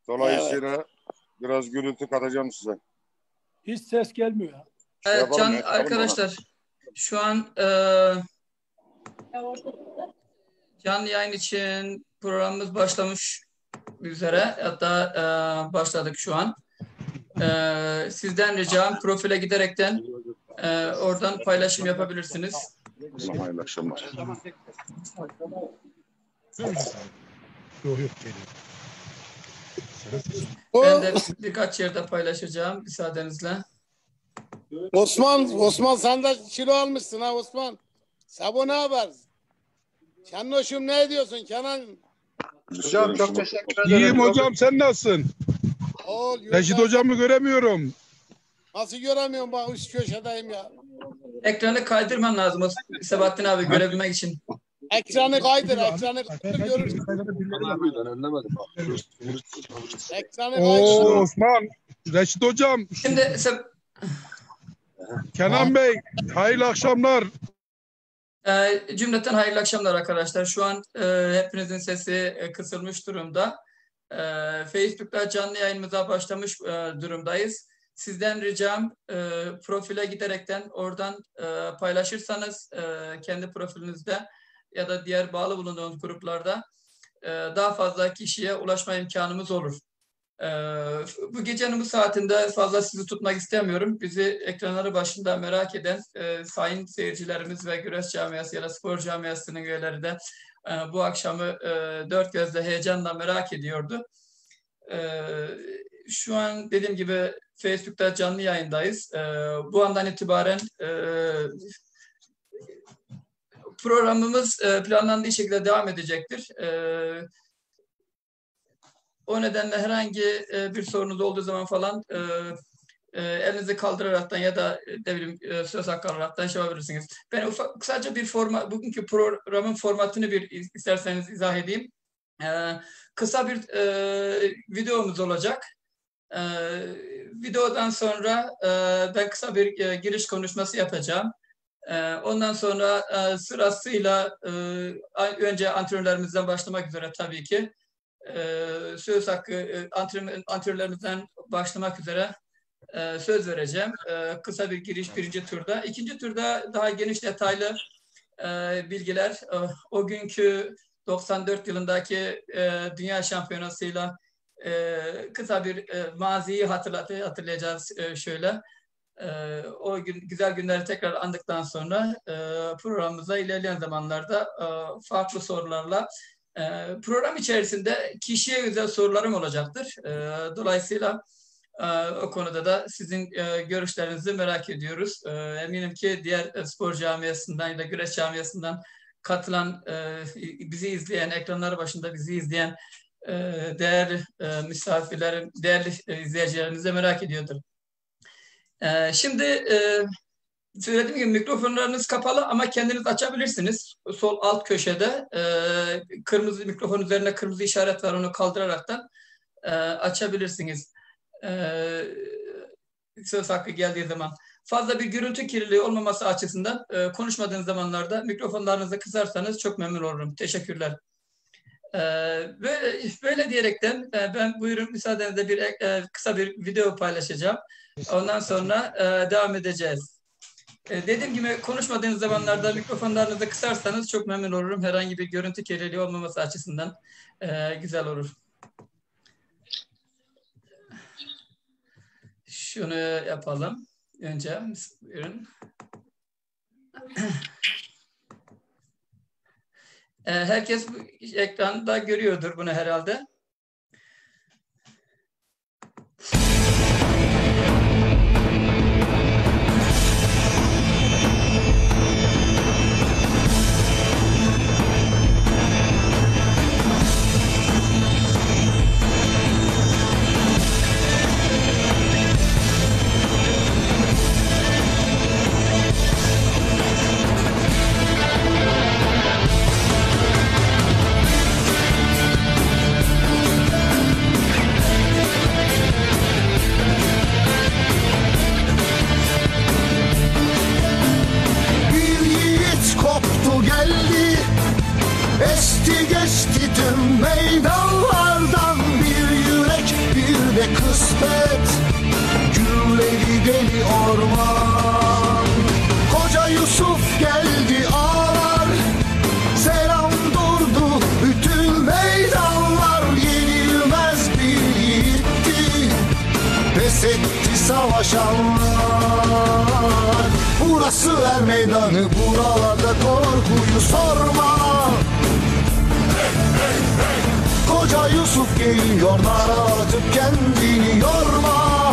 Dolayısıyla biraz gürültü katacağım size. Hiç ses gelmiyor. Evet arkadaşlar şu an canlı yayın için programımız başlamış üzere. Hatta başladık şu an. Sizden ricam profile giderekten oradan paylaşım yapabilirsiniz. Hayırlı akşamlar. Ben de birkaç yerde paylaşacağım müsaadenizle. Osman sen de kilo almışsın ha Osman. Sabo ne haber? Kenan ne diyorsun Kenan? Hocam çok teşekkür ederim. İyiyim hocam, sen nasılsın? Reşit hocamı göremiyorum. Nasıl göremiyorum, bak üst köşedeyim ya. Ekranı kaydırman lazım Sebahattin abi görebilmek için. Ekranı kaydır görürsün. Ekranı kaydır. Osman, Reşit hocam. Şimdi Kenan Bey, hayırlı akşamlar. Cümleten hayırlı akşamlar arkadaşlar. Şu an hepinizin sesi kısılmış durumda. Facebook'ta canlı yayınımıza başlamış durumdayız. Sizden ricam profile giderekten oradan paylaşırsanız kendi profilinizde ya da diğer bağlı bulunduğunuz gruplarda daha fazla kişiye ulaşma imkanımız olur. Bu gecenin bu saatinde fazla sizi tutmak istemiyorum. Bizi ekranları başında merak eden sayın seyircilerimiz ve güreş camiası ya da spor camiasının üyeleri de bu akşamı dört gözle heyecanla merak ediyordu. Şu an dediğim gibi Facebook'ta canlı yayındayız. Bu andan itibaren programımız planlandığı şekilde devam edecektir. O nedenle herhangi bir sorunuz olduğu zaman falan elinizi kaldıraraktan ya da söz hakkı alaraktan şey yapabilirsiniz. Ben sadece bugünkü programın formatını isterseniz izah edeyim. Kısa bir videomuz olacak. Videodan sonra ben kısa bir giriş konuşması yapacağım. Ondan sonra sırasıyla önce antrenörlerimizden başlamak üzere tabii ki söz hakkı antrenörlerimizden başlamak üzere söz vereceğim. Kısa bir giriş birinci turda. İkinci turda daha geniş detaylı bilgiler o günkü 94 yılındaki Dünya Şampiyonası'yla kısa bir maziyi hatırlayacağız şöyle. O güzel günleri tekrar andıktan sonra programımıza ilerleyen zamanlarda farklı sorularla program içerisinde kişiye özel sorularım olacaktır. Dolayısıyla o konuda da sizin görüşlerinizi merak ediyoruz. Eminim ki diğer spor camiasından ya da güreş camiasından katılan, bizi izleyen, ekranları başında bizi izleyen değerli misafirlerim, değerli izleyicilerimiz de merak ediyordur. Şimdi söylediğim gibi mikrofonlarınız kapalı ama kendiniz açabilirsiniz. Sol alt köşede kırmızı mikrofon üzerine kırmızı işaret var, onu kaldıraraktan açabilirsiniz. Söz hakkı geldiği zaman. Fazla bir gürültü kirliliği olmaması açısından konuşmadığınız zamanlarda mikrofonlarınızı kısarsanız çok memnun olurum. Teşekkürler. Böyle diyerekten ben buyurun müsaadenizle kısa bir video paylaşacağım. Ondan sonra devam edeceğiz. Dediğim gibi konuşmadığınız zamanlarda mikrofonlarınızı kısarsanız çok memnun olurum. Herhangi bir görüntü kirliliği olmaması açısından güzel olur. Şunu yapalım. Önce buyurun. Herkes ekranda görüyordur bunu herhalde. de kısmet, gülleri deli orman. Koca Yusuf geldi ağlar, selam durdu bütün meydanlar. Yenilmez bir yiğitti, pes etti savaşanlar. Burası er meydanı, buralarda korkuyu sorma. Koca Yusuf geliyor, nara atıp kendini yorma.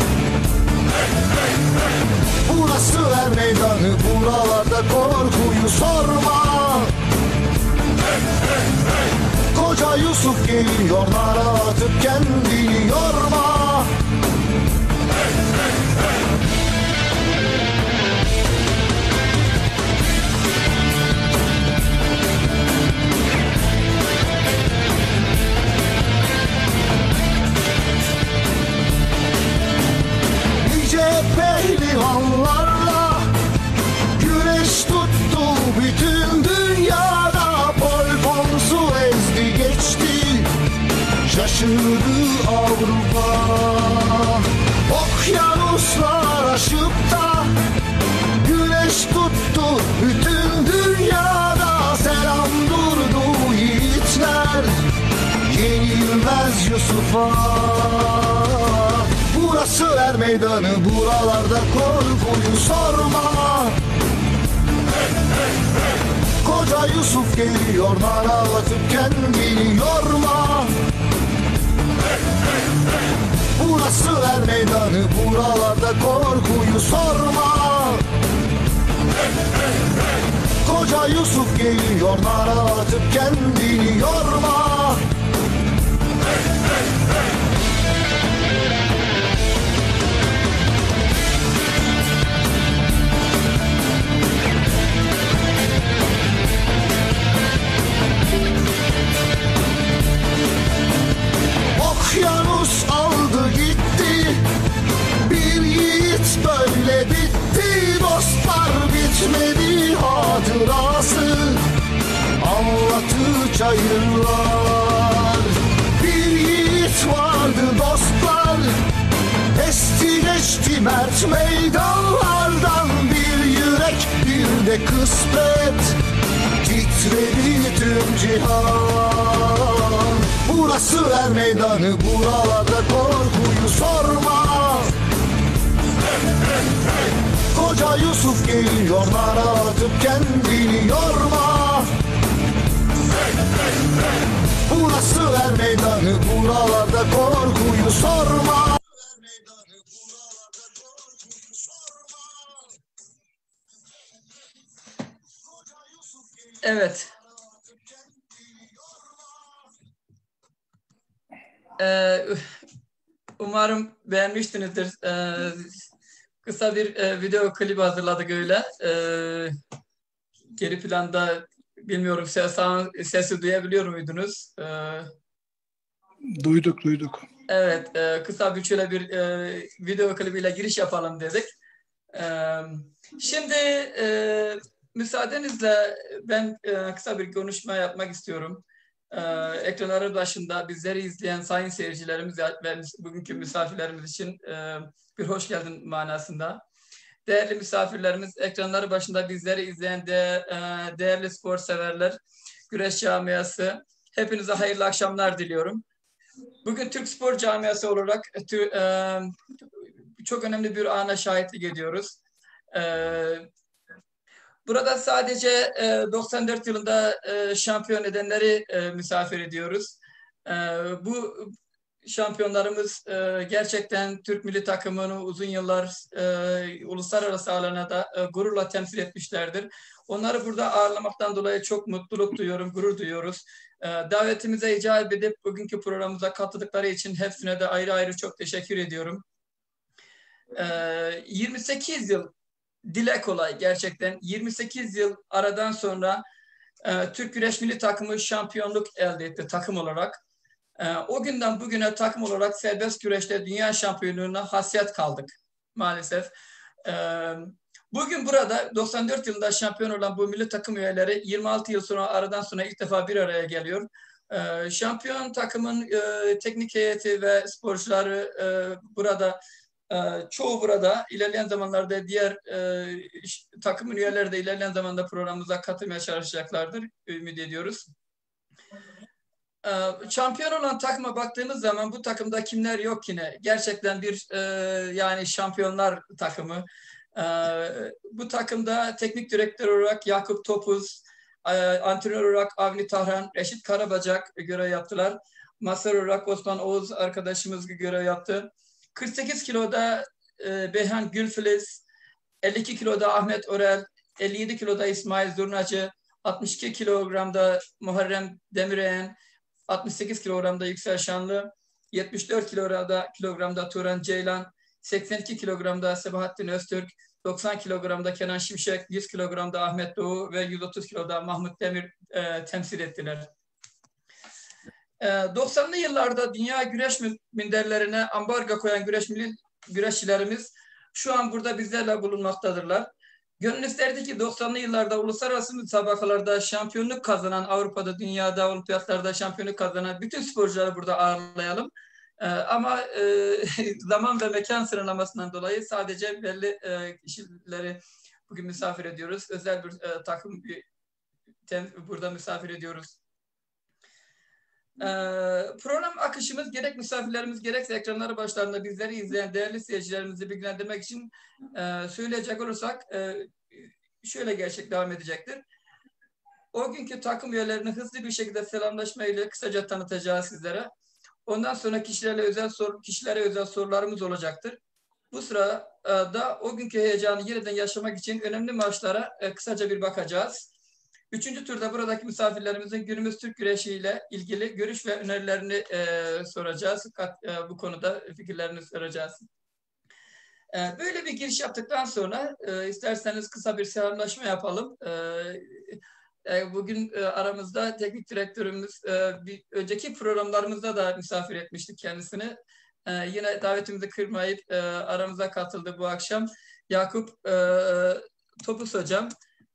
Burası er meydanı, buralarda korkuyu sorma. Koca Yusuf geliyor, nara atıp kendini yorma. Pehlivanlarla güreş tuttu bütün dünyada. Polponsu ezdi geçti, şaşırdı Avrupa. Okyanuslar aşıp da güneş tuttu bütün dünyada. Selam durdu yiğitler, yenilmez Yusuf'a. Burası er meydanı, buralarda korkuyu sorma. Koca Yusuf geliyor, nara atıp kendini yorma. Burası er meydanı, buralarda korkuyu sorma. Koca Yusuf geliyor, nara atıp kendini yorma. Okyanus aldı gitti, bir yiğit böyle bitti. Dostlar bitmedi hatırası, anlatır çayırlar. Bir yiğit vardı dostlar, esti geçti mert meydanlardan. Bir yürek bir de kısmet, titredi tüm cihan. Burası er meydanı, buralarda korkuyu sorma. Koca Yusuf geliyor, nara atıp kendini yorma. Burası er meydanı, buralarda korkuyu sorma. Evet. Umarım beğenmişsinizdir. Kısa bir video klibi hazırladık öyle. Geri planda bilmiyorum sesi duyabiliyor muydunuz? Duyduk. Evet, kısa bir şöyle bir video klibiyle giriş yapalım dedik. Şimdi müsaadenizle ben kısa bir konuşma yapmak istiyorum. Ekranların başında bizleri izleyen sayın seyircilerimiz ve bugünkü misafirlerimiz için bir hoş geldin manasında. Değerli misafirlerimiz, ekranları başında bizleri izleyen değerli spor severler, güreş camiası, hepinize hayırlı akşamlar diliyorum. Bugün Türk spor camiası olarak çok önemli bir ana şahitlik ediyoruz. Burada sadece 94 yılında şampiyon edenleri misafir ediyoruz. Bu şampiyonlarımız gerçekten Türk milli takımını uzun yıllar uluslararası alanlarda gururla temsil etmişlerdir. Onları burada ağırlamaktan dolayı çok mutluluk duyuyorum, gurur duyuyoruz. Davetimize icabet edip bugünkü programımıza katıldıkları için hepsine de ayrı ayrı çok teşekkür ediyorum. 28 yıl dile kolay gerçekten. 28 yıl aradan sonra Türk Güreş Milli Takımı şampiyonluk elde etti takım olarak. O günden bugüne takım olarak serbest güreşte dünya şampiyonluğuna hasret kaldık maalesef. Bugün burada 94 yılında şampiyon olan bu milli takım üyeleri 26 yıl sonra aradan sonra ilk defa bir araya geliyor. Şampiyon takımın teknik heyeti ve sporcuları burada, çoğu burada. İlerleyen zamanlarda diğer takımın üyeleri de ilerleyen zamanda programımıza katılmaya çalışacaklardır. Ümit ediyoruz. Şampiyon olan takıma baktığımız zaman bu takımda kimler yok yine? Gerçekten bir yani şampiyonlar takımı. Bu takımda teknik direktör olarak Yakup Topuz, antrenör olarak Avni Tahran, Reşit Karabacak görev yaptılar. Masör olarak Osman Oğuz arkadaşımız görev yaptı. 48 kiloda Beyhan Gülfiliz, 52 kiloda Ahmet Orel, 57 kiloda İsmail Zurnacı, 62 kilogramda Muharrem Demireyen, 68 kilogramda Yüksel Şanlı, 74 kilogramda Turan Ceylan, 82 kilogramda Sebahattin Öztürk, 90 kilogramda Kenan Şimşek, 100 kilogramda Ahmet Doğu ve 130 kiloda Mahmut Demir temsil ettiler. 90'lı yıllarda dünya güreş minderlerine ambargo koyan güreşçilerimiz şu an burada bizlerle bulunmaktadırlar. Gönül isterdi ki 90'lı yıllarda uluslararası müsabakalarda şampiyonluk kazanan, Avrupa'da, dünyada, olimpiyatlarda şampiyonluk kazanan bütün sporcuları burada ağırlayalım. Ama zaman ve mekan sınırlamasından dolayı sadece belli kişileri bugün misafir ediyoruz. Özel bir takım burada misafir ediyoruz. Program akışımız gerek misafirlerimiz gerekse ekranları başlarında bizleri izleyen değerli seyircilerimizi bilgilendirmek için söyleyecek olursak şöyle devam edecektir. O günkü takım üyelerini hızlı bir şekilde selamlaşmayla kısaca tanıtacağız sizlere. Ondan sonra kişilere özel sorularımız olacaktır. Bu sırada o günkü heyecanı yeniden yaşamak için önemli maçlara kısaca bir bakacağız. Üçüncü turda buradaki misafirlerimizin günümüz Türk güreşiyle ilgili görüş ve önerilerini soracağız. Bu konuda fikirlerini soracağız. Böyle bir giriş yaptıktan sonra isterseniz kısa bir selamlaşma yapalım. Bugün aramızda teknik direktörümüz, bir önceki programlarımızda da misafir etmiştik kendisini. Yine davetimizi kırmayıp aramıza katıldı bu akşam. Yakup Topuz hocam.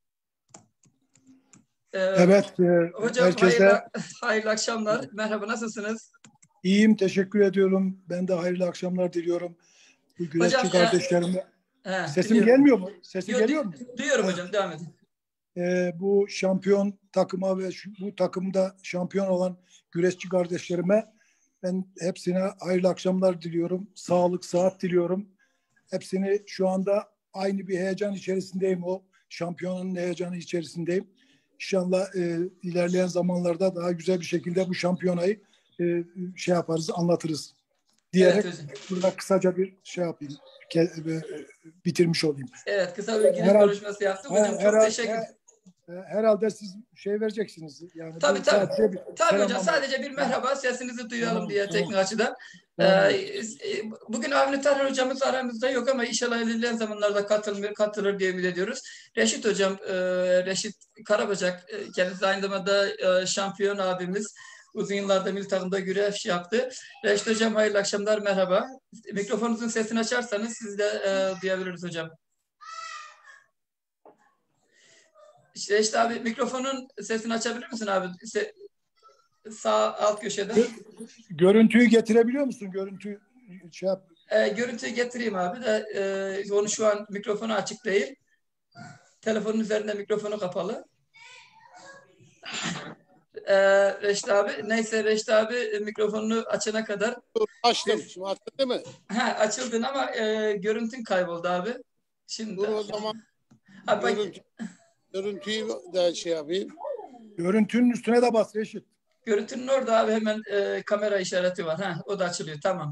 Evet. Hocam Herkese hayırlı akşamlar. Merhaba, nasılsınız? İyiyim, teşekkür ediyorum. Ben de hayırlı akşamlar diliyorum. Bu güreşçi hocam, kardeşlerime. Sesim diliyorum. gelmiyor mu? Sesim geliyor mu? Duyuyorum hocam, devam edin. Bu şampiyon takıma ve bu takımda şampiyon olan güreşçi kardeşlerime ben hepsine hayırlı akşamlar diliyorum. Sağlık, sıhhat diliyorum. Hepsini şu anda aynı bir heyecan içerisindeyim. O şampiyonun heyecanı içerisindeyim. İnşallah ilerleyen zamanlarda daha güzel bir şekilde bu şampiyonayı yaparız, anlatırız diyerek burada kısaca bir yapayım. Bitirmiş olayım. Evet, kısa bir giriş konuşması yaptık. Hocam çok teşekkür ederim. Herhalde siz vereceksiniz. Yani tabii. Tabii hocam, sadece bir merhaba, sesinizi duyalım diye teknik açıdan. Bugün Avni Tahran hocamız aramızda yok ama inşallah ilerleyen zamanlarda katılır diye ümit ediyoruz. Reşit hocam, Reşit Karabacak, kendisi aynı zamanda şampiyon abimiz. Uzun yıllarda milli takımda güreş yaptı. Reşit hocam hayırlı akşamlar, merhaba. Mikrofonunuzun sesini açarsanız siz de duyabiliriz hocam. Reşit abi, mikrofonun sesini açabilir misin abi? Sağ alt köşede. Görüntüyü getirebiliyor musun? Görüntüyü görüntüyü getireyim abi de onu şu an mikrofonu açık değil. Telefonun üzerinde mikrofonu kapalı. Reşit abi. Neyse Reşit abi mikrofonunu açana kadar. Açtım. Şimdi açtı değil mi? Açıldın ama görüntün kayboldu abi. Şimdi. Dur o zaman. Görüntüyü de yapayım. Görüntünün üstüne de bas Reşit. Görüntünün orada abi hemen kamera işareti var. O da açılıyor. Tamam.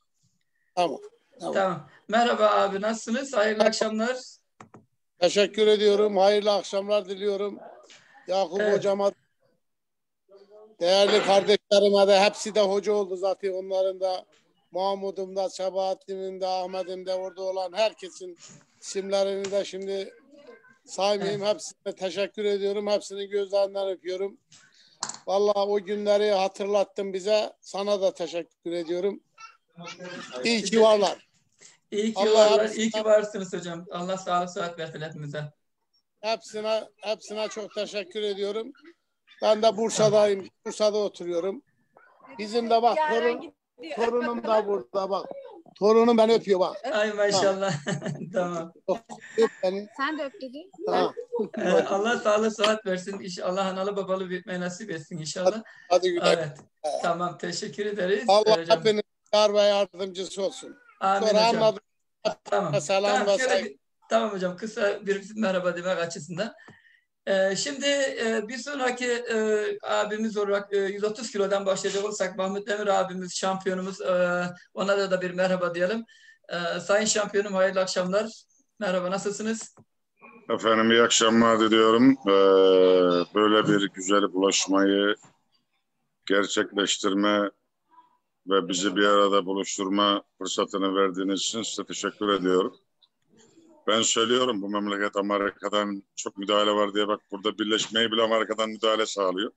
Tamam. Merhaba abi, nasılsınız? Hayırlı akşamlar. Teşekkür ediyorum. Hayırlı akşamlar diliyorum. Yakup hocama, değerli kardeşlerime de, hepsi de hoca oldu zaten, onların da, Mahmud'um da, Sebahattin'im de, Ahmet'im de, orada olan herkesin isimlerini de şimdi saymayayım. Hepsine teşekkür ediyorum. Hepsinin gözlerinden öpüyorum. Vallahi o günleri hatırlattın bize. Sana da teşekkür ediyorum. İyi ki varlar. İyi ki varlar. İyi ki varsınız hocam. Allah sağlık sıhhat versin hepimize. Hepsine çok teşekkür ediyorum. Ben de Bursa'dayım. Bursa'da oturuyorum. Bizim de bak torunum da burada bak. Torunum beni öpüyor bak. Ay maşallah. Tamam. Öp beni. Sen de öp dedi. Tamam. Allah sağlık sıhhat versin. İnşallah analı babalı büyütmeyi nasip etsin inşallah. Hadi güle. Evet. Tamam. Teşekkür ederiz. Allah hocam. hepiniz yar ve yardımcısı olsun. Amin Sonra hocam. anladım. Tamam. Selam Tamam, ve şöyle saygı. tamam hocam. Kısa bir merhaba demek açısından. Şimdi bir sonraki abimiz olarak 130 kilodan başlayacak olursak Mahmut Demir abimiz, şampiyonumuz. Ona da bir merhaba diyelim. Sayın şampiyonum hayırlı akşamlar. Merhaba, nasılsınız? Efendim iyi akşamlar diliyorum. Böyle bir güzel buluşmayı gerçekleştirme ve bizi bir arada buluşturma fırsatını verdiğiniz için size teşekkür ediyorum. Ben söylüyorum bu memleket Amerika'dan çok müdahale var diye, bak burada birleşmeyi bile Amerika'dan müdahale sağlıyor.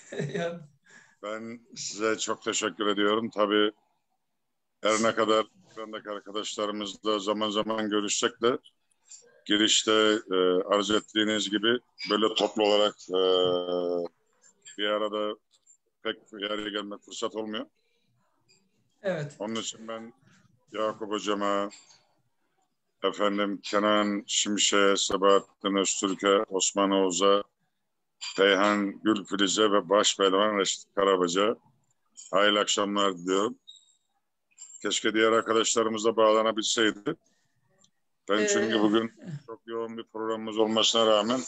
Ben size çok teşekkür ediyorum. Tabii her ne kadar ekrandaki arkadaşlarımızla zaman zaman görüşsek de girişte arz ettiğiniz gibi böyle toplu olarak bir arada pek bir yere gelmek fırsat olmuyor. Evet. Onun için ben Yakup Hocama, efendim Kenan Şimşek'e, Sebahattin Öztürk'e, Osman Oğuz'a, Reyhan Gülfiliz'e ve Başpehlivan Reşit Karabac'a hayırlı akşamlar diliyorum. Keşke diğer arkadaşlarımız da bağlanabilseydi. Ben çünkü bugün çok yoğun bir programımız olmasına rağmen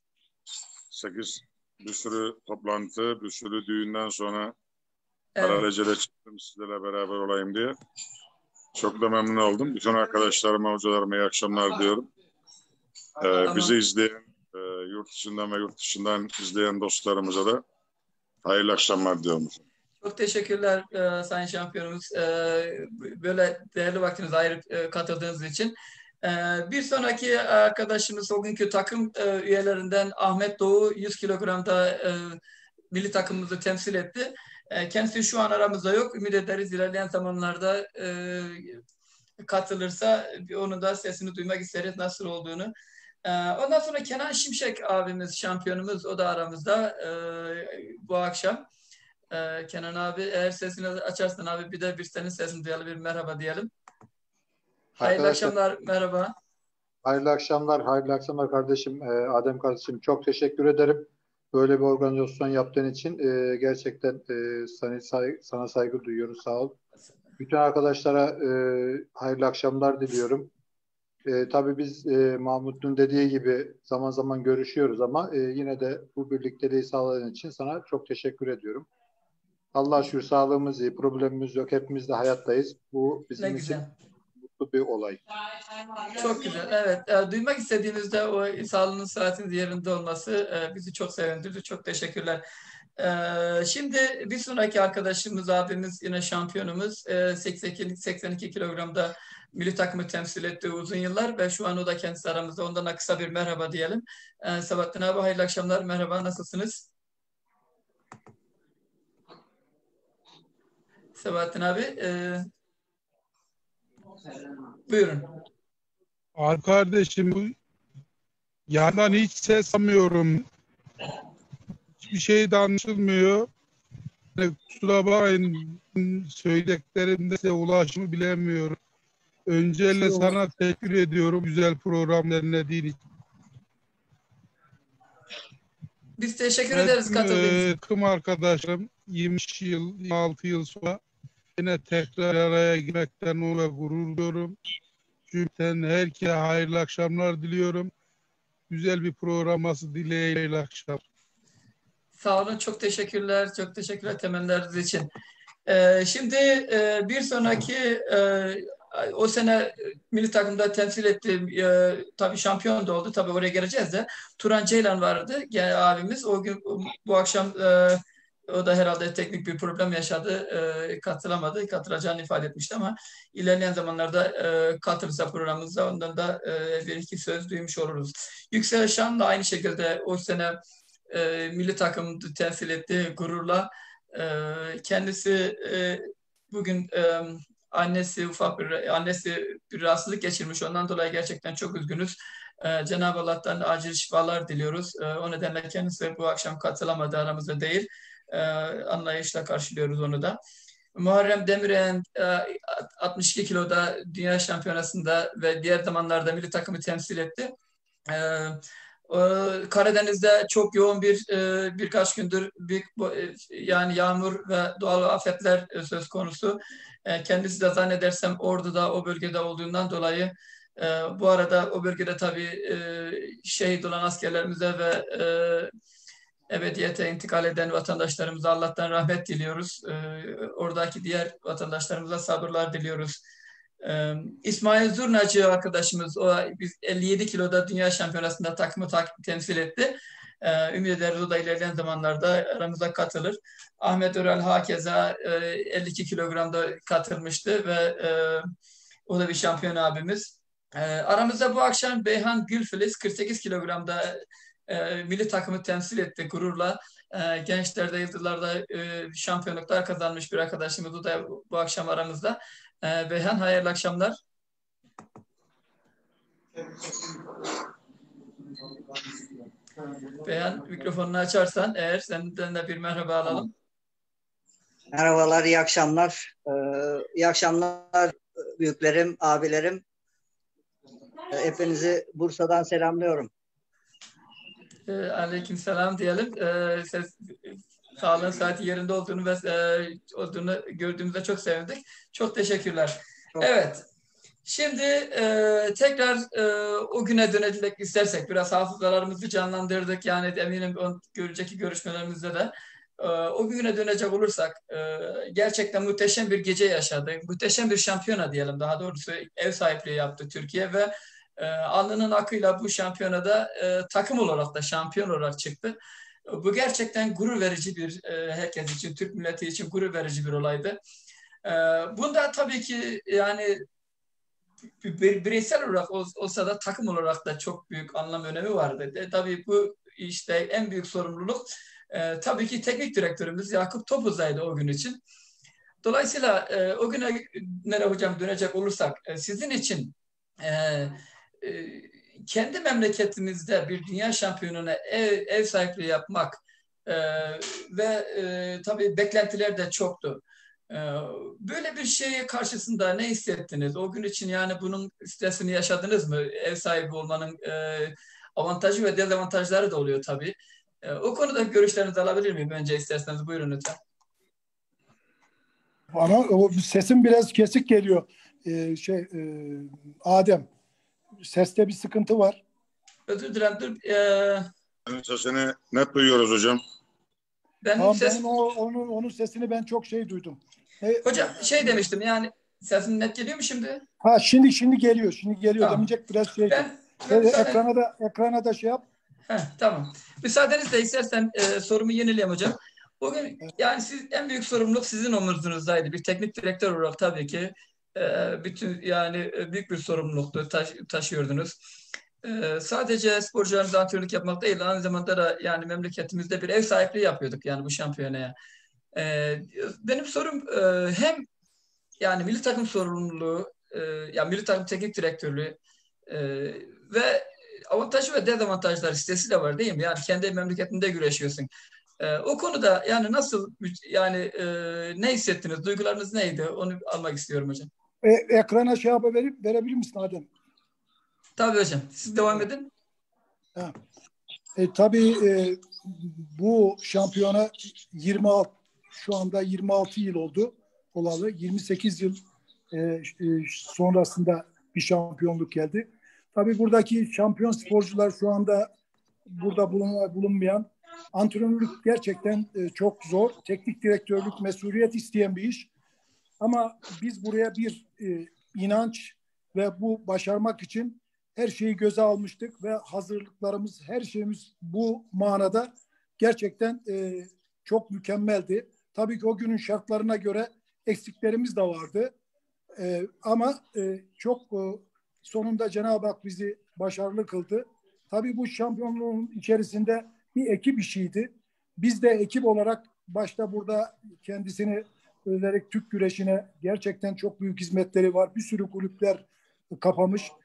8 bir sürü toplantı, bir sürü düğünden sonra alelacele çıktım sizlerle beraber olayım diye. Çok da memnun oldum. Bütün arkadaşlarıma, hocalarıma iyi akşamlar diyorum. Bizi izleyen, yurt içinden ve yurt dışından izleyen dostlarımıza da hayırlı akşamlar diyorum. Çok teşekkürler Sayın Şampiyonumuz. Böyle değerli vaktinizi ayırıp katıldığınız için. Bir sonraki arkadaşımız o günkü takım üyelerinden Ahmet Doğu 100 kilogramda milli takımımızı temsil etti. Kendisi şu an aramızda yok. Ümit ederiz ilerleyen zamanlarda katılırsa onun da sesini duymak isteriz nasıl olduğunu. Ondan sonra Kenan Şimşek abimiz, şampiyonumuz, o da aramızda bu akşam. Kenan abi eğer sesini açarsan abi bir de senin sesini duyalım, bir merhaba diyelim. Hayırlı akşamlar, merhaba. Hayırlı akşamlar kardeşim. Adem kardeşim çok teşekkür ederim. Böyle bir organizasyon yaptığın için gerçekten sana saygı duyuyoruz. Sağ ol. Bütün arkadaşlara hayırlı akşamlar diliyorum. Tabii biz Mahmut'un dediği gibi zaman zaman görüşüyoruz ama yine de bu birlikteliği sağladığın için sana çok teşekkür ediyorum. Allah'a şükür sağlığımız iyi, problemimiz yok. Hepimiz de hayattayız. Bu bizim için mutlu bir olay. Çok güzel. Evet. Duymak istediğimizde o sağlığının, sıhhatinin yerinde olması bizi çok sevindirdi. Çok teşekkürler. Şimdi bir sonraki arkadaşımız, abimiz, yine şampiyonumuz 82 kilogramda milli takımı temsil etti uzun yıllar ve şu an o da kendisi aramızda. Ondan da kısa bir merhaba diyelim. Sebahattin abi hayırlı akşamlar. Merhaba, nasılsınız? Sebahattin abi buyurun. Abi kardeşim bu yandan hiç ses almıyorum. Hiçbir şey de anlaşılmıyor. Kusura bakmayın, söylediklerimde size ulaşımı bilemiyorum. Öncelikle sana teşekkür ediyorum güzel program dinlediğin için. Biz teşekkür ederiz katıldığınız için. Takım arkadaşlarım 26 yıl sonra yine tekrar araya girmekten ona gurur duyuyorum. Cümleten herkese hayırlı akşamlar diliyorum. Güzel bir programması dileğiyle akşam. Sağ olun, çok teşekkürler. Çok teşekkürler temennileriniz için. Şimdi bir sonraki o sene milli takımda temsil ettiğim tabii şampiyon da oldu. Tabii oraya geleceğiz de. Turan Ceylan vardı abimiz. O gün bu akşam o da herhalde teknik bir problem yaşadı. Katılamadı. Katılacağını ifade etmişti ama ilerleyen zamanlarda katılırsa programımıza ondan da bir iki söz duymuş oluruz. Yüksel Şan da aynı şekilde o sene milli takım temsil etti gururla. Kendisi bugün annesi bir rahatsızlık geçirmiş. Ondan dolayı gerçekten çok üzgünüz. Cenab-ı Allah'tan acil şifalar diliyoruz. O nedenle kendisi bu akşam katılamadı, aramızda değil. Anlayışla karşılıyoruz onu da. Muharrem Demirel 62 kiloda dünya şampiyonasında ve diğer zamanlarda milli takımı temsil etti. Karadeniz'de çok yoğun birkaç gündür yani yağmur ve doğal afetler söz konusu. Kendisi de zannedersem Ordu'da, o bölgede olduğundan dolayı bu arada o bölgede tabii şehit olan askerlerimize ve ebediyete intikal eden vatandaşlarımıza Allah'tan rahmet diliyoruz. Oradaki diğer vatandaşlarımıza sabırlar diliyoruz. İsmail Zurnacı arkadaşımız, biz 57 kiloda dünya şampiyonasında takımı temsil etti. Ümit ederiz o da ilerleyen zamanlarda aramıza katılır. Ahmet Öral hakeza 52 kilogramda katılmıştı ve o da bir şampiyon abimiz. Aramızda bu akşam Beyhan Gülfiliz 48 kilogramda milli takımı temsil etti gururla. Gençlerde, yıldızlarda şampiyonluklar kazanmış bir arkadaşımız. O da bu akşam aramızda. Beyhan, hayırlı akşamlar. Beyhan, mikrofonunu açarsan eğer, senden de bir merhaba alalım. Merhabalar, iyi akşamlar. İyi akşamlar büyüklerim, abilerim. Hepinizi Bursa'dan selamlıyorum. Aleykümselam diyelim. Sağlığın saati yerinde olduğunu ve olduğunu gördüğümüzde çok sevindik. Çok teşekkürler. Evet. Şimdi tekrar o güne dönecek istersek biraz hafızalarımızı canlandırdık. Yani eminim önceki görüşmelerimizde de o güne dönecek olursak gerçekten muhteşem bir gece yaşadık. Muhteşem bir şampiyona diyelim. Daha doğrusu ev sahipliği yaptı Türkiye ve alnının akıyla bu şampiyonada takım olarak da şampiyon olarak çıktı. Bu gerçekten gurur verici bir herkes için, Türk milleti için gurur verici bir olaydı. Bunda tabii ki yani bireysel olarak olsa da takım olarak da çok büyük anlam önemi vardı. Tabii bu işte en büyük sorumluluk tabii ki teknik direktörümüz Yakup Topuz'daydı o gün için. Dolayısıyla o güne nereye hocam dönecek olursak sizin için kendi memleketimizde bir dünya şampiyonuna ev sahipliği yapmak ve tabii beklentiler de çoktu. Böyle bir şey karşısında ne hissettiniz? O gün için yani bunun stresini yaşadınız mı? Ev sahibi olmanın avantajı ve dezavantajları da oluyor tabii. O konuda görüşlerinizi alabilir miyim? Önce isterseniz buyurun lütfen. Bana o sesim biraz kesik geliyor. Adem, seste bir sıkıntı var. Özür dilerim. Dur. Sesini net duyuyoruz hocam. Tamam, onun sesini ben çok duydum. Hocam demiştim yani sesim net geliyor mu şimdi? Ha şimdi geliyor. Şimdi geliyor. Tamam. Demeyecek biraz ekrana da şey yap. Tamam. Müsaadenizle istersen sorumu yenileyim hocam. Bugün yani en büyük sorumluluk sizin omuzunuzdaydı. Bir teknik direktör olarak tabii ki bütün yani büyük bir sorumluluktu taşıyordunuz. Sadece sporcularımıza antrenörlük yapmak değil, aynı zamanda da yani memleketimizde bir ev sahipliği yapıyorduk yani bu şampiyonaya. Benim sorum hem yani milli takım sorumluluğu, yani milli takım teknik direktörlüğü ve avantajı ve dezavantajları sitesi de var değil mi? Yani kendi memleketinde güreşiyorsun. O konuda yani nasıl yani ne hissettiniz? Duygularınız neydi? Onu almak istiyorum hocam. Ekrana verebilir misin Adem? Tabii hocam. Siz devam edin. Tabii bu şampiyona şu anda 26 yıl oldu olalı. 28 yıl sonrasında bir şampiyonluk geldi. Tabii buradaki şampiyon sporcular şu anda burada bulunmayan. Antrenörlük gerçekten çok zor. Teknik direktörlük mesuliyet isteyen bir iş. Ama biz buraya bir inanç ve bu başarmak için her şeyi göze almıştık ve hazırlıklarımız, her şeyimiz bu manada gerçekten çok mükemmeldi. Tabii ki o günün şartlarına göre eksiklerimiz de vardı. Ama çok sonunda Cenab-ı Hak bizi başarılı kıldı. Tabii bu şampiyonluğun içerisinde bir ekip işiydi. Biz de ekip olarak başta burada kendisini özellikle Türk güreşine gerçekten çok büyük hizmetleri var. Bir sürü kulüpler kapamış.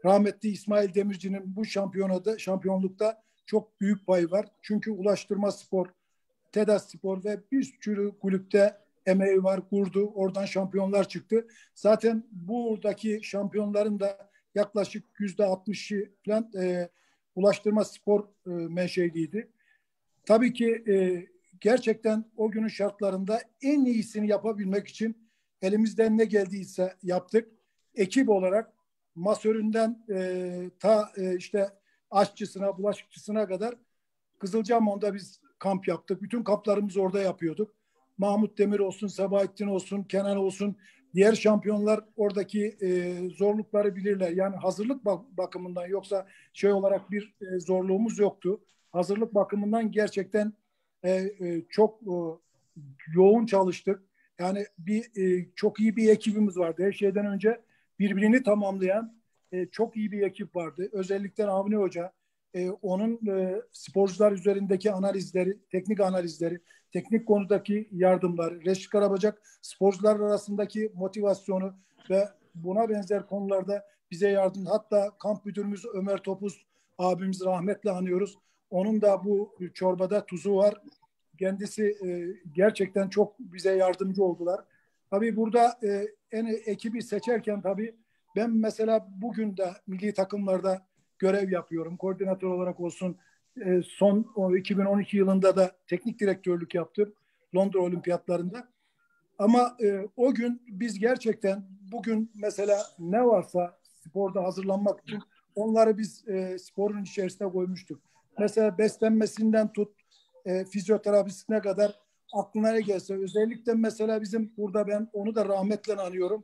rahmetli İsmail Demirci'nin bu şampiyonlukta çok büyük payı var. Çünkü Ulaştırma Spor, TEDAS Spor ve bir sürü kulüpte emeği var, kurdu. Oradan şampiyonlar çıktı. Zaten buradaki şampiyonların da yaklaşık %60'ı falan Ulaştırma Spor menşeliydi. Tabii ki gerçekten o günün şartlarında en iyisini yapabilmek için elimizden ne geldiyse yaptık. Ekip olarak masöründen işte aşçısına, bulaşıkçısına kadar Kızılcahamam'da biz kamp yaptık. Bütün kamplarımızı orada yapıyorduk. Mahmut Demir olsun, Sabahattin olsun, Kenan olsun, diğer şampiyonlar oradaki zorlukları bilirler. Yani hazırlık bakımından, yoksa şey olarak bir zorluğumuz yoktu. Hazırlık bakımından gerçekten çok yoğun çalıştık. Yani çok iyi bir ekibimiz vardı. Her şeyden önce birbirini tamamlayan çok iyi bir ekip vardı. Özellikle Avni Hoca, onun sporcular üzerindeki analizleri, teknik analizleri, teknik konudaki yardımları, Reşit Karabacak sporcular arasındaki motivasyonu ve buna benzer konularda bize yardım. Hatta kamp müdürümüz Ömer Topuz abimiz, rahmetle anıyoruz. Onun da bu çorbada tuzu var. Kendisi gerçekten çok bize yardımcı oldular. Tabii burada ekibi seçerken tabii ben mesela bugün de milli takımlarda görev yapıyorum. Koordinatör olarak olsun. Son 2012 yılında da teknik direktörlük yaptım Londra Olimpiyatlarında. Ama o gün biz gerçekten bugün mesela ne varsa sporda hazırlanmak için onları biz sporun içerisine koymuştuk. Mesela beslenmesinden tut fizyoterapisine kadar aklına ne gelse. Özellikle mesela bizim burada, ben onu da rahmetle anıyorum.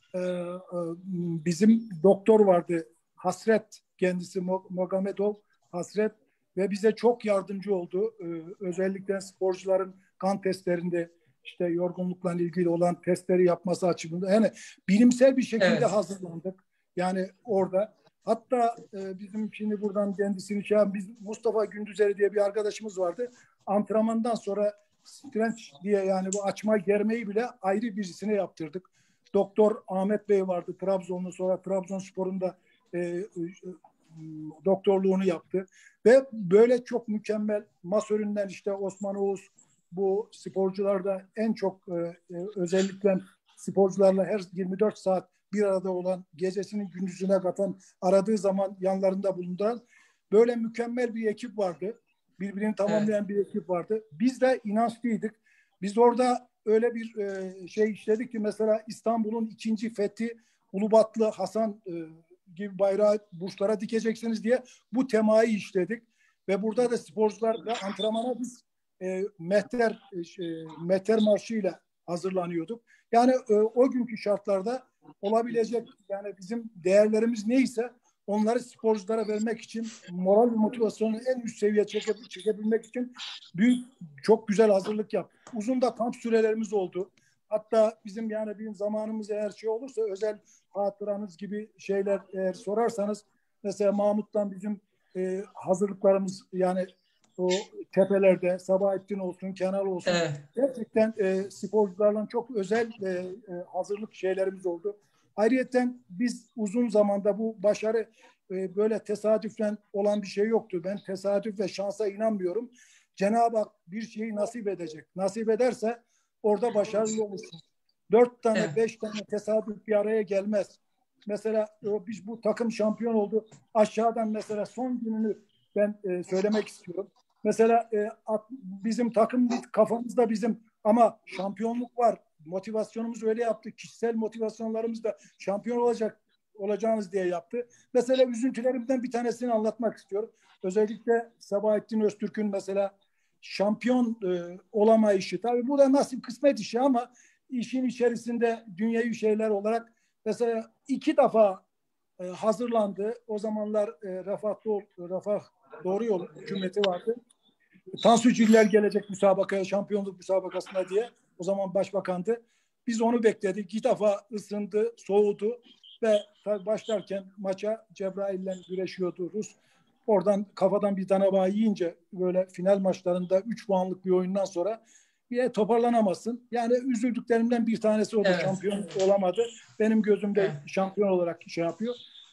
Bizim doktor vardı. Hasret, kendisi Magomedov Hasret, ve bize çok yardımcı oldu. Özellikle sporcuların kan testlerinde, işte yorgunlukla ilgili olan testleri yapması açısından. Yani bilimsel bir şekilde hazırlandık. Yani orada. Hatta bizim şimdi buradan kendisini biz Mustafa Gündüzeri diye bir arkadaşımız vardı. Antrenmandan sonra stretch diye, yani bu açma germeyi bile ayrı birisine yaptırdık. Doktor Ahmet Bey vardı Trabzonlu, sonra Trabzonspor'un da doktorluğunu yaptı. Ve böyle çok mükemmel masöründen işte Osman Oğuz, bu sporcularda en çok özellikle sporcularla her 24 saat bir arada olan, gecesinin gündüzüne katan, aradığı zaman yanlarında bulunduran böyle mükemmel bir ekip vardı. Birbirini tamamlayan bir ekip vardı. Biz de inançlıydık. Biz orada öyle bir şey işledik ki mesela İstanbul'un ikinci fethi Ulubatlı Hasan gibi bayrağı burçlara dikeceksiniz diye bu temayı işledik. Ve burada da sporcularla antrenmana biz Mehter Marşı'yla hazırlanıyorduk. Yani o günkü şartlarda olabilecek, yani bizim değerlerimiz neyse onları sporculara vermek için, moral ve motivasyonu en üst seviyeye çekebilmek için çok güzel hazırlık yaptık. Uzun da kamp sürelerimiz oldu. Hatta bizim yani bir zamanımız eğer şey olursa, özel hatıranız gibi şeyler eğer sorarsanız, mesela Mahmut'tan bizim hazırlıklarımız, yani o tepelerde Sabahattin olsun, Kenan olsun, gerçekten sporcularla çok özel hazırlık şeylerimiz oldu. Ayrıyeten biz uzun zamanda bu başarı böyle tesadüfen olan bir şey yoktu. Ben tesadüf ve şansa inanmıyorum. Cenab-ı Hak bir şeyi nasip edecek. Nasip ederse orada başarılı olursun. 4 tane, 5 tane tesadüf bir araya gelmez. Mesela biz bu takım şampiyon oldu. Aşağıdan mesela son gününü ben söylemek istiyorum. Mesela bizim takım kafamızda bizim, ama şampiyonluk var. Motivasyonumuzu öyle yaptık. Kişisel motivasyonlarımız da şampiyon olacağınız diye yaptı. Mesela üzüntülerimden bir tanesini anlatmak istiyorum. Özellikle Sabahattin Öztürk'ün mesela şampiyon olamayışı. Tabii bu da nasip, kısmet işi, ama işin içerisinde dünyevi şeyler olarak mesela 2 defa hazırlandı. O zamanlar Refah Doğru Yol hükümeti vardı. Tansu Ciller gelecek müsabakaya, şampiyonluk müsabakasına diye. O zaman başbakandı. Biz onu bekledik. 2 defa ısındı, soğudu ve tabii başlarken maça Cebrail'le güreşiyordu Rus. Oradan kafadan bir tane bağ yiyince, böyle final maçlarında 3 puanlık bir oyundan sonra bir toparlanamazsın. Yani üzüldüklerimden bir tanesi oldu. Şampiyon olamadı. Benim gözümde şampiyon olarak şey yapıyor.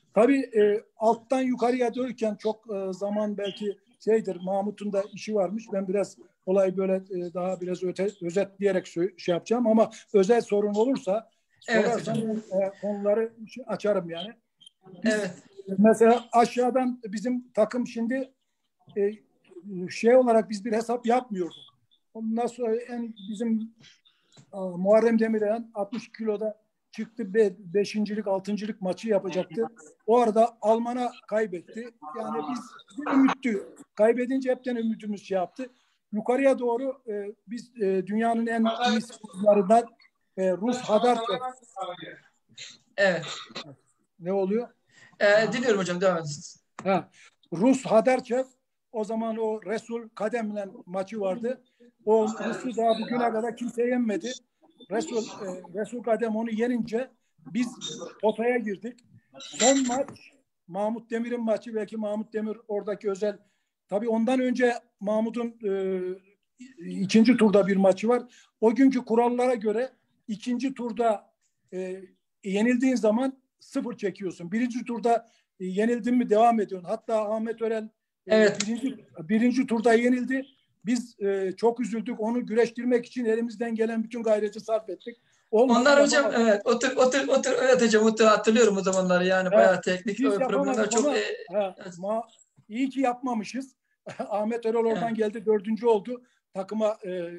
Tabii alttan yukarıya dönürken çok zaman belki şeydir, Mahmut'un da işi varmış. Ben biraz olayı böyle daha biraz özetleyerek şey yapacağım ama özel sorun olursa sorarsan konuları açarım yani. Biz mesela aşağıdan bizim takım şimdi şey olarak biz bir hesap yapmıyorduk. Ondan sonra bizim Muharrem Demirel 60 kiloda çıktı, 5. 6. maçı yapacaktı. O arada Alman'a kaybetti. Yani biz ümittü. Kaybedince hepten ümidimiz şey yaptı. Yukarıya doğru biz dünyanın en iyi sporcularından Rus Hadarchev. Evet. Ne oluyor? Dinliyorum hocam, devam ediniz. Rus Hadarchev, o zaman o Resul Kadem'le maçı vardı. O Rus'u daha bugüne kadar kimse yenmedi. Resul Kadem onu yenince biz potaya girdik. Son maç Mahmut Demir'in maçı. Belki Mahmut Demir oradaki özel. Tabii ondan önce Mahmut'un 2. turda bir maçı var. O günkü kurallara göre 2. turda yenildiğin zaman 0 çekiyorsun. 1. turda yenildin mi devam ediyorsun. Hatta Ahmet Örel birinci turda yenildi. Biz çok üzüldük. Onu güreştirmek için elimizden gelen bütün gayreti sarf ettik. Onlar hocam otur evet hocam hatırlıyorum o zamanları yani bayağı teknik problemler çok iyi ki yapmamışız. Ahmet Erol oradan geldi, 4. oldu. Takıma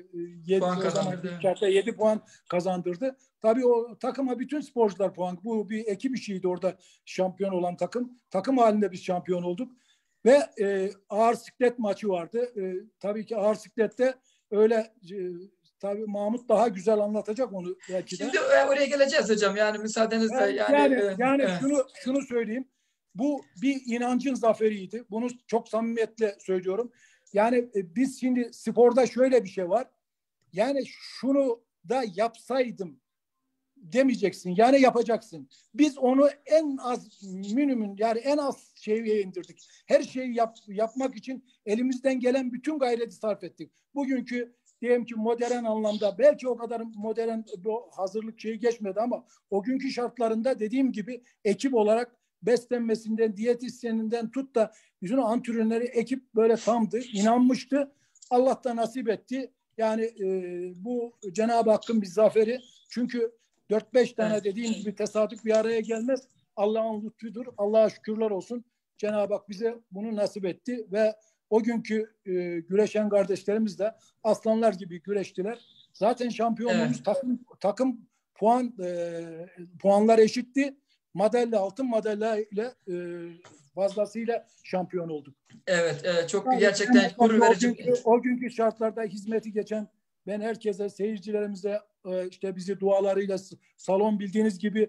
7 puan kazandırdı. Tabii o takıma bütün sporcular puan. Bu bir ekip işiydi orada şampiyon olan takım. Takım halinde biz şampiyon olduk. Ve ağır siklet maçı vardı. Tabii ki ağır siklette öyle tabii Mahmut daha güzel anlatacak onu belki de. Şimdi oraya geleceğiz hocam. Yani müsaadenizle şunu söyleyeyim. Bu bir inancın zaferiydi. Bunu çok samimiyetle söylüyorum. Yani biz şimdi sporda şöyle bir şey var. Yani şunu da yapsaydım demeyeceksin. Yani yapacaksın. Biz onu en az minimum yani en az seviyeye indirdik. Her şeyi yapmak için elimizden gelen bütün gayreti sarf ettik. Bugünkü diyelim ki modern anlamda belki o kadar modern hazırlık şeyi geçmedi ama o günkü şartlarında dediğim gibi ekip olarak beslenmesinden, diyetisyeninden tut da bütün antrenörleri ekip böyle tamdı, inanmıştı. Allah da nasip etti. Yani bu Cenab-ı Hakk'ın bir zaferi. Çünkü 4-5 tane dediğim gibi tesadüf bir araya gelmez. Allah'ın lütfudur. Allah'a şükürler olsun. Cenab-ı Hak bize bunu nasip etti ve o günkü güreşen kardeşlerimiz de aslanlar gibi güreştiler. Zaten şampiyonluğumuz takım puanlar eşitti. Madalya, altın madalya ile fazlasıyla şampiyon olduk. Evet, çok yani gerçekten gurur verici. O günkü şartlarda hizmeti geçen ben herkese, seyircilerimize işte bizi dualarıyla salon bildiğiniz gibi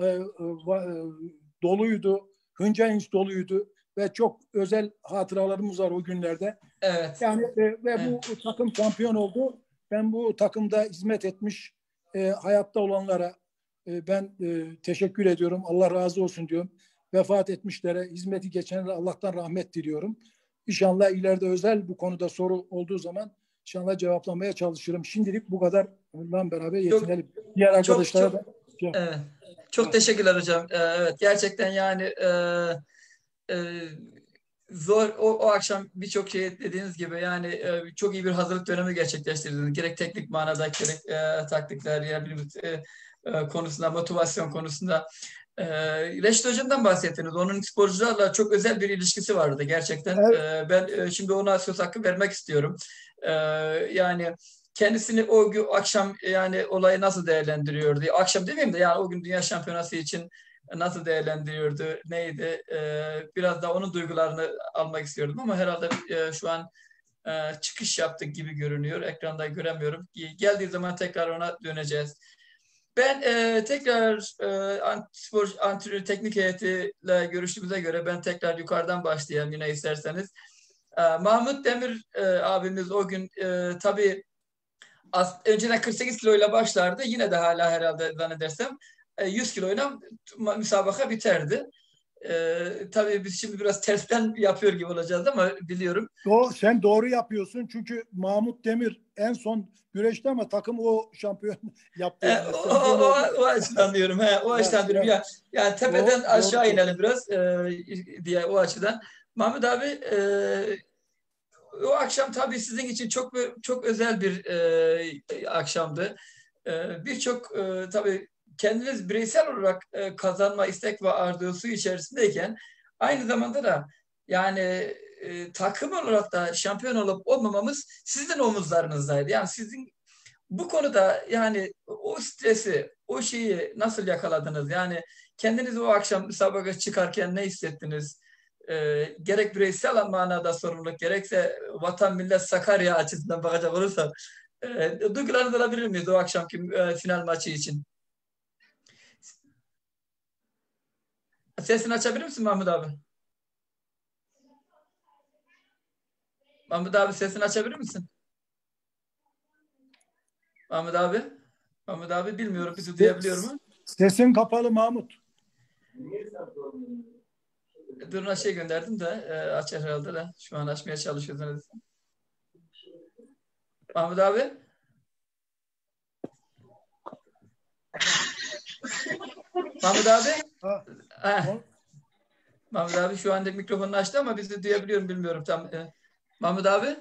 doluydu. Hınca hınç doluydu ve çok özel hatıralarımız var o günlerde. Evet. Yani bu takım şampiyon oldu. Ben bu takımda hizmet etmiş hayatta olanlara ben teşekkür ediyorum. Allah razı olsun diyorum. Vefat etmişlere, hizmeti geçenlere Allah'tan rahmet diliyorum. İnşallah ileride özel bu konuda soru olduğu zaman İnşallah cevaplamaya çalışırım. Şimdilik bu kadarla beraber yetinelim. Diğer arkadaşlara da. Evet. Çok teşekkürler hocam. Evet, gerçekten yani zor o akşam birçok şey dediğiniz gibi yani çok iyi bir hazırlık dönemi gerçekleştirdiniz. Gerek teknik manada gerek taktikler yani konusunda, motivasyon konusunda. Reşit Hocam'dan bahsettiniz. Onun sporcularla çok özel bir ilişkisi vardı gerçekten. Evet. Ben şimdi ona söz hakkı vermek istiyorum. Yani kendisini o akşam yani olayı nasıl değerlendiriyordu? Akşam demeyeyim de yani o gün Dünya Şampiyonası için nasıl değerlendiriyordu? Neydi? Biraz da onun duygularını almak istiyordum ama herhalde şu an çıkış yaptık gibi görünüyor. Ekranda göremiyorum. Geldiği zaman tekrar ona döneceğiz. Ben tekrar antrenör teknik heyetiyle görüştüğümüze göre ben tekrar yukarıdan başlayayım yine isterseniz. Mahmut Demir abimiz o gün tabii önceden 48 kiloyla başlardı. Yine de hala herhalde zannedersem 100 kiloyla müsabaka biterdi. Tabii biz şimdi biraz tersten yapıyor gibi olacağız ama biliyorum. Sen doğru yapıyorsun çünkü Mahmut Demir en son güreşti ama takım o şampiyon yaptı yani. O açıdan diyorum. O açıdan diyorum. Yani tepeden aşağı inelim biraz diye o açıdan. Mahmut abi o akşam tabii sizin için çok çok özel bir akşamdı. Birçok tabii kendiniz bireysel olarak kazanma istek ve arzusu içerisindeyken aynı zamanda da yani takım olarak da şampiyon olup olmamamız sizin omuzlarınızdaydı. Yani sizin bu konuda yani o stresi, o şeyi nasıl yakaladınız? Yani kendiniz o akşam müsabaka çıkarken ne hissettiniz? Gerek bireysel manada sorumluluk, gerekse vatan millet Sakarya açısından bakacak olursak duygularınızı alabilir miyiz o akşamki final maçı için? Sesini açabilir misin Mahmut abi? Mahmut abi sesini açabilir misin? Mahmut abi? Mahmut abi bilmiyorum bizi duyabiliyor mu? Sesin kapalı Mahmut. Duruna şey gönderdim de açar herhalde de. Şu an açmaya çalışıyoruz. Mahmut abi? Mahmut abi? Mahmut abi şu anda mikrofonunu açtı ama bizi duyabiliyor mu bilmiyorum tam. Mahmut abi?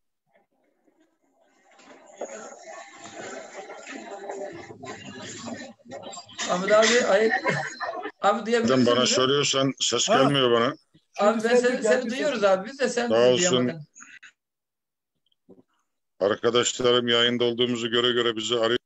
Mahmut abi hayır. Abi duyabiliyor Bana söylüyorsan ses gelmiyor bana. Abi ben seni duyuyoruz abi. Biz de sen duyamadın. Arkadaşlarım yayında olduğumuzu göre bizi arıyor.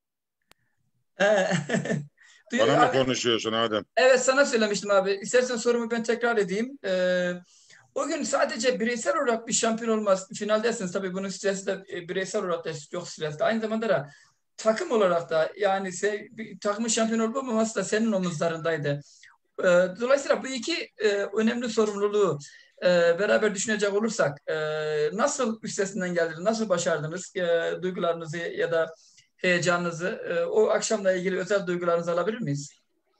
Bana mı konuşuyorsun Adem? Evet sana söylemiştim abi. İstersen sorumu ben tekrar edeyim. O gün sadece bireysel olarak bir şampiyon olmaz. Finaldesiniz tabii bunun stresi de bireysel olarak da çok stresli. Aynı zamanda da takım olarak da yani takımın şampiyon olup olmaması da senin omuzlarındaydı. Dolayısıyla bu iki önemli sorumluluğu beraber düşünecek olursak nasıl üstesinden geldiniz, nasıl başardınız duygularınızı ya da heyecanınızı o akşamla ilgili özel duygularınızı alabilir miyiz?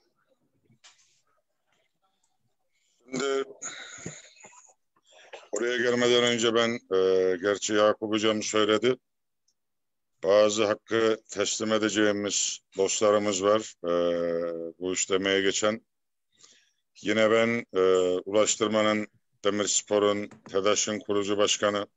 Şimdi oraya gelmeden önce ben gerçi Yakup Hocam söyledi. Bazı hakkı teslim edeceğimiz dostlarımız var. Bu işlemeye geçen. Yine ben Ulaştırma'nın, Demirspor'un, TEDAŞ'ın kurucu başkanı,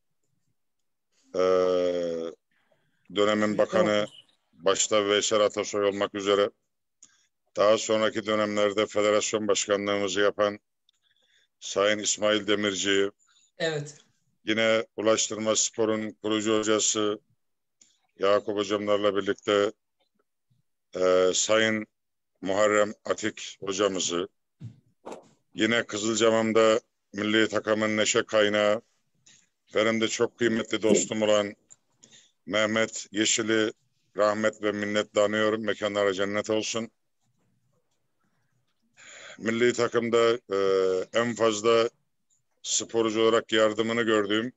dönemin bakanı başta Veysel Atasoy olmak üzere daha sonraki dönemlerde federasyon başkanlığımızı yapan Sayın İsmail Demirci, evet. Yine Ulaştırma Spor'un kurucu hocası Yakup Hocamlarla birlikte Sayın Muharrem Atik hocamızı, yine Kızılcamam'da milli takımın neşe kaynağı, benim de çok kıymetli dostum olan Mehmet Yeşil'i rahmet ve minnetle anıyorum. Mekanları cennet olsun. Milli takımda en fazla sporcu olarak yardımını gördüğüm,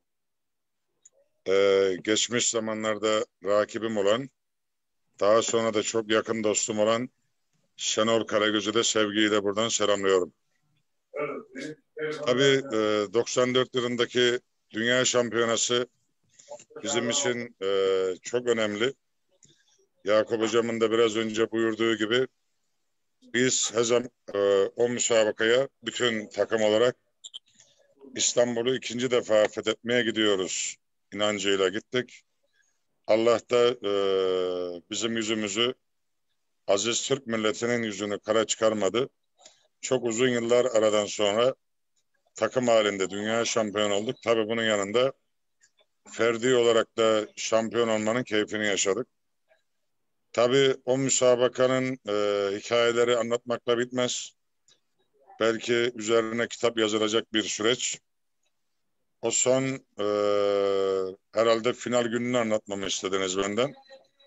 geçmiş zamanlarda rakibim olan, daha sonra da çok yakın dostum olan Şenol Karagöz'ü de sevgiyle buradan selamlıyorum. Tabii 94 yılındaki Dünya Şampiyonası bizim için çok önemli. Yakup Hocam'ın da biraz önce buyurduğu gibi biz her zaman o müsabakaya bütün takım olarak İstanbul'u 2. defa fethetmeye gidiyoruz inancıyla gittik. Allah da bizim yüzümüzü, aziz Türk milletinin yüzünü kara çıkarmadı. Çok uzun yıllar aradan sonra takım halinde dünya şampiyon olduk. Tabii bunun yanında ferdi olarak da şampiyon olmanın keyfini yaşadık. Tabii o müsabakanın hikayeleri anlatmakla bitmez. Belki üzerine kitap yazılacak bir süreç. O son herhalde final gününü anlatmamı istediniz benden.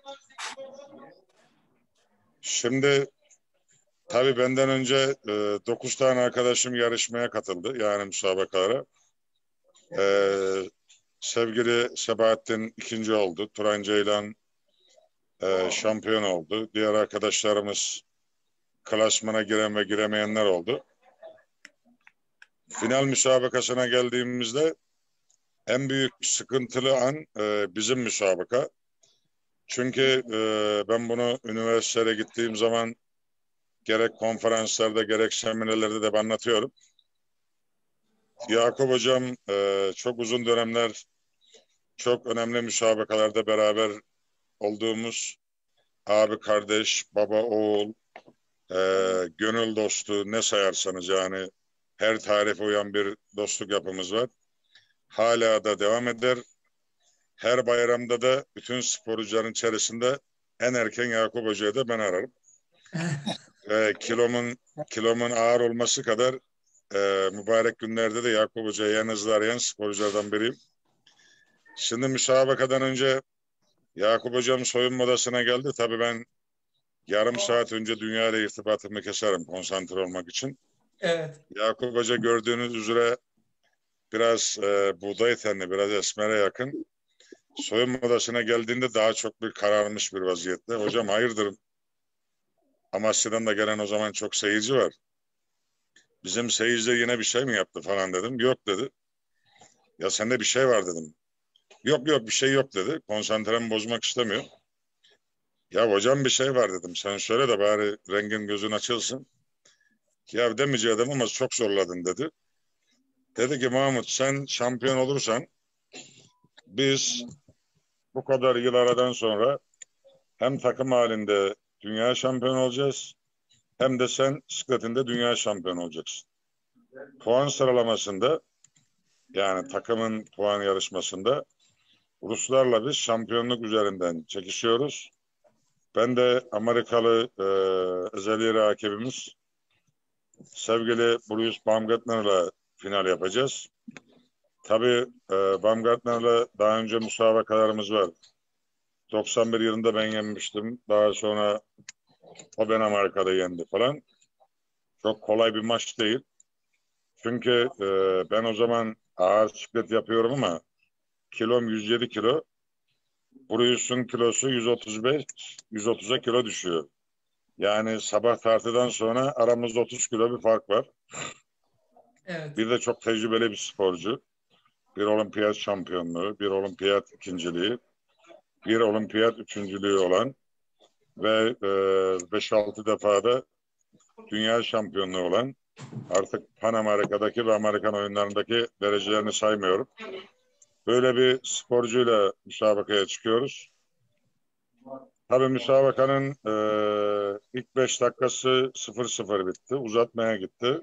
Şimdi tabii benden önce 9 tane arkadaşım yarışmaya katıldı. Yani müsabakalara. Sevgili Sebahattin ikinci oldu. Turan Ceylan şampiyon oldu. Diğer arkadaşlarımız klasmana giren ve giremeyenler oldu. final müsabakasına geldiğimizde en büyük sıkıntılı an bizim müsabaka. Çünkü ben bunu üniversiteye gittiğim zaman gerek konferanslarda gerek seminerlerde de anlatıyorum. Yakup Hocam çok uzun dönemler çok önemli müsabakalarda beraber olduğumuz abi kardeş, baba oğul, gönül dostu ne sayarsanız yani her tarife uyan bir dostluk yapımız var. Hala da devam eder. Her bayramda da bütün sporcuların içerisinde en erken Yakup Hoca'yı da ben ararım. Kilomun ağır olması kadar mübarek günlerde de Yakup Hoca'yı en hızlı arayan sporculardan biriyim. Şimdi müsabakadan önce Yakup Hocam soyunma odasına geldi. Tabii ben yarım saat önce dünya ile irtibatımı keserim konsantre olmak için. Evet. Yakup Hoca gördüğünüz üzere biraz buğday tenli, biraz esmere yakın. Soyunma odasına geldiğinde daha çok bir kararmış bir vaziyette. Hocam hayırdır? Amasya'dan da gelen o zaman çok seyirci var. Bizim seyirciler yine bir şey mi yaptı falan dedim. Yok dedi. Ya sende bir şey var dedim. Yok bir şey yok dedi. Konsantremi bozmak istemiyor. Ya hocam bir şey var dedim. Sen söyle de bari rengin gözün açılsın. Ya demeyeceğim ama çok zorladın dedi. Dedi ki Mahmut sen şampiyon olursan biz bu kadar yıl aradan sonra hem takım halinde dünya şampiyonu olacağız hem de sen bisikletinde dünya şampiyonu olacaksın. Puan sıralamasında yani takımın puan yarışmasında Ruslarla biz şampiyonluk üzerinden çekişiyoruz. Ben de Amerikalı ezeli rakibimiz sevgili Bruce Baumgartner'la final yapacağız. Tabii Baumgartner'la daha önce müsabakalarımız var. 91 yılında ben yenmiştim. Daha sonra o beni Amerika'da yendi falan. Çok kolay bir maç değil. Çünkü ben o zaman ağır bisiklet yapıyorum ama kilom 107 kilo. Bruce'un kilosu 135, 130'a kilo düşüyor. Yani sabah tartıdan sonra aramızda 30 kilo bir fark var. Evet. Bir de çok tecrübeli bir sporcu. Bir olimpiyat şampiyonluğu, bir olimpiyat ikinciliği, bir olimpiyat üçüncülüğü olan ve 5-6 defa da dünya şampiyonluğu olan, artık Pan Amerika'daki ve Amerikan oyunlarındaki derecelerini saymıyorum. Böyle bir sporcuyla müsabakaya çıkıyoruz. Tabii müsabakanın ilk 5 dakikası 0-0 bitti. Uzatmaya gitti.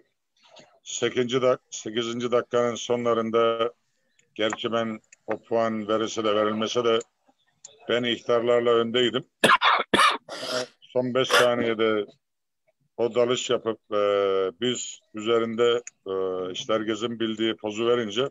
8. dakikanın sonlarında gerçi ben o puan verirse de verilmese de ben ihtarlarla öndeydim. Son 5 saniyede o dalış yapıp biz üzerinde işte herkesin bildiği pozu verince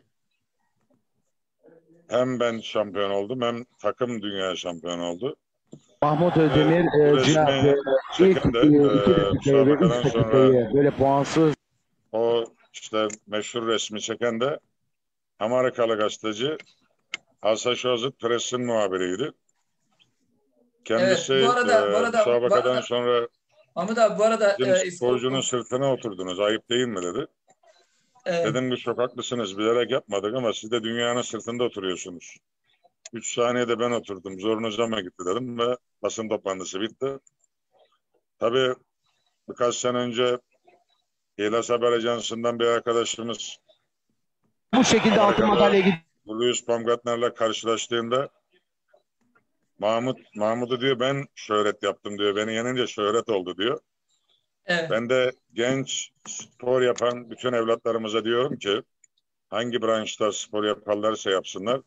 hem ben şampiyon oldum hem takım dünya şampiyon oldu. Mahmut Özdemir Cihat ilk çeken de 2 dakikayı ve 3 müsabakadan sonra dakikayı böyle puansız o işte meşhur resmi çeken de Amerikalı gazeteci Associated Press'in muhabiriydi. Kendisi Evet, bu arada müsabakadan sonra Mahmut abi bu arada bizim sporcunun sırtına oturdunuz. Ayıp değil mi dedi. Dedim ki çok haklısınız. Bilerek yapmadık ama siz de dünyanın sırtında oturuyorsunuz. 3 saniyede ben oturdum. Zorunuza mı gitti dedim ve basın toplantısı bitti. Tabii birkaç sene önce İhlas Haber Ajansı'ndan bir arkadaşımız bu şekilde altın madalya gidiyor. Louis Baumgartner'la karşılaştığında Mahmut'u diyor ben şöhret yaptım diyor. Beni yenince şöhret oldu diyor. Evet. Ben de genç spor yapan bütün evlatlarımıza diyorum ki hangi branşta spor yaparlarsa yapsınlar.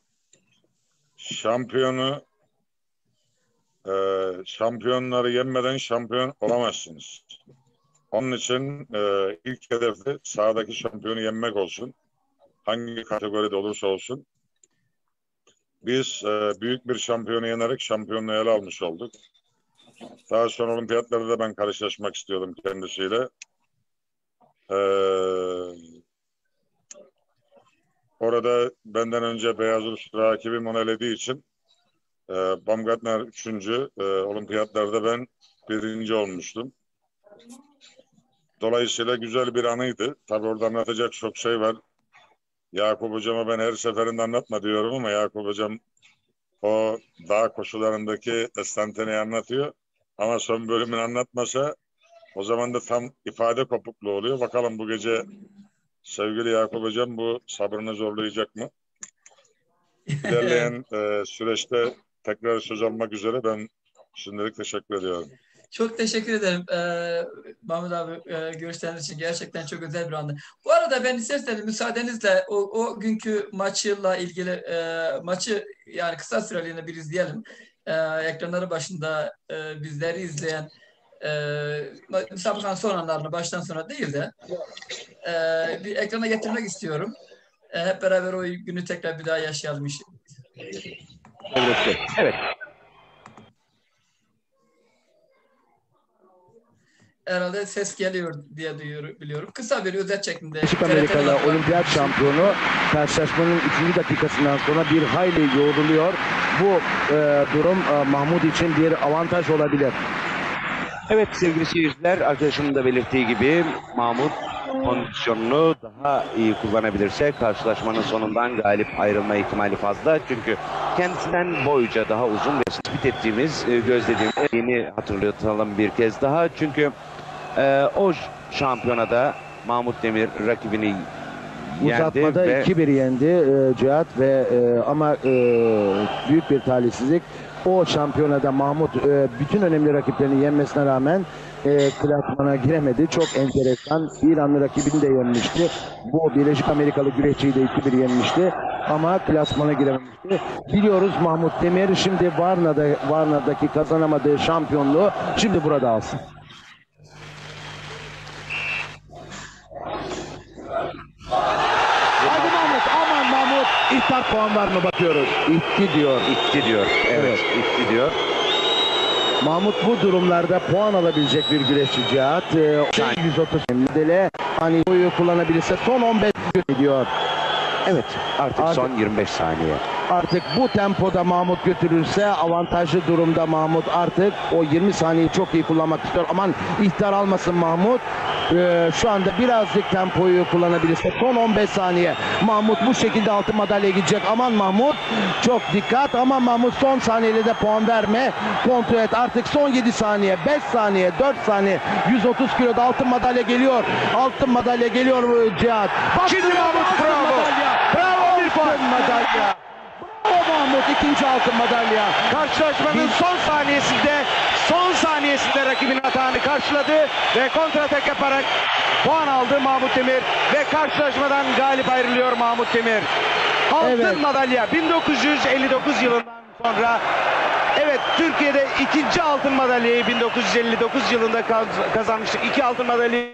Şampiyonları yenmeden şampiyon olamazsınız. Onun için ilk hedefi sahadaki şampiyonu yenmek olsun. Hangi kategoride olursa olsun. Biz büyük bir şampiyonu yenerek şampiyonluğu ele almış olduk. Daha sonra olimpiyatlarda da ben karşılaşmak istiyordum kendisiyle. Orada benden önce Beyaz Rus rakibim onu elediği için Baumgartner 3. Olimpiyatlarda ben 1. olmuştum. Dolayısıyla güzel bir anıydı. Tabii orada anlatacak çok şey var. Yakup Hocam'a ben her seferinde anlatma diyorum ama Yakup Hocam o dağ koşularındaki estanteneyi anlatıyor. Ama son bölümünü anlatmasa o zaman da tam ifade kopukluğu oluyor. Bakalım bu gece sevgili Yakup Hocam bu sabrını zorlayacak mı? İlerleyen süreçte tekrar söz almak üzere ben şimdilik teşekkür ediyorum. Çok teşekkür ederim Mahmut abi görüşleriniz için. Gerçekten çok özel bir andı. Bu arada ben isterseniz müsaadenizle o günkü maçla ilgili maçı yani kısa süreliğine bir izleyelim. Ekranları başında bizleri izleyen müsabakanın son anlarını baştan sona değil de bir ekrana getirmek istiyorum. Hep beraber o günü tekrar bir daha yaşayalım. Evet. Herhalde ses geliyor diye biliyorum. Kısa bir özet şeklinde. Birleşik Amerikalı olimpiyat şampiyonu karşılaşmanın 3. dakikasından sonra bir hayli yoruluyor. Bu durum Mahmut için bir avantaj olabilir. Evet sevgili seyirciler, arkadaşımın da belirttiği gibi Mahmut kondisyonunu daha iyi kullanabilirse karşılaşmanın sonundan galip ayrılma ihtimali fazla. Çünkü kendisinden boyuca daha uzun ve tespit ettiğimiz, gözlediğimiz yeni hatırlatalım bir kez daha. Çünkü o şampiyonada Mahmut Demir rakibini uzatmada 2-1 yendi Cihat ve ama büyük bir talihsizlik. O şampiyonada Mahmut bütün önemli rakiplerini yenmesine rağmen klasmana giremedi. Çok enteresan. İranlı rakibini de yenmişti. Bu Birleşik Amerikalı güreşçiyi de 2-1 yenmişti. Ama klasmana girememişti. Biliyoruz Mahmut Demir şimdi Varna'daki kazanamadığı şampiyonluğu şimdi burada alsın. Hadi Mahmut, aman Mahmut. İhtar puan var mı bakıyoruz. İtti diyor. Evet, itti diyor. Mahmut bu durumlarda puan alabilecek bir güreşçi Cihat. 130 müdahale. Hani boyu kullanabilirse son 15 diyor. Evet, artık son 25 saniye. Artık bu tempoda Mahmut götürürse avantajlı durumda Mahmut artık o 20 saniyeyi çok iyi kullanmak istiyor. Aman ihtar almasın Mahmut. Şu anda birazcık tempoyu kullanabilirse son 15 saniye. Mahmut bu şekilde altın madalyaya gidecek. Aman Mahmut çok dikkat. Aman Mahmut son saniyede de puan verme. Kontrol et artık son 7 saniye, 5 saniye, 4 saniye. 130 kiloda altın madalya geliyor. Altın madalya geliyor Cihat. Şimdi Mahmut bravo. Bravo bir puan madalya. Bravo Mahmut ikinci altın madalya. Karşılaşmanın son saniyesinde rakibinin hatanı karşıladı ve kontratak yaparak puan aldı Mahmut Demir ve karşılaşmadan galip ayrılıyor Mahmut Demir. Altın madalya 1959 yılından sonra Türkiye'de ikinci altın madalyayı 1959 yılında kazanmıştı. 2 altın madalya.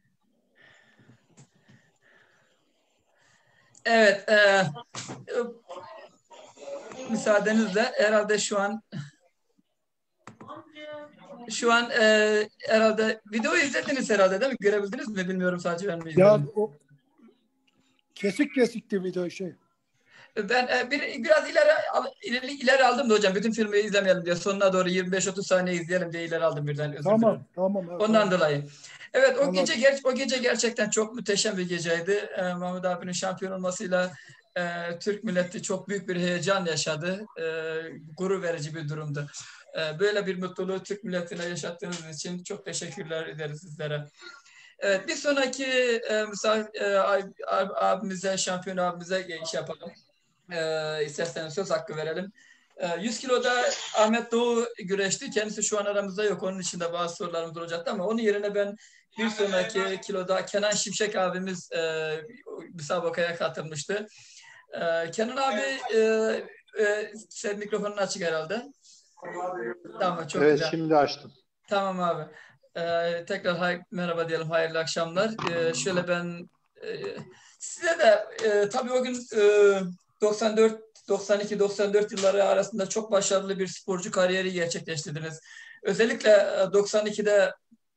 Evet, müsaadenizle herhalde şu an herhalde videoyu izlediniz herhalde değil mi? Görebildiniz mi? Bilmiyorum, sadece ben mi izledim? Ya o kesikti video şey. Ben biraz ileri aldım da hocam. Bütün filmi izlemeyelim diye. Sonuna doğru 25-30 saniye izleyelim diye ileri aldım birden. Tamam. Ondan dolayı. Evet, o gece gerçekten çok muhteşem bir geceydi. Mahmut abinin şampiyon olmasıyla Türk milleti çok büyük bir heyecan yaşadı. Gurur verici bir durumdu. Böyle bir mutluluğu Türk milletine yaşattığınız için çok teşekkürler ederiz sizlere. Evet, bir sonraki abimize, şampiyon abimize iş yapalım. İsterseniz söz hakkı verelim. 100 kiloda Ahmet Doğu güreşti. Kendisi şu an aramızda yok. Onun için de bazı sorularımız olacaktı ama onun yerine ben bir sonraki kiloda Kenan Şimşek abimiz müsabakaya katılmıştı. Kenan abi sen mikrofonun açık herhalde. Tamam, çok güzel. Şimdi açtım. Tamam abi. Tekrar merhaba diyelim, hayırlı akşamlar. Şöyle ben size de tabii o gün 92-94 yılları arasında çok başarılı bir sporcu kariyeri gerçekleştirdiniz. Özellikle 92'de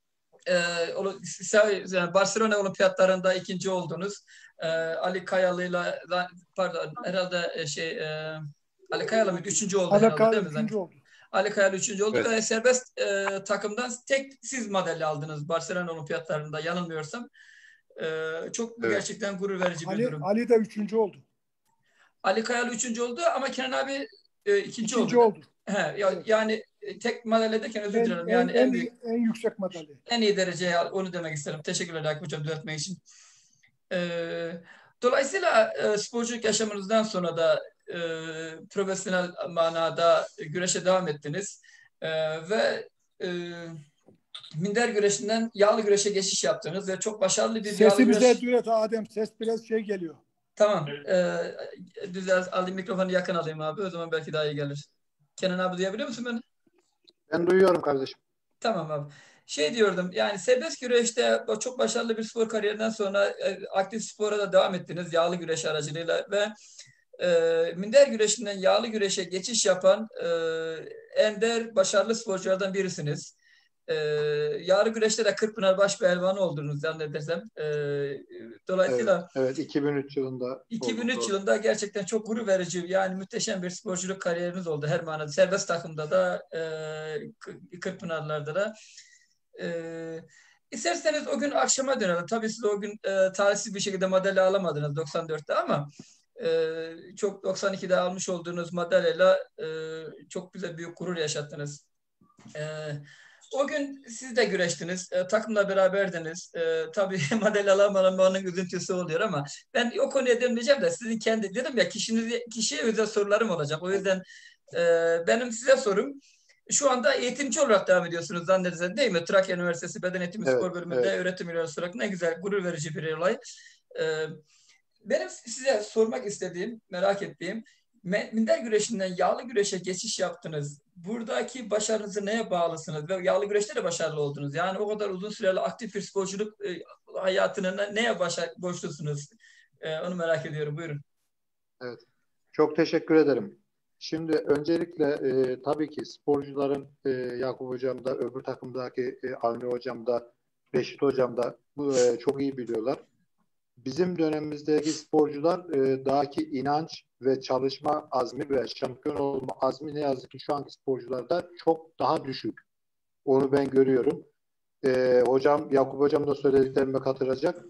Barcelona Olimpiyatlarında ikinci oldunuz. Ali Kayalı'yla herhalde Ali Kayalı mıydı? Üçüncü oldu herhalde değil mi? Üçüncü oldu. Ali Kayalı 3. oldu Evet. ve serbest takımdan tek siz madalya aldınız Barcelona Olimpiyatlarında yanılmıyorsam. Çok Evet. gerçekten gurur verici bir durum. Ali de 3. oldu. Ali Kayalı 3. oldu ama Kenan abi 2. 2. oldu. oldu. He, Evet. yani tek madalya derken özür dilerim. Yani en büyük, en yüksek madalya. en iyi dereceye onu demek isterim. Teşekkürler Yakup Hocam düzeltmek için. Dolayısıyla sporculuk yaşamınızdan sonra da profesyonel manada güreşe devam ettiniz. Ve minder güreşinden yağlı güreşe geçiş yaptınız ve çok başarılı bir yağlı güreş. Sesimize düet Adem. Ses biraz şey geliyor. Tamam. Alayım, mikrofonu yakın alayım abi. O zaman belki daha iyi gelir. Kenan abi duyabiliyor musun beni? Ben duyuyorum kardeşim. Tamam abi. Şey diyordum, yani serbest güreşte çok başarılı bir spor kariyerinden sonra aktif spora da devam ettiniz yağlı güreş aracılığıyla ve minder güreşinden yağlı güreşe geçiş yapan ender başarılı sporculardan birisiniz. Yağlı güreşte de Kırkpınar baş pehlivanı oldunuz zannedersem. Dolayısıyla evet 2003 yılında 2003 yılında gerçekten çok gurur verici, yani muhteşem bir sporculuk kariyeriniz oldu her manada. Serbest takımda da Kırkpınarlar'da da. İsterseniz o gün akşama dönelim. Tabii siz o gün talihsiz bir şekilde madalya alamadınız 94'te ama çok 92'de almış olduğunuz madalyayla çok güzel büyük gurur yaşattınız. O gün siz de güreştiniz. Takımla beraberdiniz. Tabii madalya alamamanın üzüntüsü oluyor ama ben o konuya dönmeyeceğim de sizin kendi dedim ya kişiye özel sorularım olacak. O yüzden benim size sorum, şu anda eğitimci olarak devam ediyorsunuz zannedersem değil mi? Trakya Üniversitesi Beden Eğitimi Spor Bölümünde öğretim üyesi olarak ne güzel, gurur verici bir olay. Benim size sormak istediğim, merak ettiğim, minder güreşinden yağlı güreşe geçiş yaptınız. Buradaki başarınızı neye bağlısınız? Ve yağlı güreşte de başarılı oldunuz. Yani o kadar uzun süreli aktif bir sporculuk hayatını neye borçlusunuz? Onu merak ediyorum. Buyurun. Evet. Çok teşekkür ederim. Şimdi öncelikle tabii ki sporcuların Yakup Hocam da, öbür takımdaki Avni Hocam da, Reşit Hocam da çok iyi biliyorlar. Bizim dönemimizdeki sporcular daki inanç ve çalışma azmi ve şampiyon olma azmi ne yazık ki şu anki sporcularda çok daha düşük. Onu ben görüyorum. Hocam, Yakup Hocam da söylediklerime katılacak.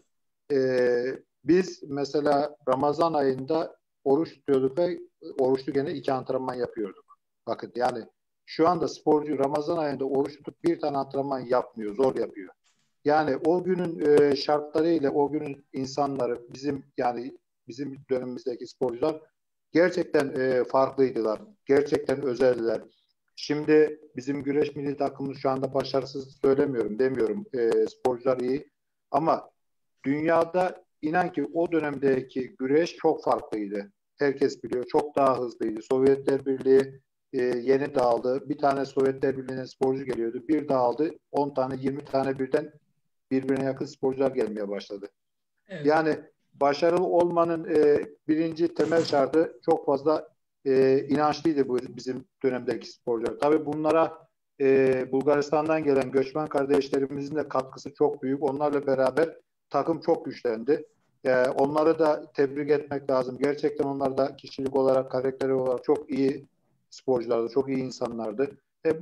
Biz mesela Ramazan ayında oruç tutuyorduk ve oruçlu gene 2 antrenman yapıyorduk. Bakın yani şu anda sporcu Ramazan ayında oruç tutup bir tane antrenman yapmıyor, zor yapıyor. Yani o günün şartlarıyla o günün insanları bizim dönemimizdeki sporcular gerçekten farklıydılar. Gerçekten özeldiler. Şimdi bizim güreş milli takımımız şu anda başarısız demiyorum. Sporcular iyi ama dünyada inan ki o dönemdeki güreş çok farklıydı. Herkes biliyor. Çok daha hızlıydı. Sovyetler Birliği yeni dağıldı. Bir tane Sovyetler Birliği'ne sporcu geliyordu. Bir dağıldı. 10 tane 20 tane birden birbirine yakın sporcular gelmeye başladı. Evet. Yani başarılı olmanın birinci temel şartı çok fazla inançlıydı bu bizim dönemdeki sporcular. Tabii bunlara Bulgaristan'dan gelen göçmen kardeşlerimizin de katkısı çok büyük. Onlarla beraber takım çok güçlendi. Onları da tebrik etmek lazım. Gerçekten onlar da kişilik olarak, karakteri olarak çok iyi sporculardı, çok iyi insanlardı.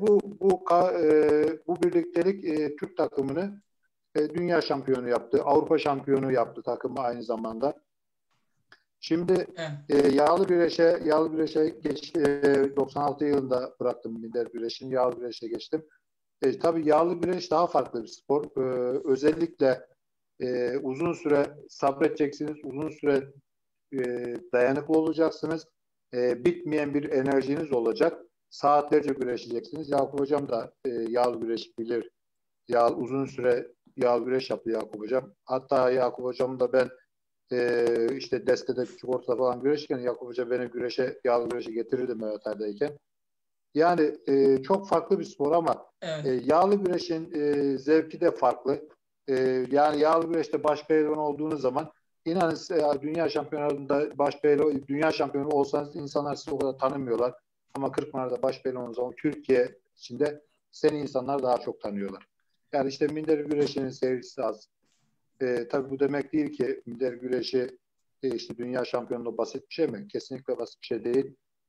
Bu birliktelik Türk takımını dünya şampiyonu yaptı, Avrupa şampiyonu yaptı takımı aynı zamanda. Şimdi yağlı güreşe geçti. 96 yılında bıraktım minder güreşini, yağlı güreşe geçtim. Tabii yağlı güreş daha farklı bir spor. Özellikle uzun süre sabredeceksiniz, uzun süre dayanıklı olacaksınız. Bitmeyen bir enerjiniz olacak. Saatlerce güreşeceksiniz. Yakup Hocam da yağlı güreş bilir. Uzun süre yağlı güreş yaptı Yakup Hocam. Hatta Yakup Hocam da ben işte destede küçük ortada falan güreşirken Yakup Hoca beni yağlı güreşe getirirdi Mehmet Ali'deyken. Yani çok farklı bir spor ama yağlı güreşin zevki de farklı. Yani yağlı güreşte baş pehlivan olduğunuz zaman inanın dünya şampiyonlarında dünya şampiyonu olsanız insanlar sizi o kadar tanımıyorlar. Ama Kırkpınar'da baş pehlivan olduğunuz zaman Türkiye içinde seni insanlar daha çok tanıyorlar. Yani işte minder güreşinin seyircisi az. Tabii bu demek değil ki minder güreşi işte dünya şampiyonluğu basit bir şey mi? Kesinlikle basit bir şey değil.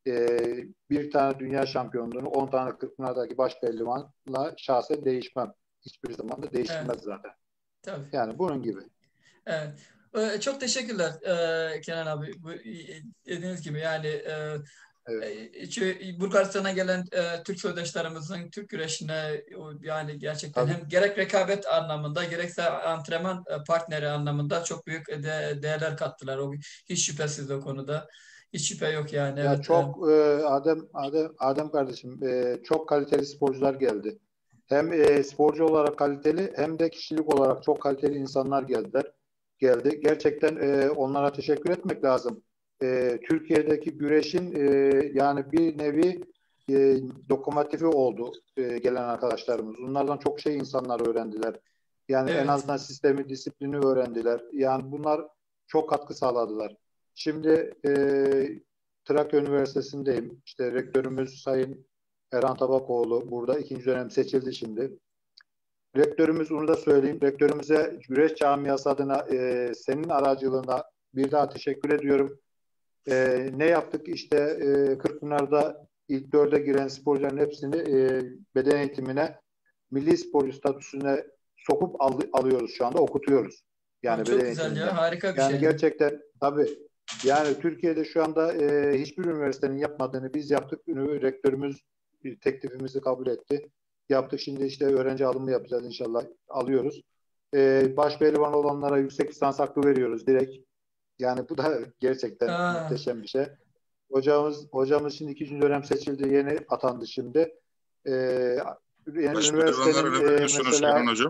bir tane dünya şampiyonluğunu 10 tane Kırkpınar'daki baş pehlivanla şahsen değişmem. Hiçbir zaman da değişilmez Evet, zaten. tabii. Yani bunun gibi. Evet. Çok teşekkürler Kenan abi. Dediğiniz gibi yani Bulgaristan'a gelen Türk soydaşlarımızın Türk güreşine yani gerçekten hem gerek rekabet anlamında gerekse antrenman partneri anlamında çok büyük değerler kattılar. Hiç şüphesiz o konuda. Hiç şüphe yok yani. Ya Evet. çok Adem kardeşim çok kaliteli sporcular geldi. Hem sporcu olarak kaliteli hem de kişilik olarak çok kaliteli insanlar geldi. Gerçekten onlara teşekkür etmek lazım. Türkiye'deki güreşin yani bir nevi lokomotifi oldu gelen arkadaşlarımız. Bunlardan çok şey insanlar öğrendiler. Yani en azından sistemi, disiplini öğrendiler. Yani bunlar çok katkı sağladılar. Şimdi Trakya Üniversitesi'ndeyim. İşte rektörümüz Sayın Erhan Tabakoğlu burada 2. dönem seçildi şimdi. Rektörümüz, onu da söyleyeyim. Rektörümüze güreş camiası adına senin aracılığına bir daha teşekkür ediyorum. Ne yaptık? İşte Kırkpınar'da ilk 4'e giren sporcuların hepsini beden eğitimine, milli sporcu statüsüne sokup alıyoruz şu anda, okutuyoruz. Yani çok beden güzel eğitiminde. ya, harika bir yani şey. Gerçekten tabii. Yani Türkiye'de şu anda hiçbir üniversitenin yapmadığını biz yaptık. Rektörümüz teklifimizi kabul etti. Yaptık. Şimdi işte öğrenci alımı yapacağız inşallah. Alıyoruz. Baş pehlivan olanlara yüksek lisans hakkı veriyoruz direkt. Yani bu da gerçekten muhteşem bir şey. Hocamız şimdi 2. dönem seçildi. Yeni atandı şimdi. Baş Üniversitenin mesela hocam?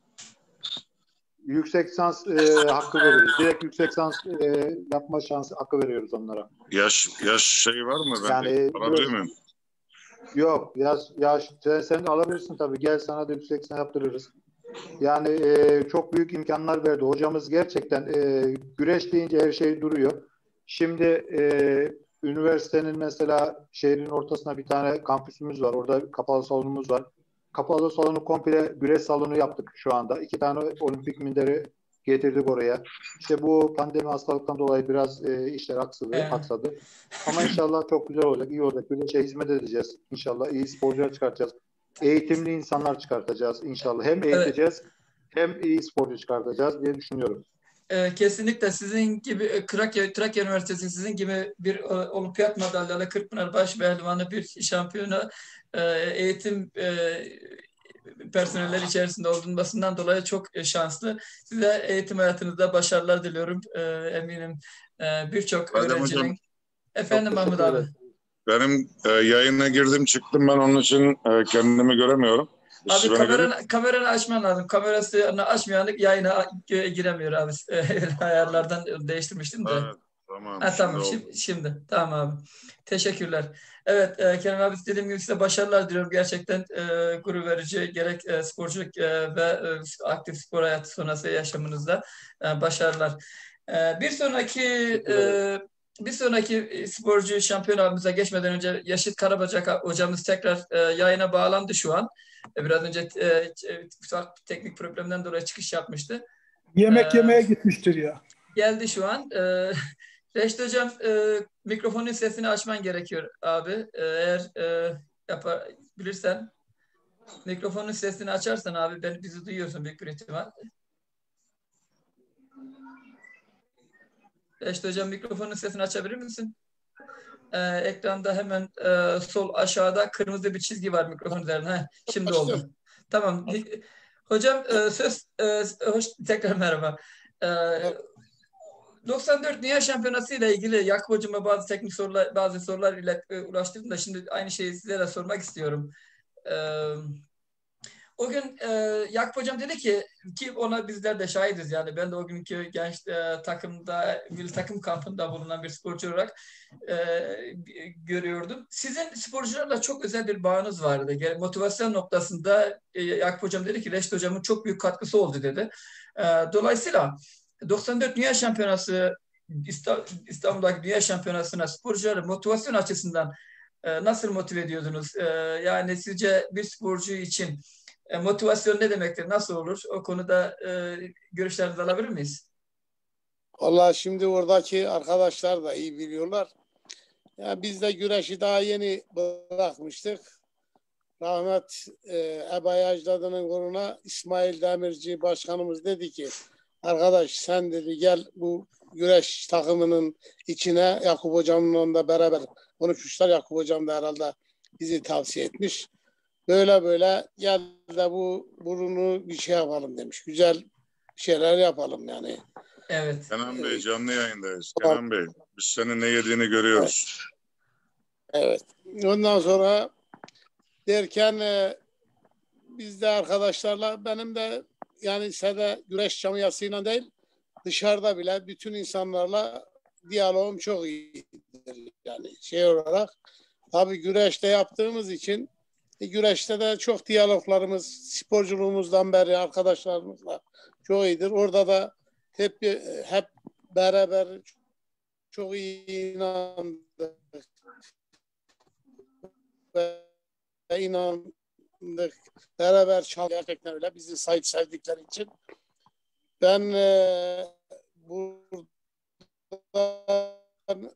Yüksek lisans hakkı veriyoruz. Direkt yüksek lisans yapma şansı hakkı veriyoruz onlara. Yaş şey var mı? Ben yani, alabilir miyim? Yok. Yaş sen de alabilirsin tabii. Gel sana da yüksek lisans yaptırırız. Yani çok büyük imkanlar verdi. Hocamız gerçekten güreş deyince her şey duruyor. Şimdi üniversitenin mesela şehrin ortasına bir tane kampüsümüz var. Orada kapalı salonumuz var. Kapalı salonu komple güreş salonu yaptık şu anda. 2 tane olimpik minderi getirdik oraya. İşte bu pandemi hastalıktan dolayı biraz işler aksadı. Ama inşallah çok güzel olacak, iyi olacak. Güreşe hizmet edeceğiz. İnşallah iyi sporcular çıkartacağız. Eğitimli insanlar çıkartacağız inşallah. Hem eğiteceğiz hem iyi sporcu çıkartacağız diye düşünüyorum. Kesinlikle sizin gibi Trakya Üniversitesi sizin gibi bir olimpiyat madalyalı Kırkpınar baş pehlivanı bir şampiyonu eğitim personeller içerisinde olunmasından dolayı çok şanslı. Size eğitim hayatınızda başarılar diliyorum. Eminim birçok öğrencinin. Efendim Mahmut abi. Benim yayına girdim çıktım, ben onun için kendimi göremiyorum. Abi kameranı açman lazım. Kamerasını açmayan yayına giremiyor abi. Ayarlardan değiştirmiştim de. Evet, tamam. Tamam şimdi. Tamam abi. Teşekkürler. Evet Kenan abi, dediğim gibi size başarılar diliyorum. Gerçekten gurur verici, gerek sporculuk ve aktif spor hayatı sonrası yaşamınızda başarılar. Bir sonraki sporcu şampiyon abimize geçmeden önce Yaşit Karabacak hocamız tekrar yayına bağlandı şu an. Biraz önce teknik problemden dolayı çıkış yapmıştı. Yemek yemeye gitmiştir ya. Geldi şu an. Reşit hocam, mikrofonun sesini açman gerekiyor abi. Eğer yapabilirsen mikrofonun sesini açarsan abi bizi duyuyorsun büyük bir ihtimal. Reşit hocam, mikrofonun sesini açabilir misin? Ekranda hemen sol aşağıda kırmızı bir çizgi var mikrofon üzerinde. Şimdi oldu. Tamam. Hocam tekrar merhaba. 94 Dünya Şampiyonası ile ilgili Yakup hocama bazı sorular ile ulaştırdım da şimdi aynı şeyi size de sormak istiyorum. O gün Yakup hocam dedi ki ona bizler de şahidiz, yani ben de o günkü genç takımda, milli takım kampında bulunan bir sporcu olarak görüyordum. Sizin sporcularla çok özel bir bağınız vardı. Yani motivasyon noktasında Yakup hocam dedi ki Reşit hocamın çok büyük katkısı oldu dedi. Dolayısıyla 94 Dünya Şampiyonası, İstanbul'daki Dünya Şampiyonası'na sporcuları motivasyon açısından nasıl motive ediyordunuz? Yani sizce bir sporcu için motivasyon ne demektir? Nasıl olur? O konuda görüşlerinizi alabilir miyiz? Vallahi şimdi oradaki arkadaşlar da iyi biliyorlar. Yani biz de güreşi daha yeni bırakmıştık. Rahmet Ebay Ajdadı'nın uğruna İsmail Demirci başkanımız dedi ki arkadaş sen dedi gel bu güreş takımının içine Yakup hocamla da beraber konuşmuşlar. Yakup hocam da herhalde bizi tavsiye etmiş. Böyle böyle gel de bunu bir şey yapalım demiş. Güzel şeyler yapalım yani. Evet. Kenan Bey canlı yayındayız. Kenan Bey biz senin ne yediğini görüyoruz. Evet. Ondan sonra derken biz de arkadaşlarla benim de yani sede güreş camiasıyla değil dışarıda bile bütün insanlarla diyalogum çok iyidir. Yani şey olarak tabii güreşte yaptığımız için güreşte de çok diyaloglarımız sporculuğumuzdan beri arkadaşlarımızla çok iyidir. Orada da hep beraber çok iyi inandık ve inandık. Beraber çaldık. Gerçekten öyle. Bizi sevdikleri için. Ben buradan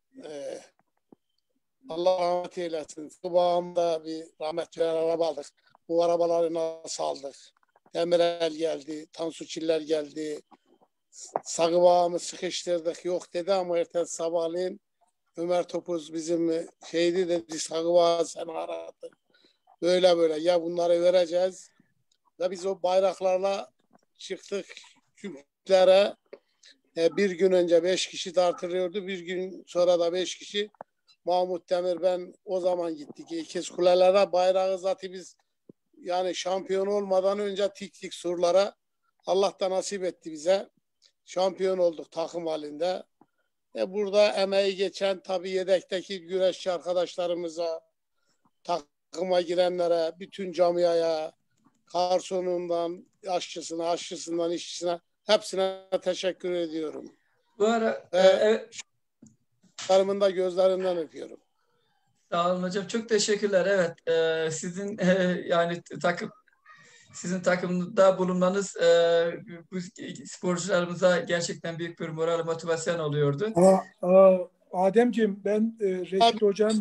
Allah rahmet eylesin. Sabahımda bir rahmetli araba aldık. Bu arabaları nasıl aldık? Demirel geldi. Tansu Çiller geldi. Sakıbağımı sıkıştırdık. Yok dedi ama ertesi sabahleyin Ömer Topuz bizim şeydi dedi. Sakıbağı sen aradı. Böyle böyle ya bunları vereceğiz. Ve biz o bayraklarla çıktık küplere. Bir gün önce 5 kişi tartılıyordu. Bir gün sonra da 5 kişi. Mahmut Demir ben o zaman gittik. İkizkule'lere bayrağı zaten biz yani şampiyon olmadan önce tik surlara Allah da nasip etti bize. Şampiyon olduk takım halinde. Burada emeği geçen tabii yedekteki güreşçi arkadaşlarımıza, takıma girenlere, bütün camiaya, garsonundan, aşçısından, işçisine hepsine teşekkür ediyorum. Bu ara evet. Çocuklarımın da gözlerinden öpüyorum. Sağ olun hocam. Çok teşekkürler. Evet. Sizin yani sizin takımda bulunmanız bu sporcularımıza gerçekten büyük bir moral motivasyon oluyordu. Ademciğim ben Reşit Hocam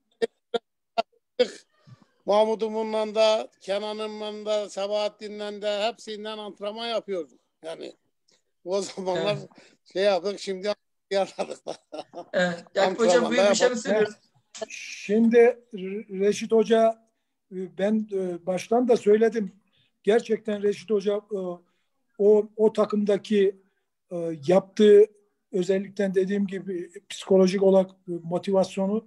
Mahmud'umla da Kenan'ımla da Sabahattin'le de hepsinden antrenman yapıyorduk. Yani o zamanlar şey yaptık şimdi yarladık da. Evet. Yani hocam buyur bir şey mi söylüyorsun? Şimdi Reşit Hoca ben baştan da söyledim. Gerçekten Reşit Hoca o takımdaki yaptığı özellikle dediğim gibi psikolojik olarak motivasyonu.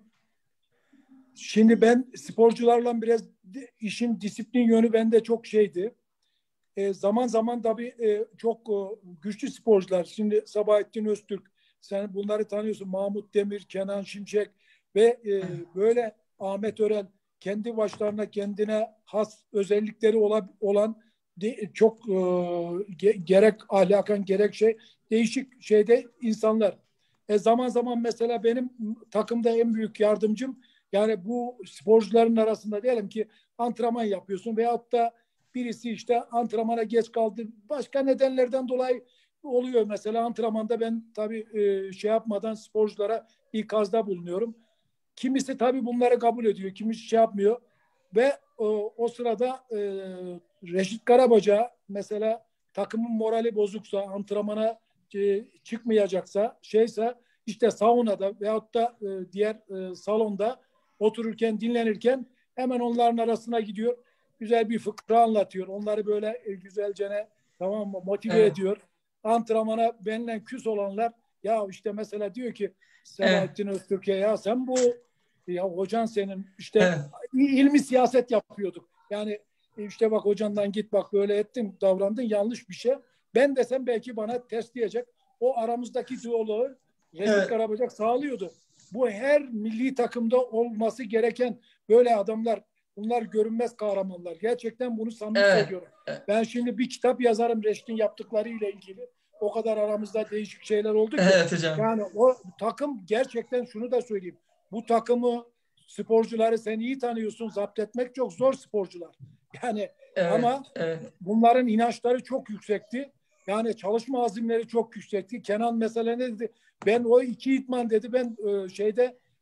Şimdi ben sporcularla biraz işin disiplin yönü bende çok şeydi. Zaman zaman tabii çok güçlü sporcular. Şimdi Sabahattin Öztürk, sen bunları tanıyorsun. Mahmut Demir, Kenan Şimşek ve böyle Ahmet Örel kendi başlarına kendine has özellikleri olan çok gerek ahlakan gerek değişik şeyde insanlar. Zaman zaman mesela benim takımda en büyük yardımcım yani bu sporcuların arasında diyelim ki antrenman yapıyorsun veyahut da birisi işte antrenmana geç kaldı. Başka nedenlerden dolayı oluyor. Mesela antrenmanda ben tabii şey yapmadan sporculara ikazda bulunuyorum. Kimisi tabii bunları kabul ediyor. Kimisi şey yapmıyor. Ve o sırada Reşit Karabaca mesela takımın morali bozuksa, antrenmana çıkmayacaksa, işte saunada veyahut da diğer salonda otururken, dinlenirken hemen onların arasına gidiyor. Güzel bir fıkra anlatıyor. Onları böyle güzelce tamam mı motive ediyor. Antrenmana benimle küs olanlar ya işte mesela diyor ki Sabahattin Öztürk'e ya sen bu ya hocan senin işte ilmi siyaset yapıyorduk. Yani işte bak hocandan git bak böyle ettin davrandın yanlış bir şey. Ben desem belki bana ters diyecek. O aramızdaki diyaloğu Reşit Karabacak sağlıyordu. Bu her milli takımda olması gereken böyle adamlar. Bunlar görünmez kahramanlar. Gerçekten bunu samimi söylüyorum. Ben şimdi bir kitap yazarım Reşit'in yaptıklarıyla ilgili. O kadar aramızda değişik şeyler oldu ki. Evet hocam. Yani o takım gerçekten şunu da söyleyeyim. Bu takımı sporcuları sen iyi tanıyorsun. Zapt etmek çok zor sporcular. Yani ama bunların inançları çok yüksekti. Yani çalışma azimleri çok yüksekti. Kenan mesela ne dedi? Ben o 2 idman dedi. Ben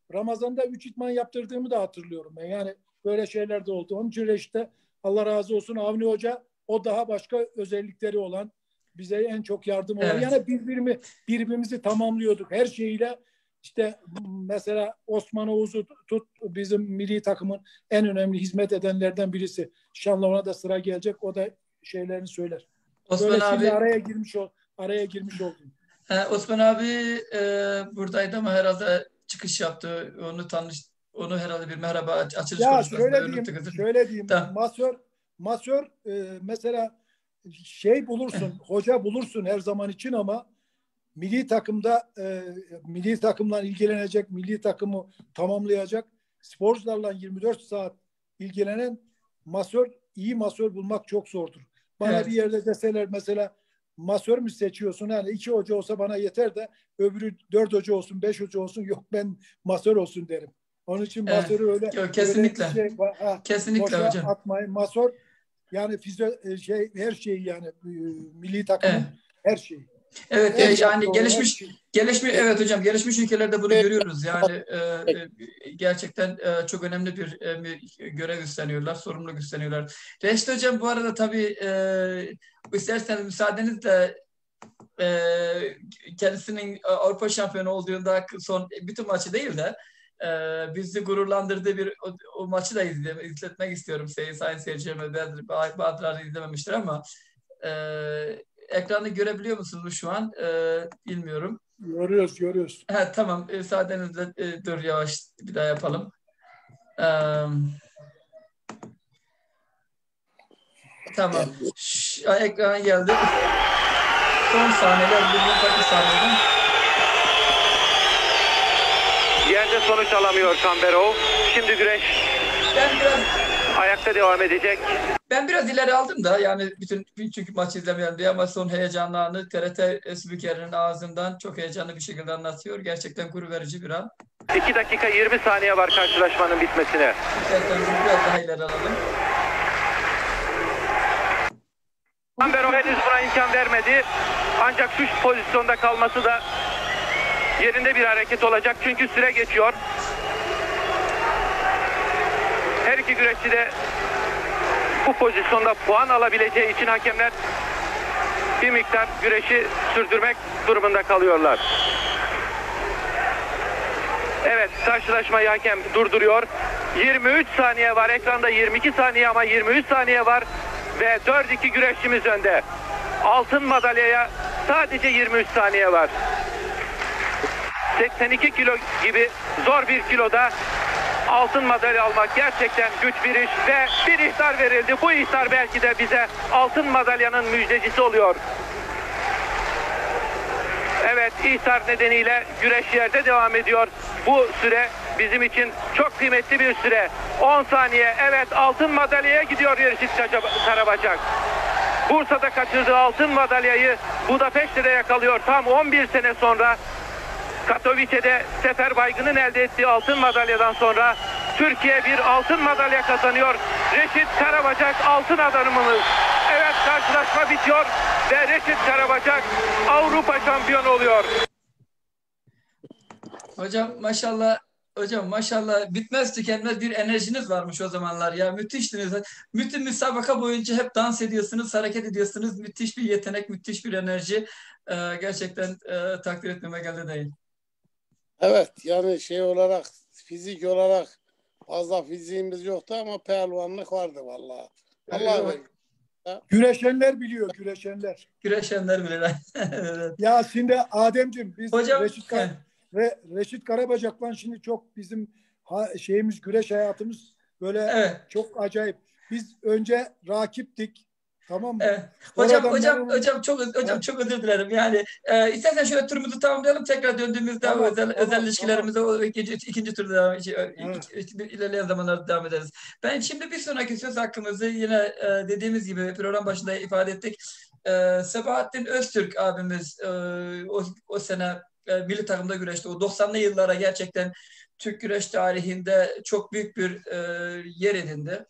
Ramazan'da 3 idman yaptırdığımı da hatırlıyorum ben. Yani böyle şeyler de oldu. Onun için işte Allah razı olsun Avni Hoca, o daha başka özellikleri olan, bize en çok yardım olan. Evet. Yani birbirimizi tamamlıyorduk her şeyle. İşte mesela Osman Oğuz'u tut, bizim milli takımın en önemli hizmet edenlerden birisi. İnşallah ona da sıra gelecek. O da şeylerini söyler. Osman böyle abi, şimdi araya girmiş oldum. Osman abi buradaydı ama herhalde çıkış yaptı. Onu herhalde bir merhaba açılış Ya konuşmasında şöyle diyeyim. Tamam. Masör mesela şey bulursun, hoca bulursun her zaman için ama milli takımda milli takımla ilgilenecek, milli takımı tamamlayacak sporcularla 24 saat ilgilenen iyi masör bulmak çok zordur. Bana Evet. bir yerde deseler mesela masör mü seçiyorsun? Yani 2 hoca olsa bana yeter de öbürü 4 hoca olsun, 5 hoca olsun. Yok, ben masör olsun derim. Onun için masörü öyle. Yok, kesinlikle. Kesinlikle boşa hocam. atmayın. Masör yani her şeyi yani milli takımın her şeyi. Evet, yani gelişmiş evet hocam, gelişmiş ülkelerde bunu görüyoruz. Yani gerçekten çok önemli bir görev üstleniyorlar, sorumluluk üstleniyorlar. Reşit hocam, bu arada tabii isterseniz müsaadenizle kendisinin Avrupa şampiyonu olduğunda son bütün maçı değil de bizi gururlandırdığı o maçı da izletmek istiyorum sayın seyircilerime. Bazıları izlememiştir ama ekranı görebiliyor musunuz şu an? Bilmiyorum. Görüyoruz. Tamam. Müsaadenizle dur, yavaş bir daha yapalım. Tamam. Ekrana geldi. Son saniyeler. Bir saniyeden. Yerde sonuç alamıyor Kamberov. Şimdi güreş ayakta devam edecek. Ben biraz ileri aldım da yani çünkü maçı izlemeyelim diye, ama son heyecanlı anı TRT spikerinin ağzından çok heyecanlı bir şekilde anlatıyor. Gerçekten gurur verici bir an. 2 dakika 20 saniye var karşılaşmanın bitmesine. Biraz daha ileri alalım. Kamberov henüz buna imkan vermedi. Ancak şu pozisyonda kalması da yerinde bir hareket olacak. Çünkü süre geçiyor. Her iki güreşçi de bu pozisyonda puan alabileceği için hakemler bir miktar güreşi sürdürmek durumunda kalıyorlar. Evet, karşılaşmayı hakem durduruyor. 23 saniye var. Ekranda 22 saniye ama 23 saniye var. Ve 4-2 güreşçimiz önde. Altın madalyaya sadece 23 saniye var. 82 kilo gibi zor bir kiloda altın madalya almak gerçekten güç bir iş ve bir ihtar verildi. Bu ihtar belki de bize altın madalyanın müjdecisi oluyor. Evet, ihtar nedeniyle güreş yerde devam ediyor. Bu süre bizim için çok kıymetli bir süre. 10 saniye. Evet, altın madalyaya gidiyor Reşit Karabacak. Bursa'da kaçırdığı altın madalyayı Budapeşte'de yakalıyor. Tam 11 sene sonra Katowice'de Sefer Baygın'ın elde ettiği altın madalyadan sonra Türkiye bir altın madalya kazanıyor. Reşit Karabacak altın adamımız. Evet, karşılaşma bitiyor ve Reşit Karabacak Avrupa şampiyonu oluyor. Hocam maşallah bitmez tükenmez bir enerjiniz varmış o zamanlar ya, müthiştiniz. Bütün müsabaka boyunca hep dans ediyorsunuz, hareket ediyorsunuz. Müthiş bir yetenek, müthiş bir enerji. Gerçekten takdir etmeme elde değil. Evet, yani şey olarak, fizik olarak fazla fiziğimiz yoktu ama pehlivanlık vardı vallahi. Allah güreşenler biliyor, güreşenler. Güreşenler bilir. Evet. Ya şimdi Ademciğim, biz hocam, Reşit Karabacak'la şimdi çok bizim güreş hayatımız böyle çok acayip. Biz önce rakiptik. Tamam mı? Evet. Hocam çok özür dilerim. Yani istersen şöyle turumuzu tamamlayalım. Tekrar döndüğümüzde özel ilişkilerimize ikinci turda ilerleyen zamanlarda devam ederiz. Ben şimdi bir sonraki söz hakkımızı yine dediğimiz gibi program başında ifade ettik. Sebahattin Öztürk abimiz o sene milli takımda güreşti. O 90'lı yıllara gerçekten Türk güreş tarihinde çok büyük bir yer edindi.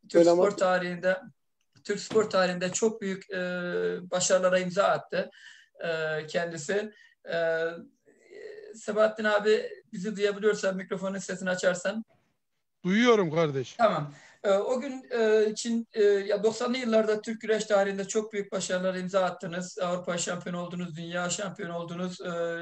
Türk spor tarihinde çok büyük başarılara imza attı kendisi. Sebahattin abi bizi duyabiliyorsan mikrofonun sesini açarsan. Duyuyorum kardeş. Tamam. O gün için 90'lı yıllarda Türk güreş tarihinde çok büyük başarılar imza attınız. Avrupa şampiyonu oldunuz, dünya şampiyonu oldunuz.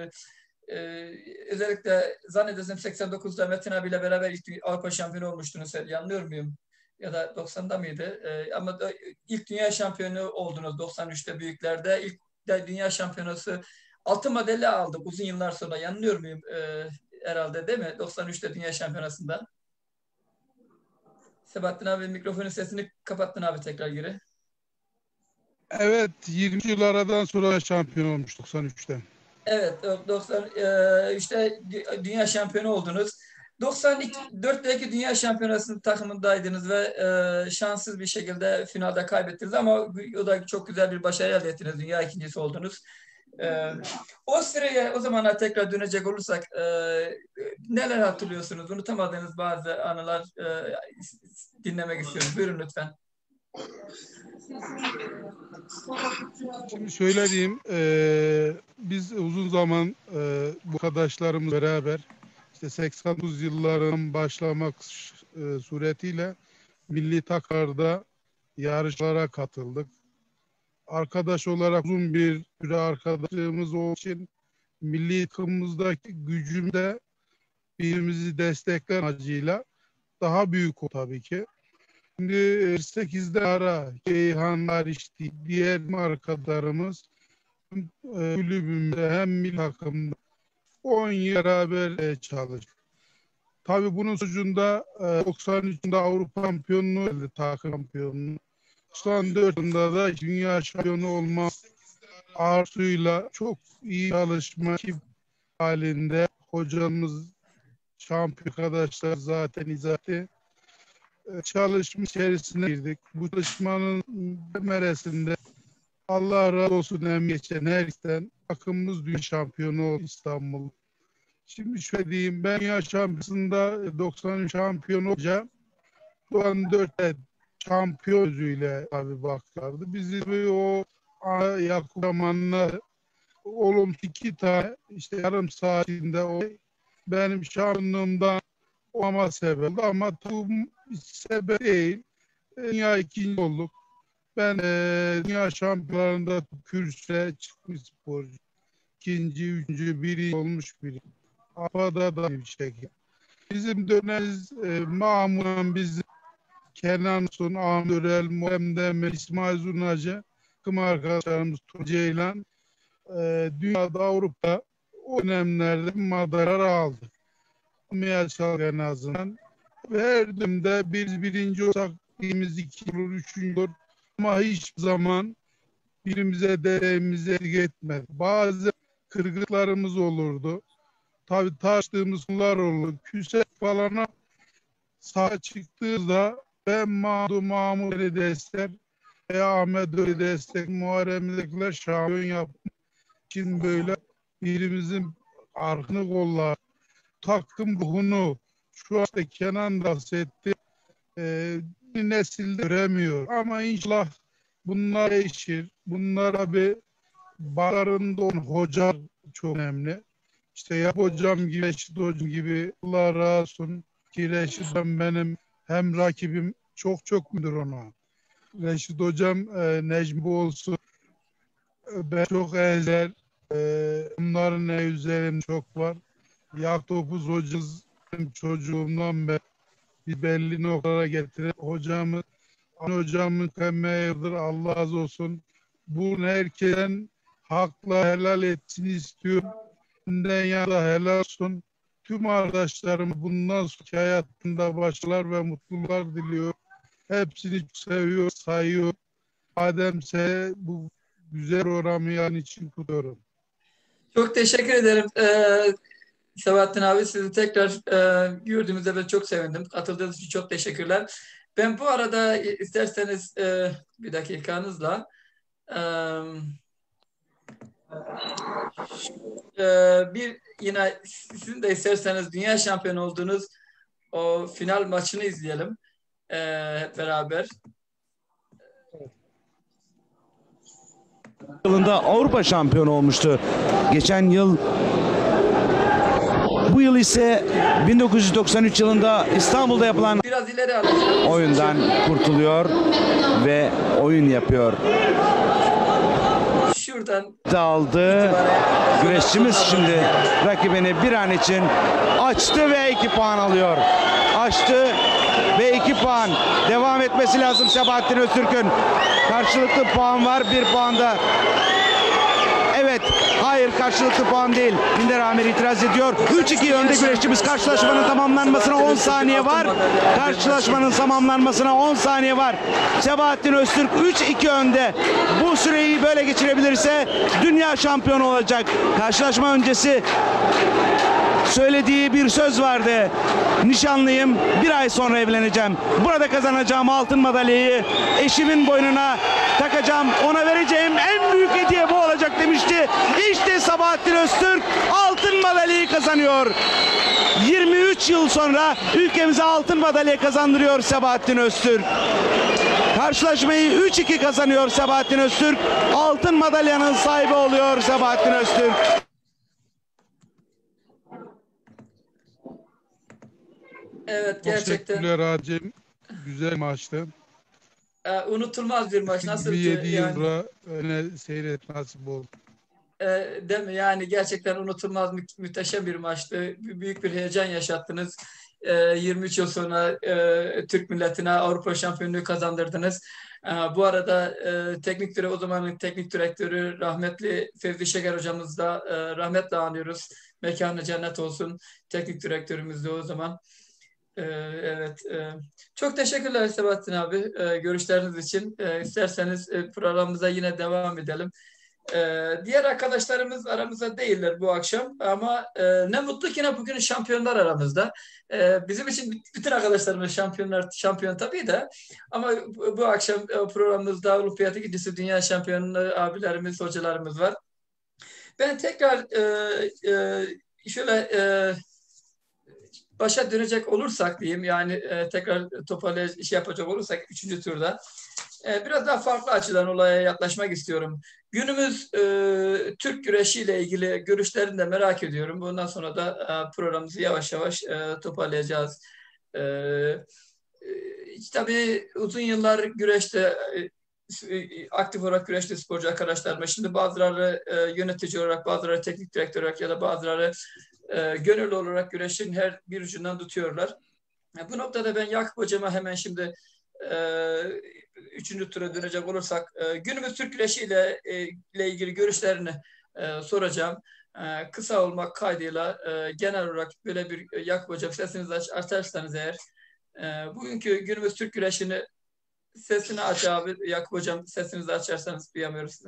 Özellikle zannedersem 89'da Metin abiyle beraber ilk Avrupa şampiyonu olmuştunuz. Yanılıyor muyum? Ya da 90'da mıydı? Ama ilk dünya şampiyonu oldunuz 93'te büyüklerde. İlk dünya şampiyonası altın madalya aldık uzun yıllar sonra. Yanılıyor muyum? Herhalde değil mi? 93'te dünya şampiyonasında. Sebahattin abi mikrofonun sesini kapattın abi tekrar geri. Evet, 20 yıl aradan sonra şampiyon olmuş 93'te. Evet, 93'te dünya şampiyonu oldunuz. 94'teki dünya şampiyonasının takımındaydınız ve şanssız bir şekilde finalde kaybettiniz ama o da çok güzel bir başarı elde ettiniz. Dünya ikincisi oldunuz. O sıraya, o zamana tekrar dönecek olursak neler hatırlıyorsunuz? Unutamadığınız bazı anılar dinlemek istiyoruz. Buyurun lütfen. Şimdi şöyle diyeyim, biz uzun zaman bu arkadaşlarımız beraber işte 89 yılların başlamak suretiyle milli takımda yarışlara katıldık. Arkadaş olarak uzun bir süre arkadaşlığımız olduğu için milli takımımızdaki gücümde birbirimizi destekler amacıyla daha büyük o tabii ki. Şimdi 8'de ara Ceyhanlar işte diğer arkadaşlarımız kulübümüzde hem milli takımda 10 yıl beraber çalıştık. Tabii bunun sonucunda 93'ünde Avrupa şampiyonluğu elde, takım şampiyonluğu. 94 yılında da dünya şampiyonu olma arzusuyla çok iyi çalışma halinde hocamız, şampiyon arkadaşlar zaten izahı çalışma içerisine girdik. Bu çalışmanın meresinde Allah razı olsun hem geçen herkesten takımımız dünya şampiyonu oldu İstanbul. Şimdi şöyle diyeyim, ben dünya şampiyonasında 93 şampiyon olacağım. 94'te şampiyon gözüyle tabii baklardı. Bizi o yakın zamanla olumsuz 2 tane işte yarım saatinde o benim şampiyonluğumdan olma sebep oldu ama bu sebep değil. Dünya ikinci olduk. Ben dünya şampiyonlarında kürsüye çıkmış sporcu. İkinci, üçüncü, birinci olmuş biri. Apada da bir şekilde. Bizim dönemiz Mahmut'un bizim Kenan Sun, Ahmet Örel, Muhammed Emre, İsmail Zurnacı, takım arkadaşlarımız Ceylan, dünyada Avrupa o dönemlerde madalyalar aldı. Miyasal en azından. Ve her dönemde biz birinci olsak birimiz 2 olur, 3. olur. Ama hiçbir zaman birimize değerimize etmedi. Bazı kırgıtlarımız olurdu. Tabii tartıştığımız konular olurdu. Küse falana sağ çıktığında ben Mahmut Ali destek ve Ahmet Ali destek Muharrem'dekiler şampiyon yaptım. Şimdi böyle birimizin arkını kollar. Takım ruhunu şu anda Kenan da bahsetti. Bir nesilde göremiyor. Ama inşallah bunlar değişir. Bunlara bir barlarında olan hoca çok önemli. İşte Yap hocam gibi, Reşit hocam gibi Allah razı olsun ki Reşit hocam benim hem rakibim çok müdür ona. Reşit hocam Necmi olsun ben çok ezer. Bunların ne üzerim çok var. Yaktopuz hocamız çocuğumdan beri bir belli noktalara getirip hocamın kemmeyedir Allah razı olsun. Bunu herkesten hakla helal etsin istiyorum. Bundan yana helal olsun. Tüm arkadaşlarım bundan sonraki hayatında başarılar ve mutluluklar diliyor. Hepsini seviyor, sayıyor. Ademse bu güzel programı yani için kutluyorum. Çok teşekkür ederim. Sebahattin abi sizi tekrar gördüğümüzde ben çok sevindim. Katıldığınız için çok teşekkürler. Ben bu arada isterseniz bir dakikanızla bir yine sizin de isterseniz dünya şampiyonu olduğunuz o final maçını izleyelim hep beraber. Yılında Avrupa şampiyonu olmuştu. Geçen yıl Bu yıl ise 1993 yılında İstanbul'da yapılan Biraz ileri alacağım. oyundan kurtuluyor ve oyun yapıyor. Şuradan Aldı. Güreşçimiz şimdi rakibini bir an için açtı ve 2 puan alıyor. Açtı ve 2 puan. Devam etmesi lazım Sebahattin Öztürk'ün. Karşılıklı puan var. 1 puan da. Evet. Hayır, karşılıklı puan değil. Binder Amer itiraz ediyor. 3-2 önde güreşçimiz. Karşılaşmanın tamamlanmasına 10 saniye var. Karşılaşmanın tamamlanmasına 10 saniye var. Sebahattin Öztürk 3-2 önde. Bu süreyi böyle geçirebilirse dünya şampiyonu olacak. Karşılaşma öncesi söylediği bir söz vardı. Nişanlıyım, 1 ay sonra evleneceğim. Burada kazanacağım altın madalyayı eşimin boynuna takacağım. Ona vereceğim en büyük hediye bu olacak demişti. İşte Sebahattin Öztürk altın madalyayı kazanıyor. 23 yıl sonra ülkemize altın madalya kazandırıyor Sebahattin Öztürk. Karşılaşmayı 3-2 kazanıyor Sebahattin Öztürk. Altın madalyanın sahibi oluyor Sebahattin Öztürk. Evet, gerçekten. Teşekkürler Hacım. Güzel maçtı. Unutulmaz bir maç. Nasıl ki 27 yani, yılda öyle seyret nasip oldu. değil mi? Yani gerçekten unutulmaz, müteşem bir maçtı. Büyük bir heyecan yaşattınız. 23 yıl sonra Türk milletine Avrupa şampiyonluğu kazandırdınız. Bu arada o zamanın teknik direktörü rahmetli Fevzi Şeker hocamız da rahmetle anıyoruz. Mekanı cennet olsun. Teknik direktörümüzdü o zaman. Evet. Çok teşekkürler Sebahattin abi görüşleriniz için. İsterseniz programımıza yine devam edelim. Diğer arkadaşlarımız aramızda değiller bu akşam ama ne mutlu ki ne bugün şampiyonlar aramızda. Bizim için bütün arkadaşlarımız şampiyon tabii de ama bu akşam programımızda Olimpiyat ikincisi dünya şampiyonu abilerimiz, hocalarımız var. Ben tekrar şöyle başa dönecek olursak diyeyim, yani tekrar toparlayacak yapacak olursak 3. turda biraz daha farklı açıdan olaya yaklaşmak istiyorum. Günümüz Türk güreşiyle ilgili görüşlerini de merak ediyorum. Bundan sonra da programımızı yavaş yavaş toparlayacağız. Tabii uzun yıllar güreşte aktif olarak güreşte sporcu arkadaşlarım. Şimdi bazıları yönetici olarak, bazıları teknik direktör olarak ya da bazıları gönüllü olarak güreşin her bir ucundan tutuyorlar. Bu noktada ben Yakup hocama hemen şimdi 3. tura dönecek olursak günümüz Türk güreşiyle ilgili görüşlerini soracağım. Kısa olmak kaydıyla genel olarak böyle bir Yakup hocam sesinizi açarsanız eğer bugünkü günümüz Türk güreşini sesini aç abi Yakup hocam, sesinizi açarsanız duyamıyoruz sizi.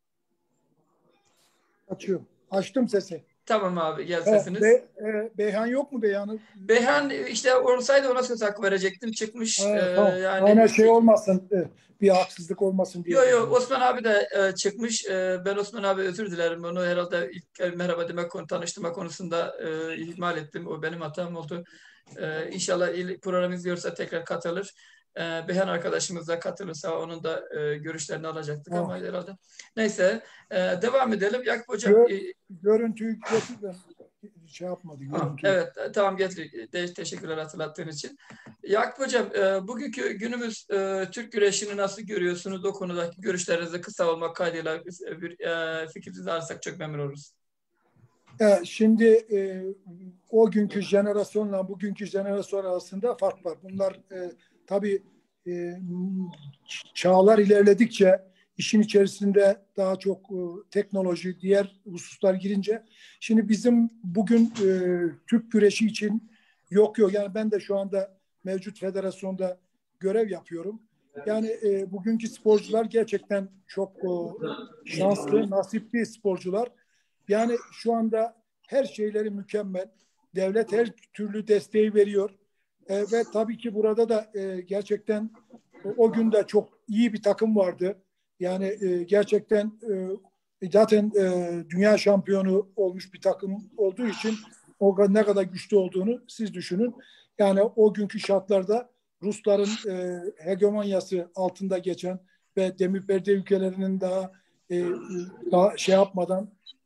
Açıyorum. Açtım sesi. Tamam abi, gel sesiniz. Beyhan yok mu Beyhan'ı? Beyhan işte olsaydı ona söz hakkı verecektim. Çıkmış. Tamam. Yani şey olmasın, bir haksızlık olmasın diye. Yok Osman abi de çıkmış. Ben Osman abi özür dilerim. Onu herhalde ilk merhaba demek, tanıştırma konusunda ihmal ettim. O benim hatam oldu. İnşallah program izliyorsa tekrar katılır. Beyhan arkadaşımız da katılırsa onun da görüşlerini alacaktık ama herhalde. Neyse devam edelim. Yakup hocam. Görüntüyü getir, şey yapmadı. Evet tamam, getir. Teşekkürler hatırlattığın için. Yakup hocam bugünkü günümüz Türk güreşini nasıl görüyorsunuz? O konudaki görüşlerinizi kısa olmak kaydıyla bir fikrinizi alırsak çok memnun oluruz. Şimdi o günkü jenerasyonla bugünkü jenerasyon arasında fark var. Bunlar tabii çağlar ilerledikçe işin içerisinde daha çok teknoloji, diğer hususlar girince şimdi bizim bugün Türk güreşi için yok. Yani ben de şu anda mevcut federasyonda görev yapıyorum. Yani bugünkü sporcular gerçekten çok şanslı, nasipli sporcular. Yani şu anda her şeyleri mükemmel. Devlet her türlü desteği veriyor. Ve tabii ki burada da gerçekten o gün de çok iyi bir takım vardı. Yani gerçekten zaten dünya şampiyonu olmuş bir takım olduğu için o ne kadar güçlü olduğunu siz düşünün. Yani o günkü şartlarda Rusların hegemonyası altında geçen ve demir perde ülkelerinin daha şey yapmadan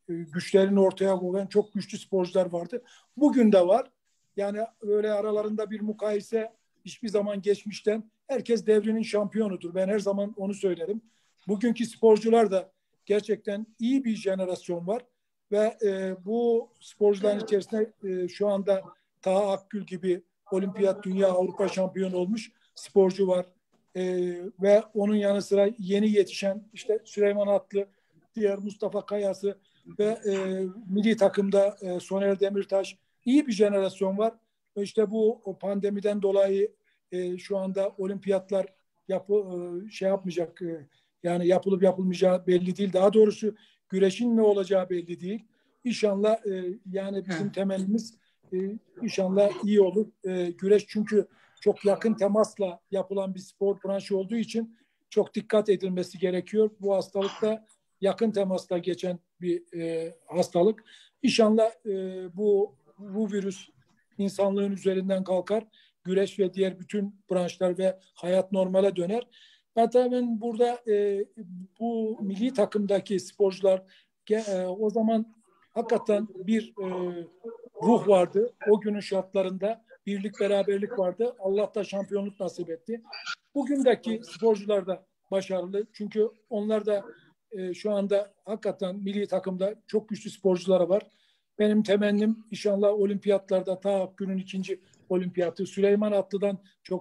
güçlerini ortaya koyan çok güçlü sporcular vardı. Bugün de var. Yani öyle aralarında bir mukayese hiçbir zaman geçmişten, herkes devrinin şampiyonudur. Ben her zaman onu söylerim. Bugünkü sporcular da gerçekten iyi bir jenerasyon var ve bu sporcuların içerisinde şu anda Taha Akgül gibi olimpiyat, dünya, Avrupa şampiyonu olmuş sporcu var. Ve onun yanı sıra yeni yetişen işte Süleyman Atlı, diğer Mustafa Kayası ve milli takımda Soner Demirtaş, iyi bir jenerasyon var. İşte bu pandemiden dolayı şu anda olimpiyatlar yapmayacak, yani yapılıp yapılmayacağı belli değil. Daha doğrusu güreşin ne olacağı belli değil. İnşallah yani bizim temennimiz inşallah iyi olur. Güreş çünkü çok yakın temasla yapılan bir spor branşı olduğu için çok dikkat edilmesi gerekiyor. Bu hastalıkta yakın temasla geçen bir hastalık. İnşallah bu virüs insanlığın üzerinden kalkar. Güreş ve diğer bütün branşlar ve hayat normale döner. Hatta ben burada bu milli takımdaki sporcular o zaman hakikaten bir ruh vardı. O günün şartlarında birlik, beraberlik vardı. Allah da şampiyonluk nasip etti. Bugündeki sporcular da başarılı. Çünkü onlar da şu anda hakikaten milli takımda çok güçlü sporcuları var. Benim temennim inşallah olimpiyatlarda Taha Akgül'ün 2. olimpiyatı, Süleyman Atlı'dan çok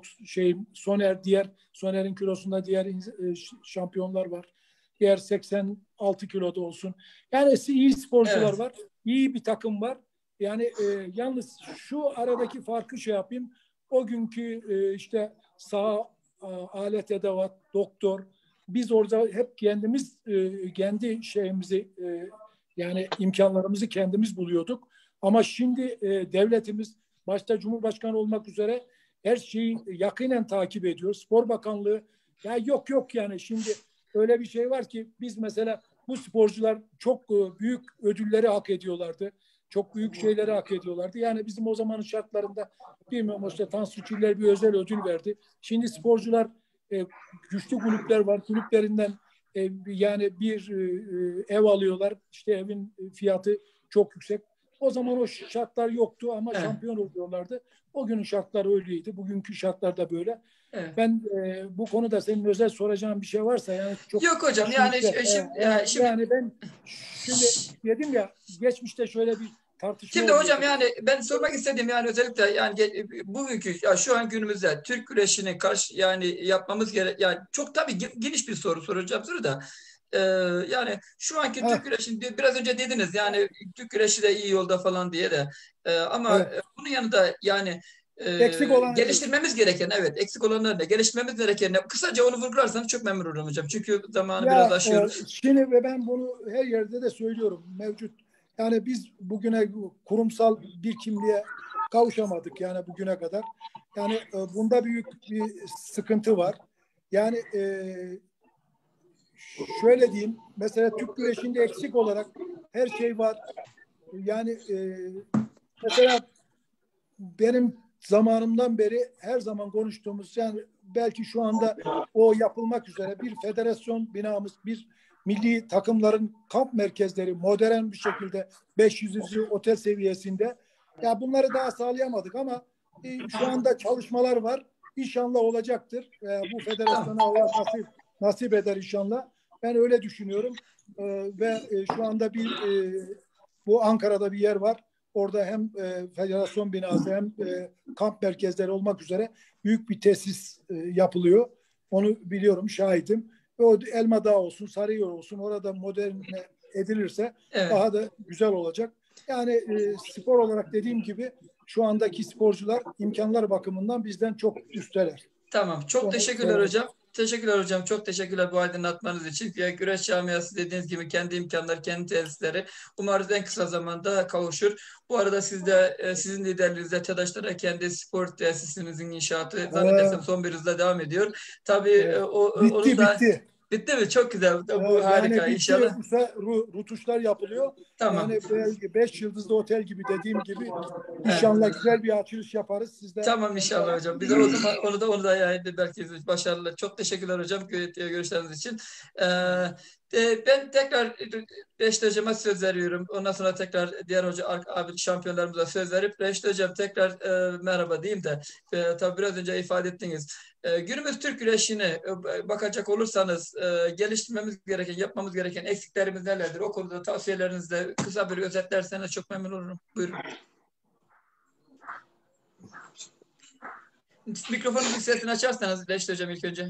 Soner'in kilosunda diğer şampiyonlar var. Diğer 86 kiloda olsun. Yani iyi sporcular var. İyi bir takım var. Yani yalnız şu aradaki farkı yapayım. O günkü işte alet edevat, doktor, biz orada hep kendimiz kendi şeyimizi yani imkanlarımızı kendimiz buluyorduk. Ama şimdi devletimiz başta Cumhurbaşkanı olmak üzere her şeyi yakinen takip ediyor. Spor Bakanlığı ya yok yani şimdi öyle bir şey var ki biz mesela bu sporcular çok büyük ödülleri hak ediyorlardı. Çok büyük şeyleri hak ediyorlardı. Yani bizim o zamanın şartlarında bilmiyorum işte Tansu Çiller bir özel ödül verdi. Şimdi sporcular güçlü kulüpler var. Kulüplerinden yani bir ev alıyorlar. İşte evin fiyatı çok yüksek. O zaman o şartlar yoktu ama şampiyon oluyorlardı. O günün şartları öyleydi. Bugünkü şartlar da böyle. Evet. Ben bu konuda senin özel soracağın bir şey varsa yani çok... Yok hocam yani yani ben şimdi dedim ya geçmişte şöyle bir tartışma Şimdi hocam yani ben sormak istediğim yani özellikle yani bugünkü şu an günümüzde Türk güreşini yani yapmamız gerek yani çok tabii geniş bir soru soracağım da yani şu anki Türk güreşini biraz önce dediniz yani Türk güreşi de iyi yolda falan diye de ama bunun yanında yani eksik olan geliştirmemiz gereken eksik olanlar ne? Geliştirmemiz gereken ne? Kısaca onu vurgularsanız çok memnun olurum hocam. Çünkü zamanı biraz aşıyoruz. Şimdi ve ben bunu her yerde de söylüyorum mevcut. Yani biz bugüne kurumsal bir kimliğe kavuşamadık yani bugüne kadar. Yani bunda büyük bir sıkıntı var. Yani şöyle diyeyim mesela Türk güreşinde eksik olarak her şey var. Yani mesela benim zamanımdan beri her zaman konuştuğumuz yani belki şu anda o yapılmak üzere bir federasyon binamız, bir milli takımların kamp merkezleri modern bir şekilde 500'lü otel seviyesinde ya bunları daha sağlayamadık ama şu anda çalışmalar var. İnşallah olacaktır. Bu federasyona Allah nasip eder inşallah. Ben öyle düşünüyorum. Ve şu anda bu Ankara'da bir yer var. Orada hem federasyon binası hem kamp merkezleri olmak üzere büyük bir tesis yapılıyor. Onu biliyorum, şahidim. Ve o Elmadağ olsun, Sarıyer olsun orada modern edilirse daha da güzel olacak. Yani spor olarak dediğim gibi şu andaki sporcular imkanlar bakımından bizden çok üstteler. Tamam. Çok teşekkürler hocam. Teşekkürler hocam. Çok teşekkürler bu aydınlatmanız için. Ya, güreş camiası dediğiniz gibi kendi imkanları, kendi tesisleri umarız en kısa zamanda kavuşur. Bu arada siz de sizin liderliğinizde TEDAŞ'ta kendi spor tesisimizin inşaatı zannedersem son bir hızla devam ediyor. Tabii bitti. Bitti mi? Çok güzel. Bu harika. Yani İnşallah. ise rutuşlar yapılıyor. Tamam. Yani 5 yıldızlı otel gibi dediğim gibi inşallah güzel bir açılış yaparız. Siz de Tamam inşallah hocam. Bize o zaman onu da yani belki başarılı. Çok teşekkürler hocam görüşleriniz için. Ben tekrar Reşit hocama söz veriyorum. Ondan sonra tekrar diğer abi şampiyonlarımıza söz verip Reşit hocam tekrar merhaba diyeyim de tabii biraz önce ifade ettiniz. Günümüz Türk güreşine bakacak olursanız geliştirmemiz gereken, yapmamız gereken eksiklerimiz nelerdir? O konuda tavsiyelerinizi de kısa bir özetlerseniz çok memnun olurum. Buyurun. Mikrofonun bir sesini açarsanız Reşit hocam ilk önce.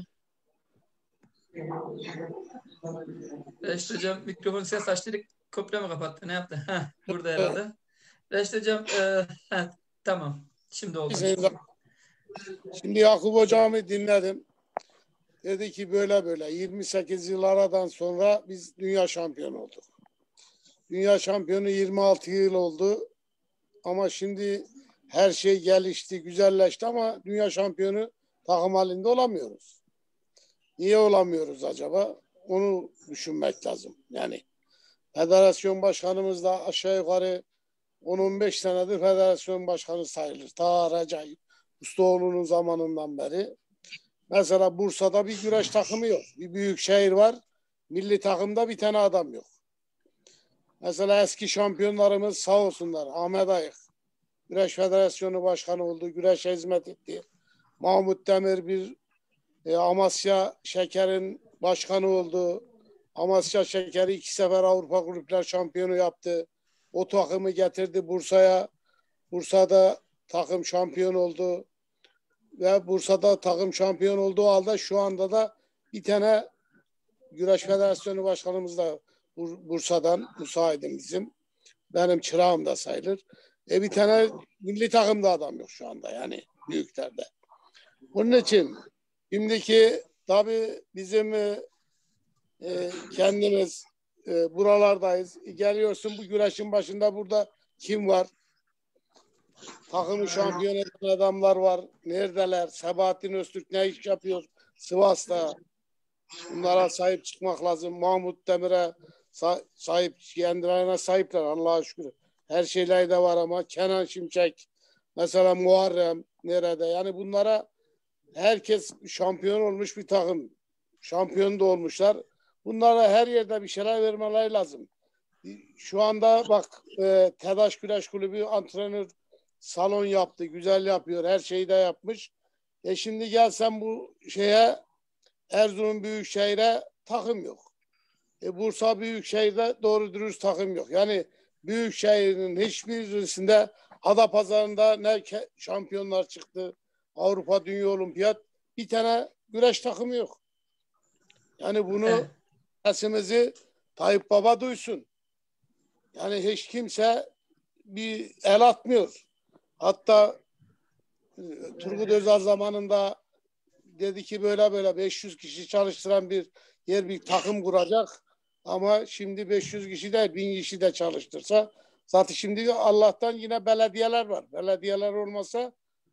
Reşit hocam mikrofonu ses açtırdık. Komple mi kapattı? Ne yaptı? Burada herhalde. Reşit hocam tamam. Şimdi oldu. Şimdi Yakup hocamı dinledim. Dedi ki böyle 28 yıl aradan sonra biz dünya şampiyonu olduk. Dünya şampiyonu 26 yıl oldu. Ama şimdi her şey gelişti, güzelleşti ama dünya şampiyonu takım halinde olamıyoruz. Niye olamıyoruz acaba? Onu düşünmek lazım. Yani federasyon başkanımız da aşağı yukarı 10-15 senedir federasyon başkanı sayılır. Ta Recai Ustaoğlu'nun zamanından beri. Mesela Bursa'da bir güreş takımı yok. Bir büyük şehir var. Milli takımda bir tane adam yok. Mesela eski şampiyonlarımız sağ olsunlar. Ahmet Ayık. Güreş Federasyonu Başkanı oldu. Güreşe hizmet etti. Mahmut Demir bir Amasya Şeker'in başkanı oldu. Amasya Şeker'i 2 sefer Avrupa Kulüpler Şampiyonu yaptı. O takımı getirdi Bursa'ya. Bursa'da takım şampiyon oldu. Ve Bursa'da takım şampiyon olduğu halde şu anda da bir tane Güreş Federasyonu Başkanımız da Bursa'dan müsaitim bizim. Benim çırağım da sayılır. Bir tane milli takımda adam yok şu anda yani büyüklerde. Bunun için şimdiki tabii bizim kendimiz buralardayız. Geliyorsun bu güreşin başında burada kim var? Takımı şampiyon eden adamlar var. Neredeler? Sebahattin Öztürk ne iş yapıyor? Sivas'ta. Bunlara sahip çıkmak lazım. Mahmut Demir'e sahip, kendilerine sahipler Allah'a şükür. Her şeyler de var ama Kenan Şimşek, mesela Muharrem nerede? Yani bunlara herkes şampiyon olmuş bir takım. Şampiyon da olmuşlar. Bunlara her yerde bir şeyler vermeleri lazım. Şu anda bak TEDAŞ Güreş Kulübü antrenör salon yaptı. Güzel yapıyor. Her şeyi de yapmış. Şimdi gelsen bu şeye Erzurum Büyükşehir'e takım yok. Bursa Büyükşehir'de doğru dürüst takım yok. Yani Büyükşehir'in hiçbirisinde Adapazarı'nda ne şampiyonlar çıktı. Avrupa Dünya Olimpiyat bir tane güreş takımı yok. Yani bunu sesimizi Tayyip Baba duysun. Yani hiç kimse bir el atmıyor. Hatta Turgut Özal zamanında dedi ki böyle 500 kişi çalıştıran bir takım kuracak. Ama şimdi 500 kişi de 1000 kişi de çalıştırsa zaten şimdi Allah'tan yine belediyeler var. Belediyeler olmasa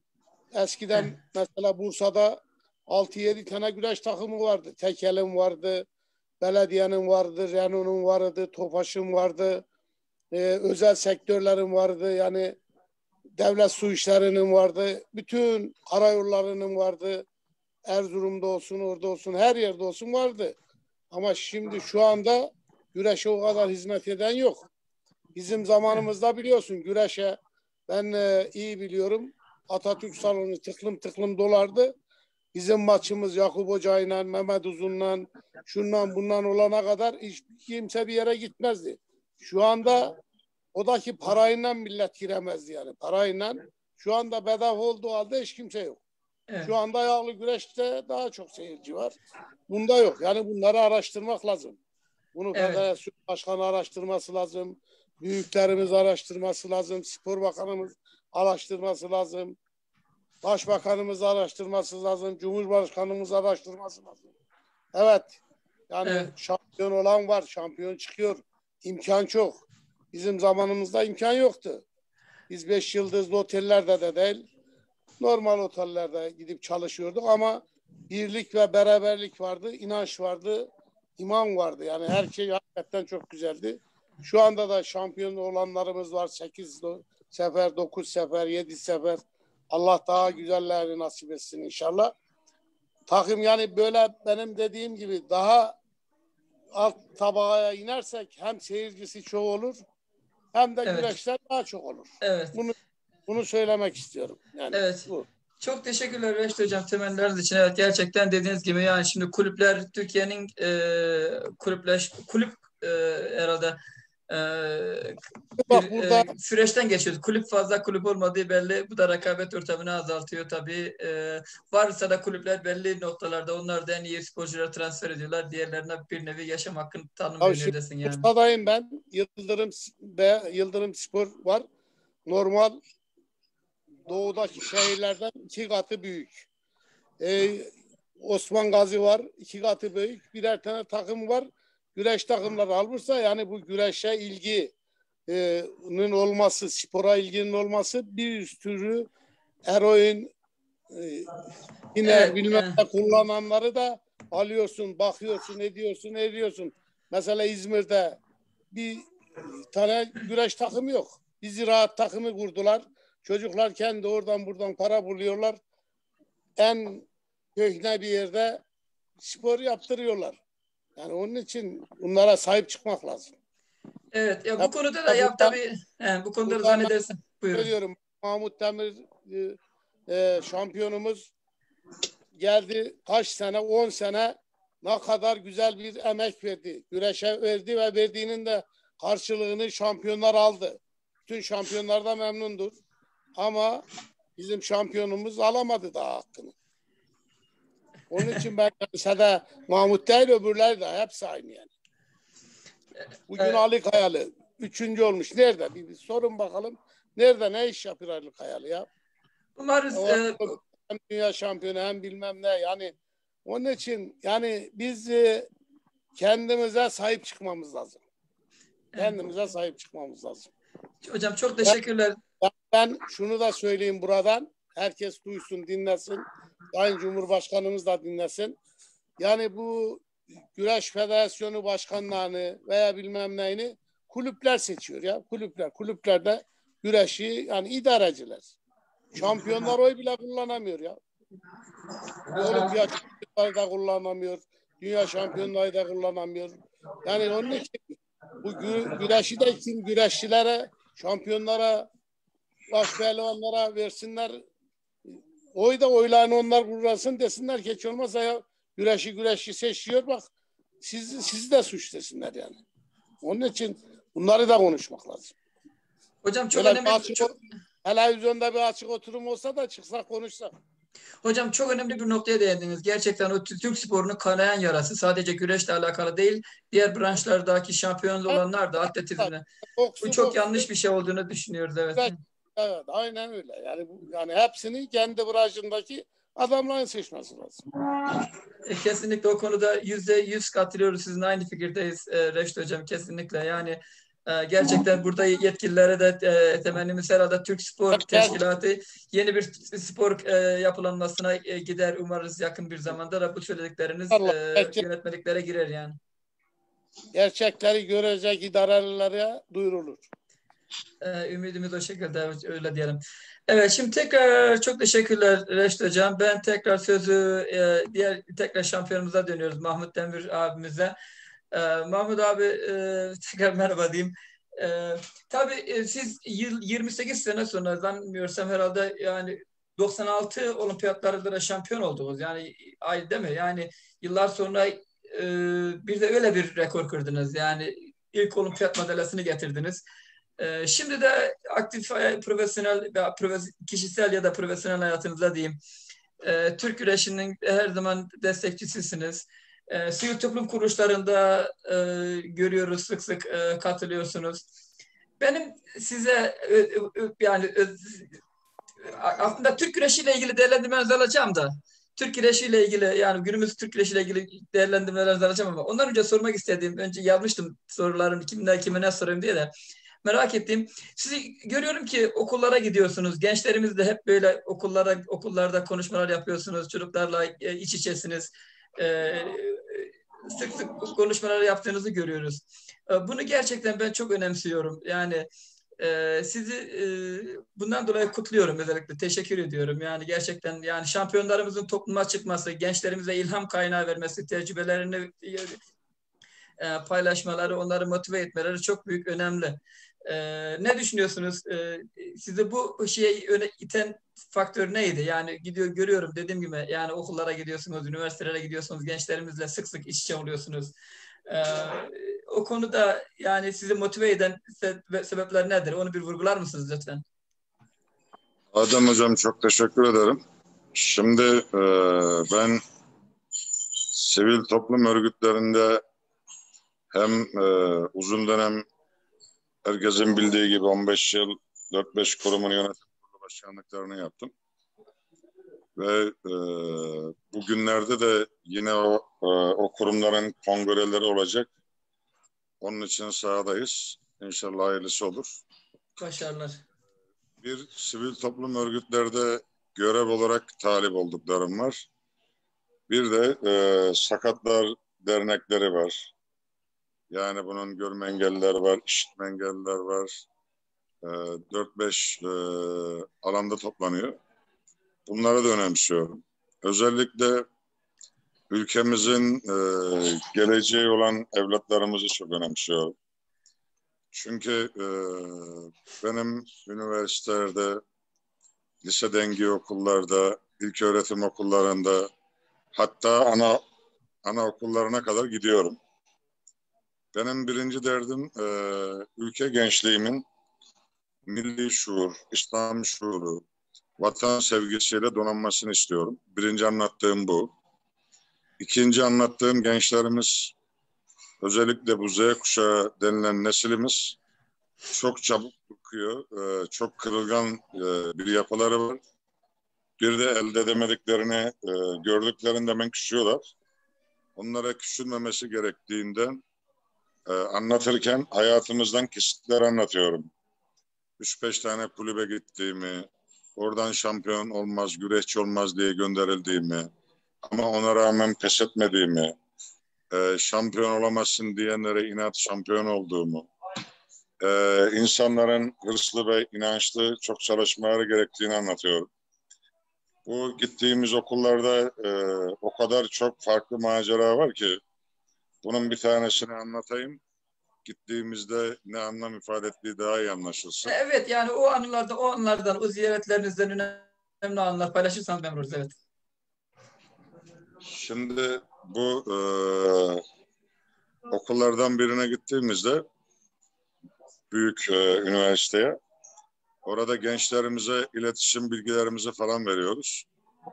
eskiden mesela Bursa'da 6-7 tane güreş takımı vardı. Tekel'in vardı, belediyenin vardı, Renault'un vardı, Tofaş'ın vardı, özel sektörlerin vardı. Yani devlet su işlerinin vardı. Bütün karayollarının vardı. Erzurum'da olsun, orada olsun, her yerde olsun vardı. Ama şimdi şu anda güreşe o kadar hizmet eden yok. Bizim zamanımızda biliyorsun güreşe ben iyi biliyorum. Atatürk salonu tıklım tıklım dolardı. Bizim maçımız Yakup Hoca'yla, Mehmet Uzun'la, şundan bundan olana kadar hiç kimse bir yere gitmezdi. Şu anda odaki parayla millet giremezdi yani. Parayla şu anda bedava olduğu halde hiç kimse yok. Evet. Şu anda yağlı güreşte daha çok seyirci var. Bunda yok. Yani bunları araştırmak lazım. Bunu Federasyon Başkanı araştırması lazım. Büyüklerimiz araştırması lazım. Spor Bakanımız araştırması lazım. Başbakanımız araştırması lazım. Cumhurbaşkanımız araştırması lazım. Evet. Yani şampiyon olan var. Şampiyon çıkıyor. İmkan çok. Bizim zamanımızda imkan yoktu. Biz 5 yıldızlı otellerde de değil, normal otellerde gidip çalışıyorduk ama birlik ve beraberlik vardı, inanç vardı, iman vardı. Yani her şey hakikaten çok güzeldi. Şu anda da şampiyon olanlarımız var. 8 sefer, 9 sefer, 7 sefer. Allah daha güzellerini nasip etsin inşallah. Takım yani böyle benim dediğim gibi daha alt tabakaya inersek hem seyircisi çok olur hem de güreşler daha çok olur. Evet. Bunu söylemek istiyorum. Yani evet. Bu. Çok teşekkürler Reşit Hocam temennileriniz için. Evet, gerçekten dediğiniz gibi yani şimdi kulüpler Türkiye'nin kulüp herhalde burada süreçten geçiyoruz. Kulüp fazla kulüp olmadığı belli. Bu da rekabet ortamını azaltıyor tabii. Varsa da kulüpler belli noktalarda onlar da en iyi sporcuları transfer ediyorlar. Diğerlerine bir nevi yaşam hakkını tanımıyor neredesin yani. Bursa'dayım ben. Yıldırım Spor var. Normal doğudaki şehirlerden 2 katı büyük. Osman Gazi var. 2 katı büyük. Birer tane takım var. Güreş takımları almışsa yani bu güreşe ilginin olması, spora ilginin olması bir sürü eroin bilmem ne kullananları da alıyorsun, bakıyorsun, ediyorsun. Mesela İzmir'de bir tane güreş takımı yok. Bir ziraat takımı kurdular. Çocuklar kendi oradan buradan para buluyorlar. En köhne bir yerde spor yaptırıyorlar. Yani onun için bunlara sahip çıkmak lazım. Evet. Ya bu konuda da tabii bu konuda da zannedersin. Buyurun. Söylüyorum. Mahmut Demir şampiyonumuz geldi kaç sene 10 sene ne kadar güzel bir emek verdi. Güreşe verdi ve verdiğinin de karşılığını şampiyonlar aldı. Bütün şampiyonlar da memnundur. Ama bizim şampiyonumuz alamadı daha hakkını. Onun için ben mesela Mahmut değil öbürler de hepsi aynı yani. Bugün Ali Kayalı 3. olmuş. Nerede? Bir sorun bakalım. Nerede? Ne iş yapıyor Ali Kayalı ya? Umarız hem dünya şampiyonu hem bilmem ne yani. Onun için yani biz kendimize sahip çıkmamız lazım. Kendimize sahip çıkmamız lazım. Hocam çok teşekkürler. Ben şunu da söyleyeyim buradan. Herkes duysun, dinlesin. Sayın Cumhurbaşkanımız da dinlesin. Yani bu Güreş Federasyonu başkanlarını veya bilmem neyini kulüpler seçiyor ya. Kulüplerde güreşi yani idareciler. Şampiyonlar oy bile kullanamıyor ya. Olimpiyat şampiyonları da kullanamıyor. Dünya şampiyonları da kullanamıyor. Yani onun için bu güreşi de kim güreşçilere, şampiyonlara, baş pehlivanlara versinler. Oy da oylarını onlar kullansın desinler ki hiç olmazsa ya güreşi seçiyor bak sizi de suç desinler yani. Onun için bunları da konuşmak lazım. Hocam çok önemli. Televizyonda bir açık oturum olsa da çıksak konuşsak. Hocam çok önemli bir noktaya değindiniz. Gerçekten o Türk sporunun kanayan yarası sadece güreşle alakalı değil, diğer branşlardaki şampiyon olanlar da atletizmle. Bu çok yanlış bir şey olduğunu düşünüyoruz. Evet. Evet, aynen öyle. Yani hepsini kendi branşındaki adamların seçmesi lazım. Kesinlikle o konuda %100 katılıyoruz. Sizinle aynı fikirdeyiz Reşit Hocam. Kesinlikle yani gerçekten burada yetkililere de temennimiz herhalde Türk Spor Teşkilatı yeni bir spor yapılanmasına gider umarız yakın bir zamanda da bu söyledikleriniz yönetmeliklere girer yani. Gerçekleri görecek idarelilere duyurulur. Ümidimiz o şekilde öyle diyelim. Evet şimdi tekrar çok teşekkürler Reşit Hocam. Ben tekrar sözü tekrar şampiyonumuza dönüyoruz Mahmut Demir abimize. Mahmut abi tekrar merhaba diyeyim. Tabii siz 28 sene sonra zannediyorsam herhalde yani 96 olimpiyatlarda da şampiyon oldunuz. Yani ay değil mi? Yani yıllar sonra bir de öyle bir rekor kırdınız. Yani ilk olimpiyat madalyasını getirdiniz. Şimdi de aktif profesyonel kişisel ya da profesyonel hayatınızda diyeyim. Türk güreşinin her zaman destekçisisiniz. Sivil toplum kuruluşlarında görüyoruz sık sık katılıyorsunuz. Benim size yani aslında Türk güreşiyle ilgili değerlendirmenizi alacağım da Türk güreşiyle ilgili yani günümüz Türk güreşiyle ilgili değerlendirmelerinizi alacağım ama ondan önce sormak istediğim önce yazmıştım sorularım kime sorayım diye de merak ettiğim, sizi görüyorum ki okullara gidiyorsunuz. Gençlerimiz de hep böyle okullarda konuşmalar yapıyorsunuz. Çocuklarla iç içesiniz. Sık sık konuşmalar yaptığınızı görüyoruz. Bunu gerçekten ben çok önemsiyorum. Yani sizi bundan dolayı kutluyorum, özellikle teşekkür ediyorum. Yani gerçekten, yani şampiyonlarımızın topluma çıkması, gençlerimize ilham kaynağı vermesi, tecrübelerini paylaşmaları, onları motive etmeleri çok büyük, önemli. Ne düşünüyorsunuz? Sizi bu şeye iten faktör neydi? Yani görüyorum, dediğim gibi, yani okullara gidiyorsunuz, üniversitelere gidiyorsunuz, gençlerimizle sık sık iç içe oluyorsunuz. O konuda yani sizi motive eden sebepler nedir? Onu bir vurgular mısınız lütfen? Adem Hocam, çok teşekkür ederim. Şimdi ben sivil toplum örgütlerinde hem uzun dönem, herkesin bildiği gibi 15 yıl 4-5 kurumun yönetim kurulu başkanlıklarını yaptım. Ve bugünlerde de yine o kurumların kongreleri olacak. Onun için sahadayız. İnşallah hayırlısı olur. Başarılar. Bir sivil toplum örgütlerde görev olarak talip olduklarım var. Bir de sakatlar dernekleri var. Yani bunun görme engelliler var, işitme engelliler var. 4-5 alanda toplanıyor. Bunları da önemsiyorum. Özellikle ülkemizin geleceği olan evlatlarımızı çok önemsiyorum. Çünkü benim üniversitelerde, lise dengi okullarda, ilköğretim okullarında, hatta anaokullarına kadar gidiyorum. Benim birinci derdim ülke gençliğimin milli şuur, İslam şuuru, vatan sevgisiyle donanmasını istiyorum. Birinci anlattığım bu. İkinci anlattığım, gençlerimiz, özellikle bu Z kuşağı denilen neslimiz çok çabuk bıkıyor, çok kırılgan bir yapıları var. Bir de elde edemediklerini gördüklerinde hemen küsüyorlar. Onlara küsülmemesi gerektiğinden anlatırken hayatımızdan kesitler anlatıyorum. 3-5 tane kulübe gittiğimi, oradan şampiyon olmaz, güreşçi olmaz diye gönderildiğimi, ama ona rağmen pes etmediğimi, şampiyon olamazsın diyenlere inat şampiyon olduğumu, insanların hırslı ve inançlı çok çalışmaları gerektiğini anlatıyorum. Bu gittiğimiz okullarda o kadar çok farklı macera var ki, bunun bir tanesini anlatayım. Gittiğimizde ne anlam ifade ettiği daha iyi anlaşılsın. Evet, yani o anlardan, o ziyaretlerinizden önemli anlar paylaşırsanız memnun oluruz. Evet. Şimdi bu okullardan birine gittiğimizde, büyük üniversiteye, orada gençlerimize iletişim bilgilerimizi falan veriyoruz.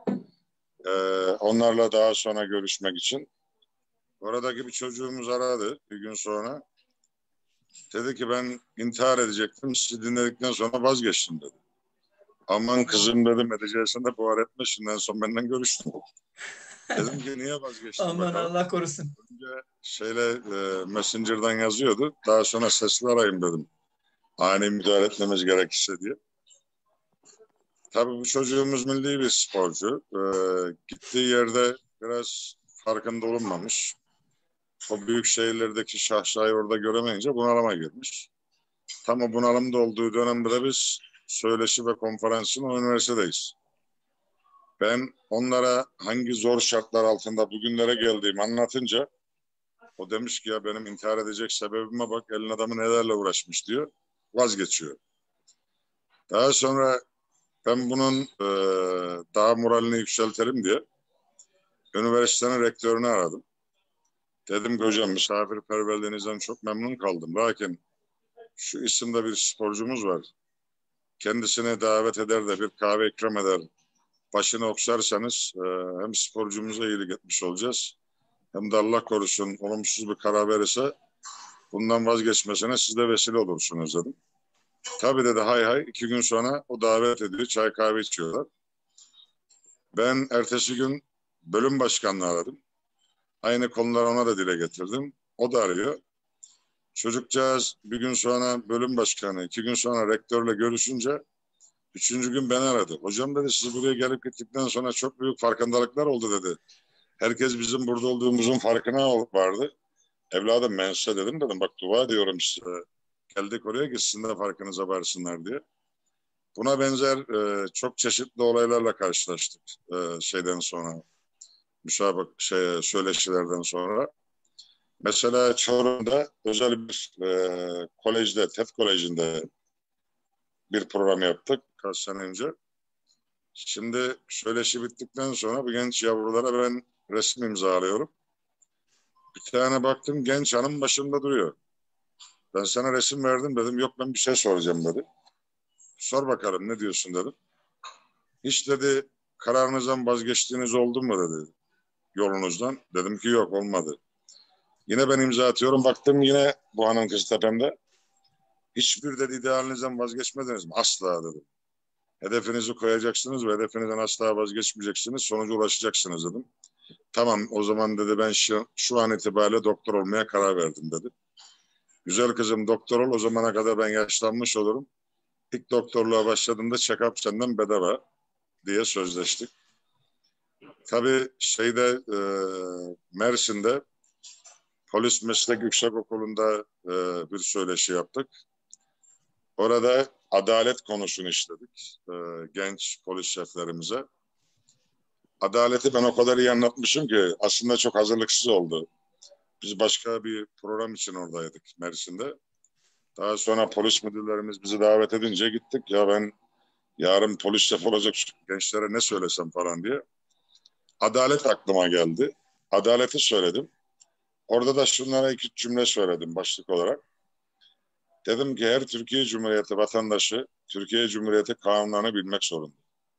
Onlarla daha sonra görüşmek için. Oradaki bir çocuğumuz aradı bir gün sonra. Dedi ki ben intihar edecektim. Sizi dinledikten sonra vazgeçtim dedi. Aman kızım dedim, edeceksen de buhar etme. Şimdiden son benden görüştüm. Dedim ki niye vazgeçtin Aman bakalım. Allah korusun. Önce Messenger'dan yazıyordu. Daha sonra sesli arayayım dedim. Ani müdahale etmemiz gerekirse diye. Tabii bu çocuğumuz milli bir sporcu. Gittiği yerde biraz farkında olunmamış. O büyük şehirlerdeki şahşayı orada göremeyince bunalıma girmiş. Tam o bunalımda olduğu dönemde de biz söyleşi ve konferansın o üniversitedeyiz. Ben onlara hangi zor şartlar altında bugünlere geldiğimi anlatınca, o demiş ki ya benim intihar edecek sebebime bak, elin adamı nelerle uğraşmış diyor. Vazgeçiyor. Daha sonra ben bunun daha moralini yükseltelim diye üniversitenin rektörünü aradım. Dedim ki hocam, misafirperverliğinizden çok memnun kaldım. Lakin şu isimde bir sporcumuz var. Kendisini davet eder de bir kahve ikram eder. Başını okşarsanız hem sporcumuza iyilik etmiş olacağız. Hem de Allah korusun olumsuz bir karar verirse bundan vazgeçmesine siz de vesile olursunuz dedim. Tabii dedi, hay hay. 2 gün sonra o davet ediyor. Çay kahve içiyorlar. Ben ertesi gün bölüm başkanını aradım. Aynı konuları ona da dile getirdim. O da arıyor. Çocukcağız bir gün sonra bölüm başkanı, 2 gün sonra rektörle görüşünce 3. gün beni aradı. Hocam dedi, siz buraya gelip gittikten sonra çok büyük farkındalıklar oldu dedi. Herkes bizim burada olduğumuzun farkına vardı. Evladım ben size dedim bak dua ediyorum size. Geldik oraya ki sizin de farkınıza varsınlar diye. Buna benzer çok çeşitli olaylarla karşılaştık şeyden sonra. Söyleşilerden sonra. Mesela Çorum'da özel bir kolejde, TED Koleji'nde bir program yaptık kaç sene önce. Şimdi söyleşi bittikten sonra bu genç yavrulara ben resim imzalıyorum. Bir tane baktım genç hanım başımda duruyor. Ben sana resim verdim dedim. Yok ben bir şey soracağım dedi. Sor bakalım ne diyorsun dedim. Hiç dedi kararınızdan vazgeçtiğiniz oldu mu dedi. Yolunuzdan. Dedim ki yok olmadı. Yine ben imza atıyorum. Baktım yine bu hanım kız tepemde. Hiçbir dedi idealinizden vazgeçmediniz mi? Asla dedim. Hedefinizi koyacaksınız ve hedefinizden asla vazgeçmeyeceksiniz. Sonuca ulaşacaksınız dedim. Tamam o zaman dedi ben şu an itibariyle doktor olmaya karar verdim dedi. Güzel kızım doktor ol o zamana kadar ben yaşlanmış olurum. İlk doktorluğa başladığımda check-up senden bedava diye sözleştik. Tabii Mersin'de Polis Meslek Yüksekokulu'nda bir söyleşi yaptık. Orada adalet konusunu işledik genç polis şeflerimize. Adaleti ben o kadar iyi anlatmışım ki aslında çok hazırlıksız oldu. Biz başka bir program için oradaydık Mersin'de. Daha sonra polis müdürlerimiz bizi davet edince gittik. Ya ben yarın polis şef olacak gençlere ne söylesem falan diye. Adalet aklıma geldi. Adaleti söyledim. Orada da şunlara 2 cümle söyledim başlık olarak. Dedim ki her Türkiye Cumhuriyeti vatandaşı Türkiye Cumhuriyeti kanunlarını bilmek zorunda.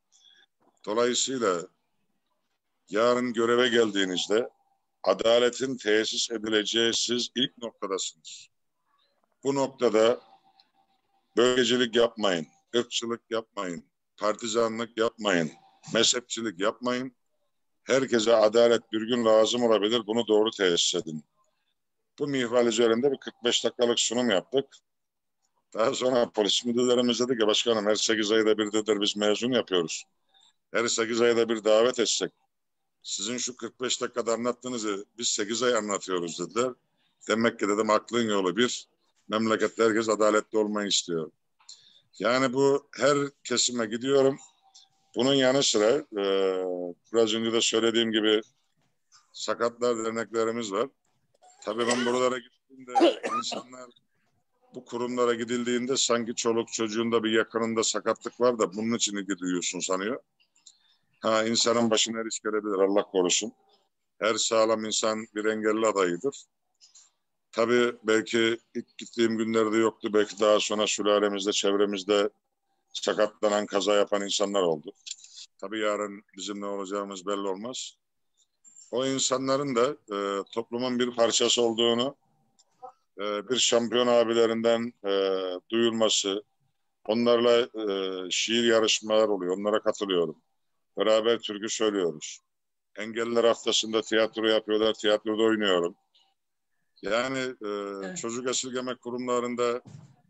Dolayısıyla yarın göreve geldiğinizde adaletin tesis edileceği siz ilk noktadasınız. Bu noktada bölgecilik yapmayın, ırkçılık yapmayın, partizanlık yapmayın, mezhepçilik yapmayın. Herkese adalet bir gün lazım olabilir. Bunu doğru tesis edin. Bu mihval üzerinde bir 45 dakikalık sunum yaptık. Daha sonra polis müdürlerimiz dedi ki başkanım her 8 ayda bir dediler biz mezun yapıyoruz. Her 8 ayda bir davet etsek. Sizin şu 45 dakikada anlattığınızı biz 8 ay anlatıyoruz dediler. Demek ki dedim aklın yolu bir. Memlekette herkes adaletli olmayı istiyor. Yani bu her kesime gidiyorum. Bunun yanı sıra biraz önce de söylediğim gibi sakatlar derneklerimiz var. Tabii ben buralara gittiğimde insanlar bu kurumlara gidildiğinde sanki çoluk çocuğunda bir yakınında sakatlık var da bunun için ilgi duyuyorsun sanıyor. İnsanın başına her iş gelebilir Allah korusun. Her sağlam insan bir engelli adayıdır. Tabii belki ilk gittiğim günlerde yoktu. Belki daha sonra sülalemizde, çevremizde sakatlanan, kaza yapan insanlar oldu. Tabii yarın bizim ne olacağımız belli olmaz. O insanların da toplumun bir parçası olduğunu bir şampiyon abilerinden duyulması, onlarla şiir yarışmalar oluyor, onlara katılıyorum. Beraber türkü söylüyoruz. Engelliler haftasında tiyatro yapıyorlar, tiyatroda oynuyorum. Yani çocuk esirgeme kurumlarında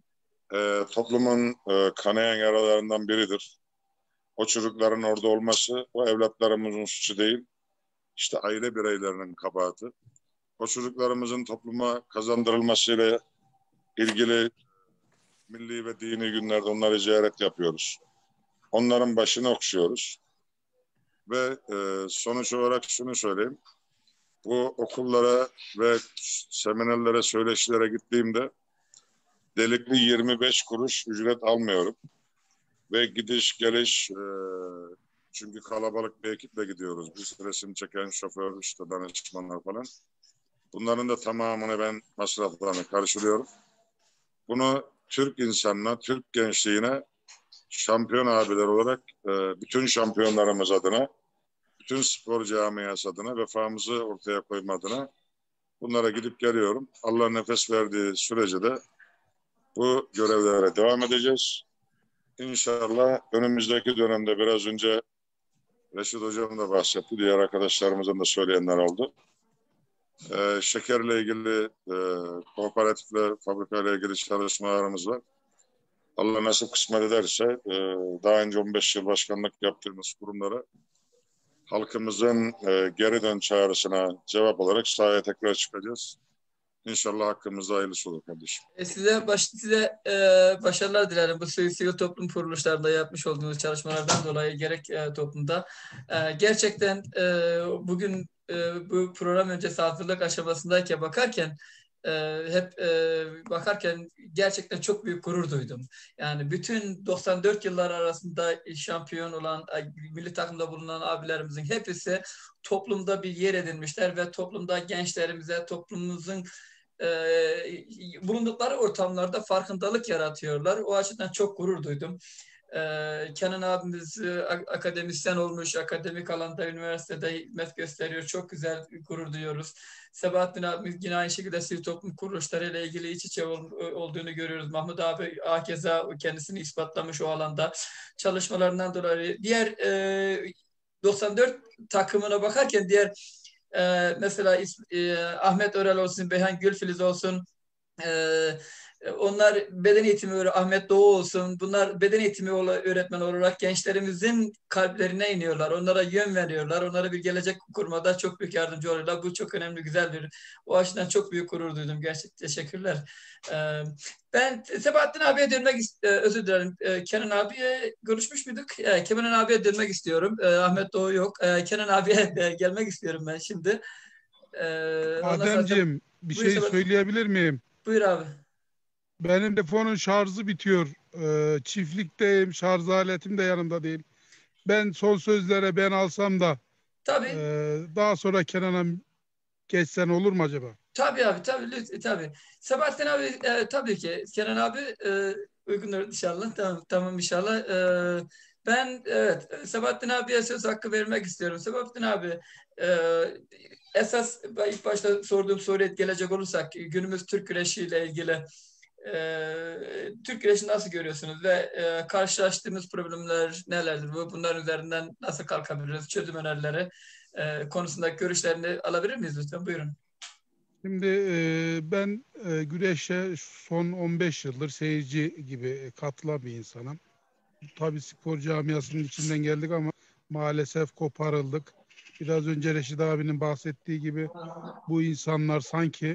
toplumun kanayan yaralarından biridir. O çocukların orada olması, o evlatlarımızın suçu değil, işte aile bireylerinin kabahati. O çocuklarımızın topluma kazandırılmasıyla ilgili milli ve dini günlerde onları ziyaret yapıyoruz. Onların başını okşuyoruz. Ve sonuç olarak şunu söyleyeyim. Bu okullara ve seminerlere, söyleşilere gittiğimde delikli 25 kuruş ücret almıyorum. Ve gidiş geliş çünkü kalabalık bir ekiple gidiyoruz. Biz resim çeken şoför, işte danışmanlar falan. Bunların da tamamını ben masraflarını karşılıyorum. Bunu Türk insanına, Türk gençliğine şampiyon abiler olarak bütün şampiyonlarımız adına, bütün spor camiası adına vefamızı ortaya koyma adına bunlara gidip geliyorum. Allah nefes verdiği sürece de bu görevlere devam edeceğiz. İnşallah önümüzdeki dönemde biraz önce Reşit Hocam da bahsetti. Diğer arkadaşlarımızın da söyleyenler oldu. Şekerle ilgili kooperatifle, fabrikayla ilgili çalışmalarımız var. Allah nasip kısmet ederse daha önce 15 yıl başkanlık yaptığımız kurumlara halkımızın geri dön çağrısına cevap olarak sahaya tekrar çıkacağız. İnşallah hakkımızda hayırlısı olur kardeşim. Size başarılar dilerim bu sivil toplum kuruluşlarında yapmış olduğunuz çalışmalardan dolayı gerek toplumda. Gerçekten bugün bu program öncesi hazırlık aşamasındayken bakarken gerçekten çok büyük gurur duydum. Yani bütün 94 yıllar arasında şampiyon olan, milli takımda bulunan abilerimizin hepsi toplumda bir yer edinmişler ve toplumda gençlerimize, toplumumuzun bulundukları ortamlarda farkındalık yaratıyorlar. O açıdan çok gurur duydum. Kenan abimiz akademisyen olmuş, akademik alanda üniversitede hizmet gösteriyor. Çok güzel gurur duyuyoruz. Sebahattin abimiz yine aynı şekilde sivil toplum kuruluşlarıyla ilgili iç içe olduğunu görüyoruz. Mahmut abi hakeza kendisini ispatlamış o alanda çalışmalarından dolayı. Diğer 94 takımına bakarken mesela Ahmet Örel olsun, Beyhan Gülfiliz olsun, onlar beden eğitimi Ahmet Doğu olsun, bunlar beden eğitimi öğretmen olarak gençlerimizin kalplerine iniyorlar. Onlara yön veriyorlar. Onlara bir gelecek kurmada çok büyük yardımcı oluyorlar. Bu çok önemli, güzel bir. O açıdan çok büyük gurur duydum. Gerçekten teşekkürler. Ben Sebahattin abiye dönmek özür dilerim. Kenan abiye görüşmüş müydük? Kenan abiye dönmek istiyorum. Ahmet Doğu yok. Kenan abiye gelmek istiyorum ben şimdi. Ademciğim bir şey söyleyebilir miyim? Buyur abi. Benim telefonun şarjı bitiyor. Çiftlikteyim. Şarj aletim de yanımda değil. Ben son sözlere ben alsam da tabii. Daha sonra Kenan'a geçsen olur mu acaba? Tabii abi. Tabii. Sebahattin abi tabii ki. Kenan abi uygundur inşallah. Tamam inşallah. Ben Sebahattin abiye söz hakkı vermek istiyorum. Sebahattin abi esas ilk başta sorduğum soruya gelecek olursak günümüz Türk güreşiyle ilgili Türk güreşini nasıl görüyorsunuz ve karşılaştığımız problemler nelerdir? Bunların üzerinden nasıl kalkabiliriz? Çözüm önerileri konusundaki görüşlerini alabilir miyiz lütfen? Buyurun. Şimdi ben güreşe son 15 yıldır seyirci gibi katılan bir insanım. Tabii spor camiasının içinden geldik ama maalesef koparıldık. Biraz önce Reşit abinin bahsettiği gibi bu insanlar sanki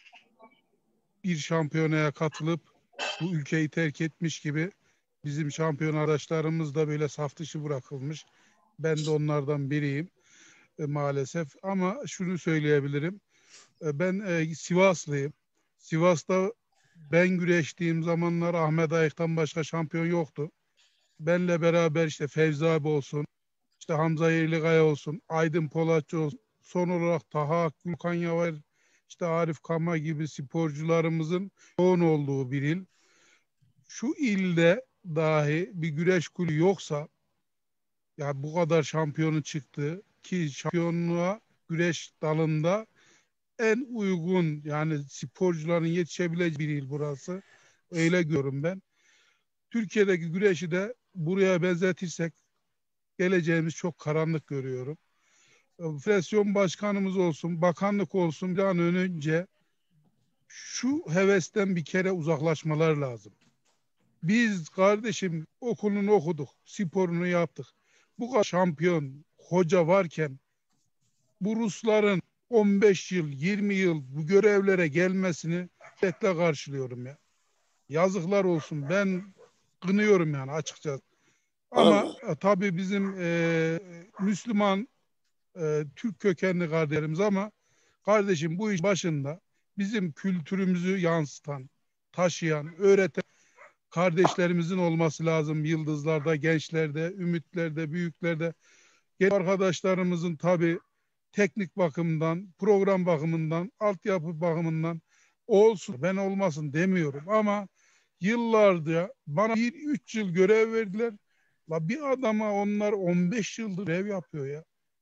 bir şampiyonaya katılıp bu ülkeyi terk etmiş gibi bizim şampiyon arkadaşlarımız da böyle saf dışı bırakılmış. Ben de onlardan biriyim maalesef. Ama şunu söyleyebilirim. Ben Sivaslıyım. Sivas'ta ben güreştiğim zamanlar Ahmet Ayık'tan başka şampiyon yoktu. Benle beraber işte Fevzi abi olsun, işte Hamza Yerlikaya olsun, Aydın Polatçı olsun, son olarak Taha Gülkanya var, işte Arif Kama gibi sporcularımızın yoğun olduğu bir il. Şu ilde dahi bir güreş kulübü yoksa, ya bu kadar şampiyonu çıktı ki şampiyonluğa güreş dalında en uygun yani sporcuların yetişebileceği bir il burası. Öyle görüyorum ben. Türkiye'deki güreşi de buraya benzetirsek geleceğimiz çok karanlık görüyorum. Federasyon başkanımız olsun, bakanlık olsun bir an önce şu hevesten bir kere uzaklaşmalar lazım. Biz kardeşim okulunu okuduk, sporunu yaptık. Bu kadar şampiyon hoca varken bu Rusların 15 yıl, 20 yıl bu görevlere gelmesini bekle karşılıyorum ya. Yazıklar olsun. Ben kınıyorum yani açıkçası. Ama tabii bizim Müslüman Türk kökenli kardeşlerimiz ama kardeşim bu iş başında bizim kültürümüzü yansıtan, taşıyan, öğreten kardeşlerimizin olması lazım. Yıldızlarda, gençlerde, ümitlerde, büyüklerde. Genç arkadaşlarımızın tabii teknik bakımdan, program bakımından, altyapı bakımından olsun. Ben olmasın demiyorum ama yıllardır bana 3 yıl görev verdiler. La bir adama onlar 15 yıldır görev yapıyor ya.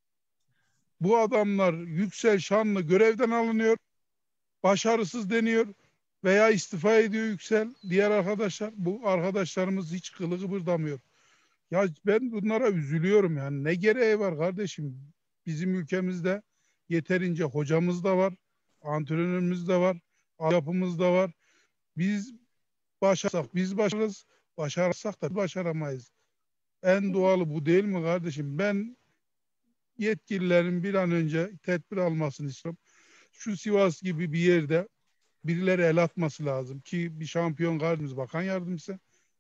Bu adamlar Yüksel Şanlı görevden alınıyor, başarısız deniyor veya istifa ediyor Yüksel. Diğer arkadaşlar, bu arkadaşlarımız hiç kılı kıpırdamıyor. Ya ben bunlara üzülüyorum yani. Ne gereği var kardeşim? Bizim ülkemizde yeterince hocamız da var. Antrenörümüz de var. Yapımız da var. Biz başarsak biz başarırız. Başarırsak da başaramayız. En doğalı bu değil mi kardeşim? Ben yetkililerin bir an önce tedbir almasını istiyorum. Şu Sivas gibi bir yerde birileri el atması lazım ki bir şampiyon kardeşimiz bakan yardımcısı.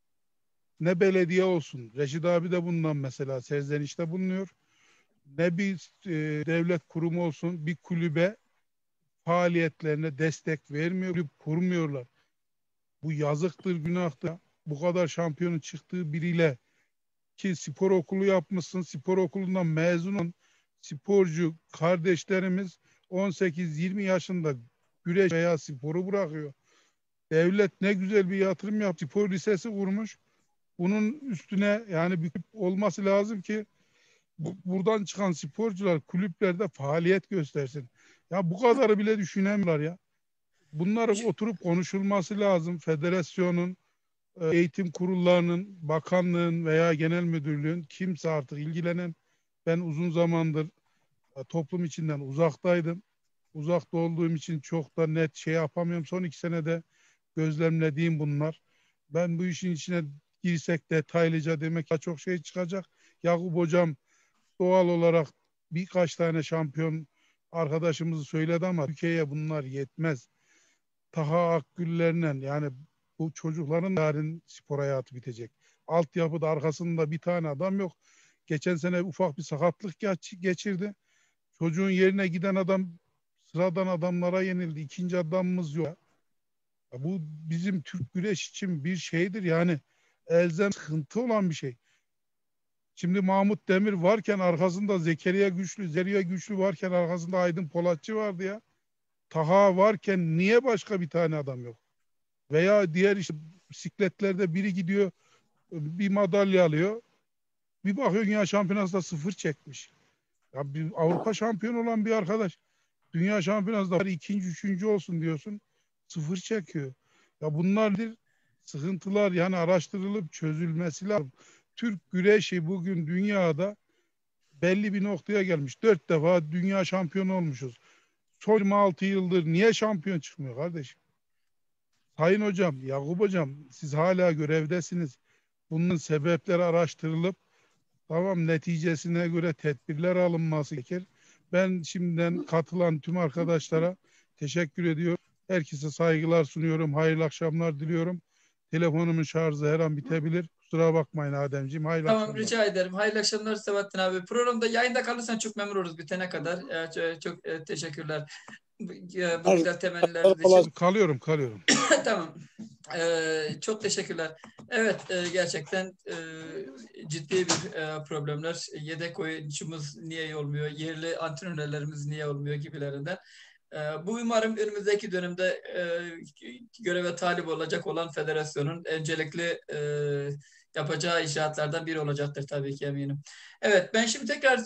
Ne belediye olsun. Reşit abi de bundan mesela serzenişte bulunuyor. Ne bir devlet kurumu olsun bir kulübe faaliyetlerine destek vermiyor. Kulüp kurmuyorlar. Bu yazıktır, günahtır. Bu kadar şampiyonun çıktığı biriyle ki spor okulu yapmışsın, spor okulundan mezun olan sporcu kardeşlerimiz 18-20 yaşında güreş veya sporu bırakıyor. Devlet ne güzel bir yatırım yaptı. Spor lisesi kurmuş. Bunun üstüne yani bir olması lazım ki buradan çıkan sporcular kulüplerde faaliyet göstersin. Ya bu kadarı bile düşünemiyorlar ya. Bunları oturup konuşulması lazım. Federasyonun, eğitim kurullarının, bakanlığın veya genel müdürlüğün kimse artık ilgilenen. Ben uzun zamandır toplum içinden uzaktaydım. Uzakta olduğum için çok da net şey yapamıyorum. Son 2 senede gözlemlediğim bunlar. Ben bu işin içine girsek detaylıca demek ki çok şey çıkacak. Yakup hocam doğal olarak birkaç tane şampiyon arkadaşımızı söyledi ama Türkiye'ye bunlar yetmez. Taha Akgüller'le yani bu çocukların yarın spor hayatı bitecek. Altyapıda arkasında bir tane adam yok. Geçen sene ufak bir sakatlık geçirdi. Çocuğun yerine giden adam sıradan adamlara yenildi. İkinci adamımız yok. Bu bizim Türk güreş için bir şeydir yani elzem sıkıntı olan bir şey. Şimdi Mahmut Demir varken arkasında Zekeriya Güçlü varken arkasında Aydın Polatçı vardı ya. Taha varken niye başka bir tane adam yok? Veya diğer işte bisikletlerde biri gidiyor bir madalya alıyor. Bir bakıyor dünya şampiyonasında 0 çekmiş. Ya bir Avrupa şampiyonu olan bir arkadaş dünya şampiyonasında ikinci, üçüncü olsun diyorsun. 0 çekiyor. Ya bunlardır sıkıntılar yani araştırılıp çözülmesi lazım. Türk güreşi bugün dünyada belli bir noktaya gelmiş. 4 defa dünya şampiyonu olmuşuz. Son 26 yıldır niye şampiyon çıkmıyor kardeşim? Sayın hocam, Yakup hocam siz hala görevdesiniz. Bunun sebepleri araştırılıp tamam neticesine göre tedbirler alınması gerekir. Ben şimdiden katılan tüm arkadaşlara teşekkür ediyorum. Herkese saygılar sunuyorum. Hayırlı akşamlar diliyorum. Telefonumun şarjı her an bitebilir. Kusura bakmayın Ademciğim. Hayırlı Tamam akşamlar. rica ederim. Hayırlı akşamlar Sebahattin abi. Programda yayında kalırsan çok memnun oluruz bitene kadar. Çok teşekkürler. Bu güzel temennileriniz için. Kalıyorum. Tamam. Çok teşekkürler. Evet gerçekten ciddi bir problemler. Yedek oyuncumuz niye olmuyor? Yerli antrenörlerimiz niye olmuyor gibilerinden. Bu umarım önümüzdeki dönemde göreve talip olacak olan federasyonun öncelikli yapacağı icraatlardan biri olacaktır tabii ki eminim. Evet ben şimdi tekrar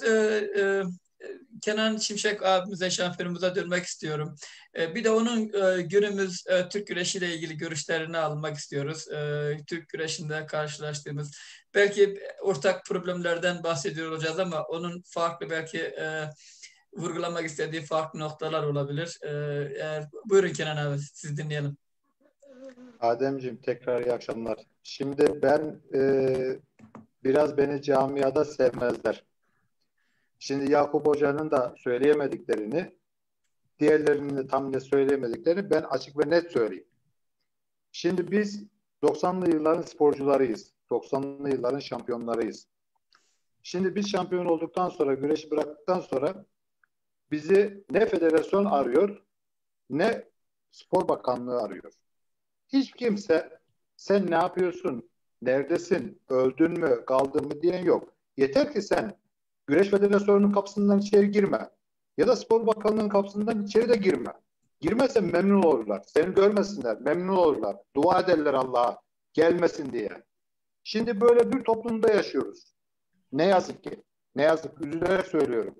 Kenan Şimşek abimize, şampiyonumuza dönmek istiyorum. Bir de onun günümüz Türk güreşiyle ilgili görüşlerini almak istiyoruz. Türk güreşinde karşılaştığımız belki ortak problemlerden bahsediyor olacağız ama onun farklı belki vurgulamak istediği farklı noktalar olabilir. Buyurun Kenan abi, siz dinleyelim. Ademciğim tekrar iyi akşamlar. Şimdi ben biraz beni camiada sevmezler. Şimdi Yakup Hoca'nın da söyleyemediklerini, diğerlerinin de tam net söyleyemediklerini ben açık ve net söyleyeyim. Şimdi biz 90'lı yılların sporcularıyız. 90'lı yılların şampiyonlarıyız. Şimdi biz şampiyon olduktan sonra, güreşi bıraktıktan sonra bizi ne federasyon arıyor, ne spor bakanlığı arıyor. Hiç kimse sen ne yapıyorsun, neredesin, öldün mü, kaldın mı diyen yok. Yeter ki sen Güreş Federasyonu'nun kapısından içeri girme. Ya da Spor Bakanlığı'nın kapısından içeri de girme. Girmezsen memnun olurlar. Seni görmesinler, memnun olurlar. Dua ederler Allah'a gelmesin diye. Şimdi böyle bir toplumda yaşıyoruz. Ne yazık ki. Ne yazık, üzülerek söylüyorum.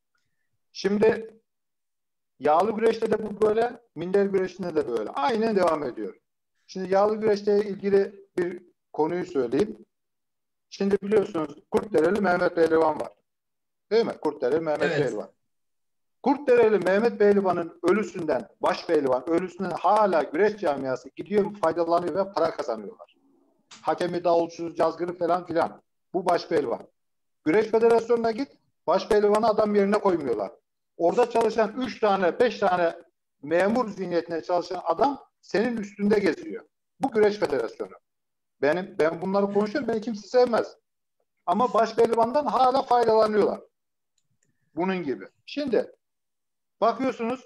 Şimdi yağlı güreşte de bu böyle, minder güreşinde de böyle. Aynen devam ediyor. Şimdi yağlı güreşle ilgili bir konuyu söyleyeyim. Şimdi biliyorsunuz Kurtdereli Mehmet Pehlivan var. Değil mi? Kurtdereli Mehmet Pehlivan. Kurtdereli Mehmet Pehlivan'ın ölüsünden, baş pehlivan ölüsünden hala güreş camiası gidiyor, faydalanıyor ve para kazanıyorlar. Hakemi, davulcusu, cazgırı falan filan. Bu baş pehlivan. Güreş federasyonuna git, baş pehlivanı adam yerine koymuyorlar. Orada çalışan 3 tane, 5 tane memur zihniyetine çalışan adam senin üstünde geziyor. Bu güreş federasyonu. Ben bunları konuşuyorum, beni kimse sevmez. Ama baş pehlivandan hala faydalanıyorlar. Bunun gibi. Şimdi bakıyorsunuz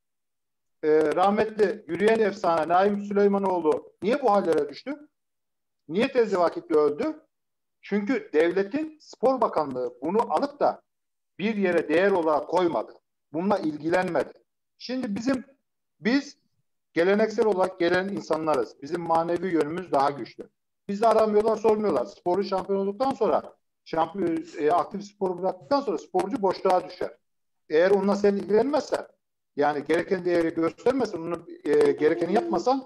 rahmetli yürüyen efsane Naim Süleymanoğlu niye bu hallere düştü? Niye tezli vakitte öldü? Çünkü devletin spor bakanlığı bunu alıp da bir yere değer olarak koymadı. Bununla ilgilenmedi. Şimdi biz geleneksel olarak gelen insanlarız. Bizim manevi yönümüz daha güçlü. Bizi aramıyorlar, sormuyorlar. Sporu şampiyon olduktan sonra, aktif sporu bıraktıktan sonra sporcu boşluğa düşer. Eğer onunla sen ilgilenmezsen, yani gereken değeri göstermezsen, onu gerekeni yapmasan,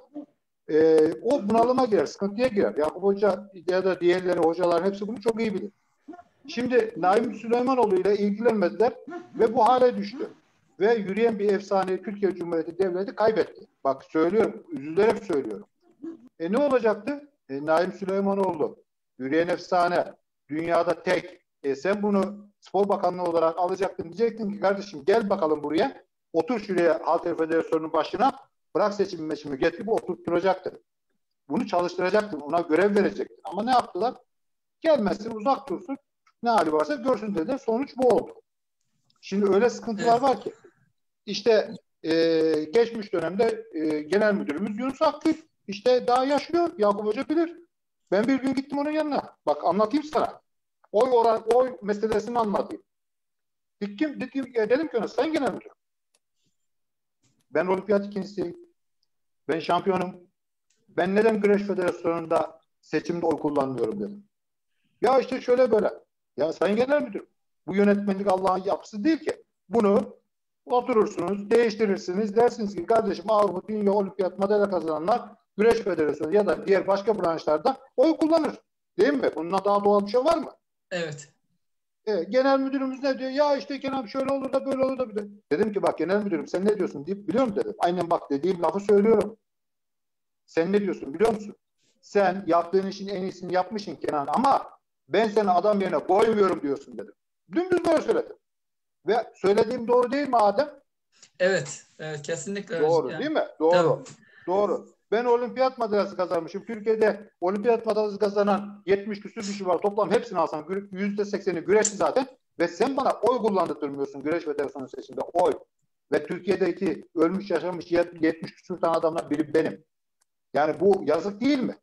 o bunalıma girer, sıkıntıya girer. Yakup Hoca ya da diğerleri hocaların hepsi bunu çok iyi bilir. Şimdi Naim Süleymanoğlu ile ilgilenmediler ve bu hale düştü. Ve yürüyen bir efsaneyi Türkiye Cumhuriyeti Devleti kaybetti. Bak söylüyorum, üzülerek söylüyorum. Ne olacaktı? Naim Süleymanoğlu, yürüyen efsane, dünyada tek. Sen bunu Spor Bakanlığı olarak alacaktın. Diyecektin ki kardeşim gel bakalım buraya. Otur şuraya Halter Federasyonu'nun başına. Bırak seçimi getirip oturtturacaktın. Bunu çalıştıracaktın. Ona görev verecektin. Ama ne yaptılar? Gelmesin, uzak dursun. Ne hali varsa görsün dediler. Sonuç bu oldu. Şimdi öyle sıkıntılar var ki. İşte geçmiş dönemde genel müdürümüz Yunus Akgül işte daha yaşıyor. Yakup Hoca bilir. Ben bir gün gittim onun yanına. Bak anlatayım sana. Oy meselesini anlatayım. Dedim ki ona sen genel müdür. Ben olimpiyat ikincisiyim. Ben şampiyonum. Ben neden Güreş Federasyonu'nda seçimde oy kullanmıyorum dedim. Ya işte şöyle böyle. Ya sayın genel müdür. Bu yönetmenlik Allah'ın yapısı değil ki. Bunu oturursunuz, değiştirirsiniz. Dersiniz ki kardeşim Avrupa Dünya Olimpiyat madalya kazananlar Güreş Federasyonu ya da diğer başka branşlarda oy kullanır. Değil mi? Bundan daha doğal bir şey var mı? Evet. Genel müdürümüz ne diyor? Ya işte Kenan şöyle olur da böyle olur da. Dedim ki bak genel müdürüm sen ne diyorsun deyip biliyorum dedim. Aynen bak dediğim lafı söylüyorum. Sen ne diyorsun biliyor musun? Sen yaptığın işin en iyisini yapmışsın Kenan ama ben seni adam yerine koymuyorum diyorsun dedim. Dümdüz böyle söyledim. Ve söylediğim doğru değil mi Adem? Evet. Evet kesinlikle. Doğru yani. değil mi? Doğru. Tabii. Doğru. Ben olimpiyat madalyası kazanmışım. Türkiye'de olimpiyat madalyası kazanan 70 küsur kişi var. Toplam hepsini alsam %80'i güreşçi zaten. Ve sen bana oy kullandırmıyorsun Güreş Federasyonu seçiminde. Oy. Ve Türkiye'deki ölmüş yaşamış 70 küsur tane adamlar biri benim. Yani bu yazık değil mi?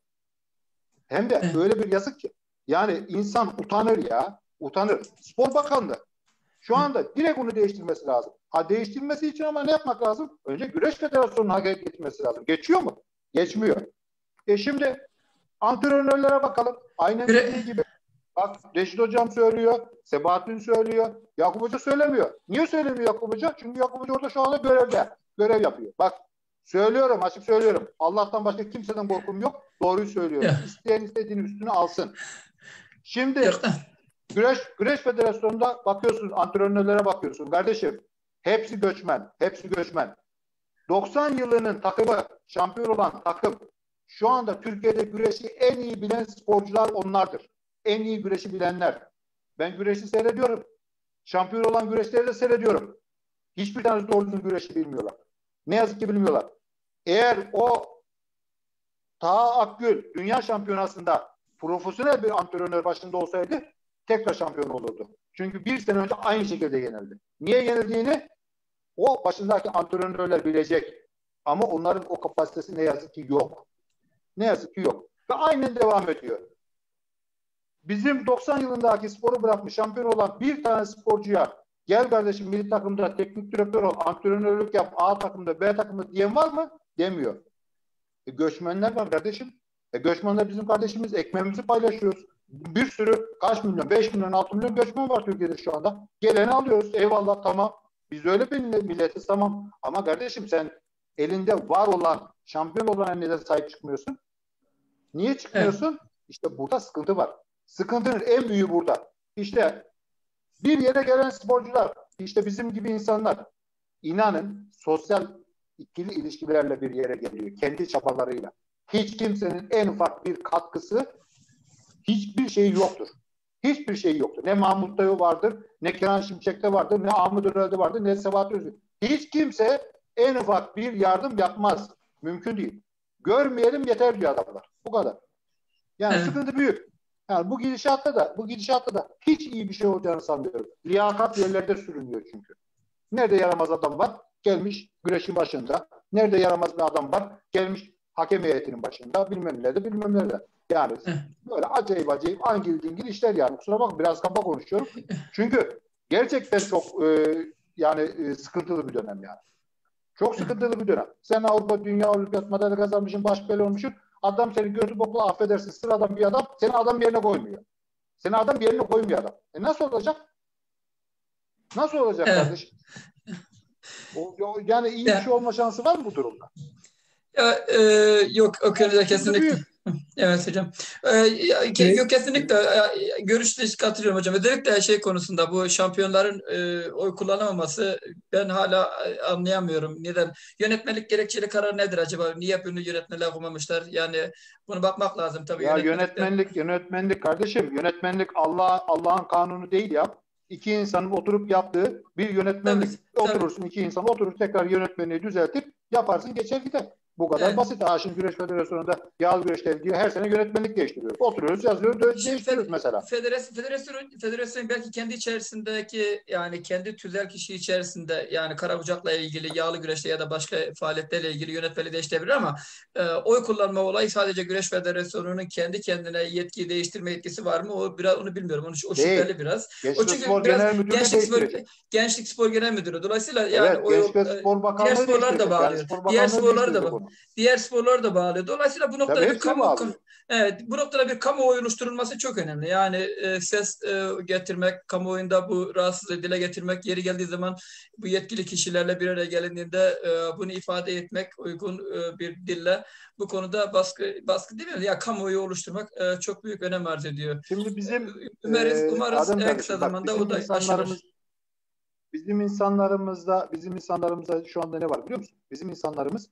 Hem de öyle bir yazık ki. Yani insan utanır ya. Utanır. Spor Bakanlığı. Şu anda direkt onu değiştirmesi lazım. Değiştirmesi için ama ne yapmak lazım? Önce Güreş Federasyonu'nun hareket etmesi lazım. Geçiyor mu? Geçmiyor. Şimdi antrenörlere bakalım. Aynen dediği gibi. Bak Reşit Hocam söylüyor. Sebahattin söylüyor. Yakup Hoca söylemiyor. Niye söylemiyor Yakup Hoca? Çünkü Yakup Hoca orada şu anda görevde. Görev yapıyor. Bak söylüyorum, açık söylüyorum. Allah'tan başka kimseden korkum yok. Doğruyu söylüyorum. İsteyen istediğini üstüne alsın. Şimdi Güreş Federasyonu'nda bakıyorsun, antrenörlere bakıyorsun. Kardeşim, hepsi göçmen. Hepsi göçmen. 90 yılının takımı, şampiyon olan takım, şu anda Türkiye'de güreşi en iyi bilen sporcular onlardır. En iyi güreşi bilenler. Ben güreşi seyrediyorum. Şampiyon olan güreşleri de seyrediyorum. Hiçbir tanesi doğru düzgün güreşi bilmiyorlar. Ne yazık ki bilmiyorlar. Eğer o Taha Akgül dünya şampiyonasında profesyonel bir antrenör başında olsaydı tekrar şampiyon olurdu. Çünkü bir sene önce aynı şekilde yenildi. Niye yenildiğini o başındaki antrenörler bilecek. Ama onların o kapasitesi ne yazık ki yok. Ne yazık ki yok. Ve aynen devam ediyor. Bizim 90 yılındaki sporu bırakmış şampiyon olan bir tane sporcuya gel kardeşim milli takımda teknik direktör ol, antrenörlük yap, A takımda, B takımda diyen var mı? Demiyor. Göçmenler var kardeşim. Göçmenler bizim kardeşimiz. Ekmeğimizi paylaşıyoruz. Bir sürü kaç milyon, 5 milyon, 6 milyon göçmen var Türkiye'de şu anda. Geleni alıyoruz. Eyvallah tamam. Biz öyle bir milletiz tamam. Ama kardeşim sen elinde var olan, şampiyon olan neden sahip çıkmıyorsun? Niye çıkmıyorsun? Evet. İşte burada sıkıntı var. Sıkıntının en büyüğü burada. İşte bir yere gelen sporcular, işte bizim gibi insanlar inanın sosyal ikili ilişkilerle bir yere geliyor. Kendi çabalarıyla. Hiç kimsenin en ufak bir katkısı, hiçbir şey yoktur. Hiçbir şey yoktur. Ne Mahmut Dayo vardır, ne Kenan Şimşek'te vardır, ne Ahmet Örel'de vardır, ne Sebahat Özgür. Hiç kimse en ufak bir yardım yapmaz. Mümkün değil. Görmeyelim yeter diyor adamlar. Bu kadar. Yani sıkıntı büyük. Yani bu gidişatta da hiç iyi bir şey olacağını sanmıyorum. Liyakat yerlerde sürünüyor çünkü. Nerede yaramaz adam var? Gelmiş güreşin başında. Nerede yaramaz bir adam var? Gelmiş hakem heyetinin başında. Bilmem nerede. Yani böyle acayip angil dingil işler yani. Kusura bakma biraz kaba konuşuyorum. Çünkü gerçekten çok sıkıntılı bir dönem yani. Çok sıkıntılı bir dönem. Sen Avrupa Dünya Olimpiyat madalya kazanmışsın, baş bela olmuşsun. Adam seni götü bokla affedersin. Sıradan bir adam seni adam yerine koymuyor. Seni adam yerine koymuyor adam. Nasıl olacak? Nasıl olacak kardeşim? Yani iyi bir şey olma şansı var mı bu durumda? Yok, o konuda kesinlikle. Evet hocam. Yok, kesinlikle görüşte katılıyorum hocam. Özellikle şey konusunda bu şampiyonların oy kullanamaması ben hala anlayamıyorum. Neden? Yönetmelik gerekçeli karar nedir acaba? Niye bunu yönetmeler koymamışlar? Yani bunu bakmak lazım tabii. Ya yönetmenlik kardeşim. Yönetmenlik Allah'ın kanunu değil ya. İki insanın oturup yaptığı bir yönetmenlik. Oturursun, iki insan oturur tekrar yönetmenliği düzeltip yaparsın, geçer gider. Bu kadar basit. Şimdi Güreş Federasyonu'nda yağlı güreşler diyor. Her sene yönetmenlik değiştiriyoruz. Oturuyoruz, yazıyoruz, değiştiriyoruz mesela. Federasyon belki kendi içerisindeki yani kendi tüzel kişi içerisinde yani karabucakla ilgili yağlı güreşle ya da başka faaliyetlerle ilgili yönetmeliği değiştirebilir ama oy kullanma olayı sadece Güreş Federasyonu'nun kendi kendine yetkiyi değiştirme yetkisi var mı? Onu bilmiyorum. O şüpheli biraz. O çünkü biraz Gençlik Spor Genel Müdürü. Dolayısıyla yani Gençlik Spor Bakanlığı diğer sporları da bağlıyor. Diğer sporları da bağlıyor. Dolayısıyla bu noktada bu noktada bir kamuoyu oluşturulması çok önemli. Yani ses getirmek, kamuoyunda bu rahatsızlığı dile getirmek, yeri geldiği zaman bu yetkili kişilerle bir araya gelindiğinde bunu ifade etmek uygun bir dille bu konuda baskı değil mi? Ya kamuoyu oluşturmak çok büyük önem arz ediyor. Şimdi bizim umarız en kısa zamanda o da aşılır. Bizim insanlarımızda şu anda ne var biliyor musun? Bizim insanlarımız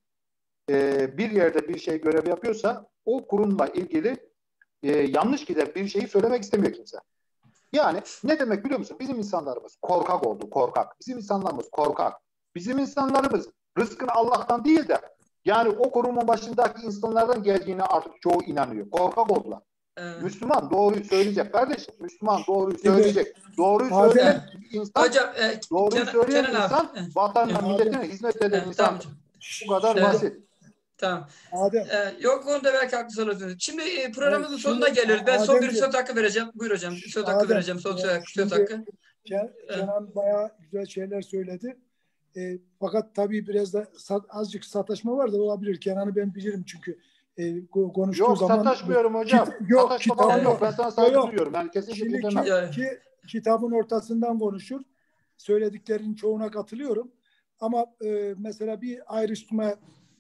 bir yerde bir şey görev yapıyorsa o kurumla ilgili yanlış giden bir şeyi söylemek istemiyor kimse. Yani ne demek biliyor musun? Bizim insanlarımız korkak oldu, korkak. Bizim insanlarımız korkak. Bizim insanlarımız rızkını Allah'tan değil de yani o kurumun başındaki insanlardan geldiğine artık çoğu inanıyor. Korkak oldular. Müslüman doğruyu söyleyecek kardeşim. Müslüman doğruyu söyleyecek. Doğruyu söyleyen insan, doğruyu söyleyen insan vatanına, milletine hizmet eden insan. Bu kadar basit. Tamam. Yok, onda belki haklısın olursunuz. Şimdi programımızın sonuna geliyoruz. Ben son bir söz hakkı vereceğim. Buyur hocam. Söz hakkı vereceğim. Son söz hakkı. Kenan bayağı güzel şeyler söyledi. Fakat tabii biraz da azıcık sataşma var da olabilir. Kenan'ı ben bilirim çünkü konuştuğu zaman. Yok, sataşmıyorum hocam. Sataşma yok. Ben sana saygı duyuyorum. Yani kesinlikle kitabın ortasından konuşur. Söylediklerinin çoğuna katılıyorum. Ama mesela bir ayrıştırma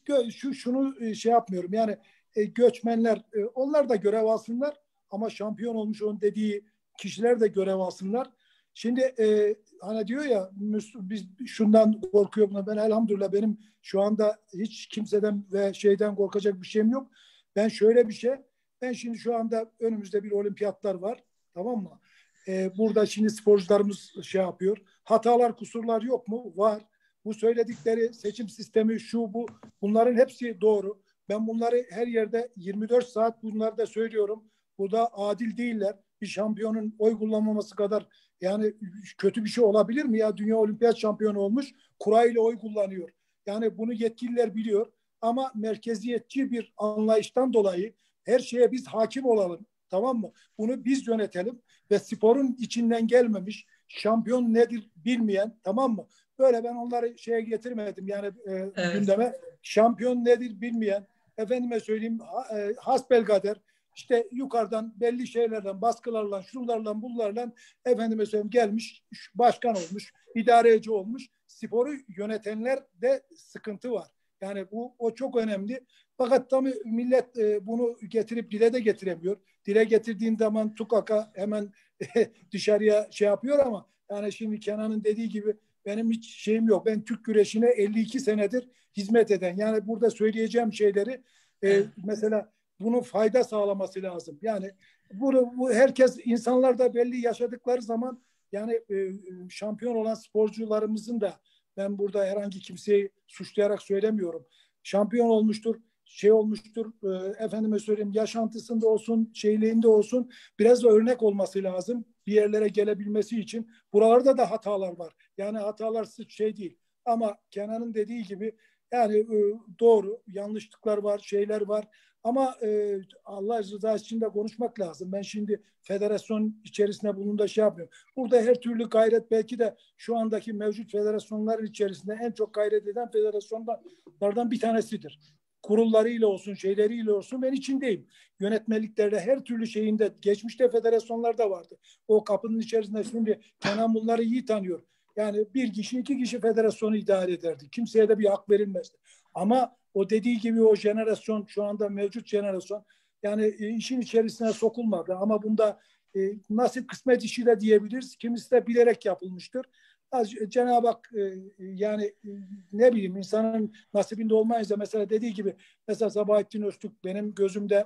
şunu şey yapmıyorum. Yani göçmenler onlar da görev alsınlar ama şampiyon olmuş onun dediği kişiler de görev alsınlar. Şimdi hani diyor ya biz şundan korkuyorum. Ben elhamdülillah benim şu anda hiç kimseden ve şeyden korkacak bir şeyim yok. Ben şöyle bir şey. Ben şimdi şu anda önümüzde bir olimpiyatlar var. Tamam mı? Burada şimdi sporcularımız şey yapıyor. Hatalar, kusurlar yok mu? Var. Bu söyledikleri seçim sistemi şu bu bunların hepsi doğru. Ben bunları her yerde 24 saat bunları da söylüyorum. Bu da adil değiller. Bir şampiyonun oy kullanmaması kadar yani kötü bir şey olabilir mi ya? Dünya olimpiyat şampiyonu olmuş, kura ile oy kullanıyor. Yani bunu yetkililer biliyor ama merkeziyetçi bir anlayıştan dolayı her şeye biz hakim olalım. Tamam mı? Bunu biz yönetelim ve sporun içinden gelmemiş, şampiyon nedir bilmeyen, tamam mı? Böyle ben onları şeye getirmedim yani gündeme. Şampiyon nedir bilmeyen, efendime söyleyeyim hasbelkader işte yukarıdan belli şeylerden, baskılarla, şunlarla, bunlarla efendime söyleyeyim gelmiş, başkan olmuş, idareci olmuş. Sporu yönetenlerde sıkıntı var. Yani o çok önemli. Fakat tabii millet bunu getirip dile de getiremiyor. Dile getirdiğin zaman tukaka hemen dışarıya şey yapıyor ama yani şimdi Kenan'ın dediği gibi benim hiç şeyim yok. Ben Türk güreşine 52 senedir hizmet eden. Yani burada söyleyeceğim şeyleri mesela bunun fayda sağlaması lazım. Yani bu herkes, insanlar da belli yaşadıkları zaman yani şampiyon olan sporcularımızın da, ben burada herhangi kimseyi suçlayarak söylemiyorum, şampiyon olmuştur, şey olmuştur, efendime söyleyeyim, yaşantısında olsun, şeyliğinde olsun, biraz da örnek olması lazım bir yerlere gelebilmesi için. Buralarda da hatalar var. Yani hatalar şey değil. Ama Kenan'ın dediği gibi yani doğru, yanlışlıklar var, şeyler var. Ama Allah rızası için de konuşmak lazım. Ben şimdi federasyon içerisinde bulunduğunda şey yapmıyorum. Burada her türlü gayret, belki de şu andaki mevcut federasyonların içerisinde en çok gayret eden federasyonlardan bir tanesidir. Kurullarıyla olsun, şeyleriyle olsun, ben içindeyim. Yönetmeliklerde her türlü şeyinde, geçmişte federasyonlarda vardı. O kapının içerisinde şimdi Kenan bunları iyi tanıyor. Yani bir kişi, iki kişi federasyonu idare ederdi. Kimseye de bir hak verilmezdi. Ama o dediği gibi o jenerasyon, şu anda mevcut jenerasyon yani işin içerisine sokulmadı. Ama bunda nasip kısmet işi de diyebiliriz. Kimisi de bilerek yapılmıştır. Cenab-ı Hak yani ne bileyim, insanın nasibinde olmayınca, mesela dediği gibi, mesela Sabahattin Öztürk benim gözümde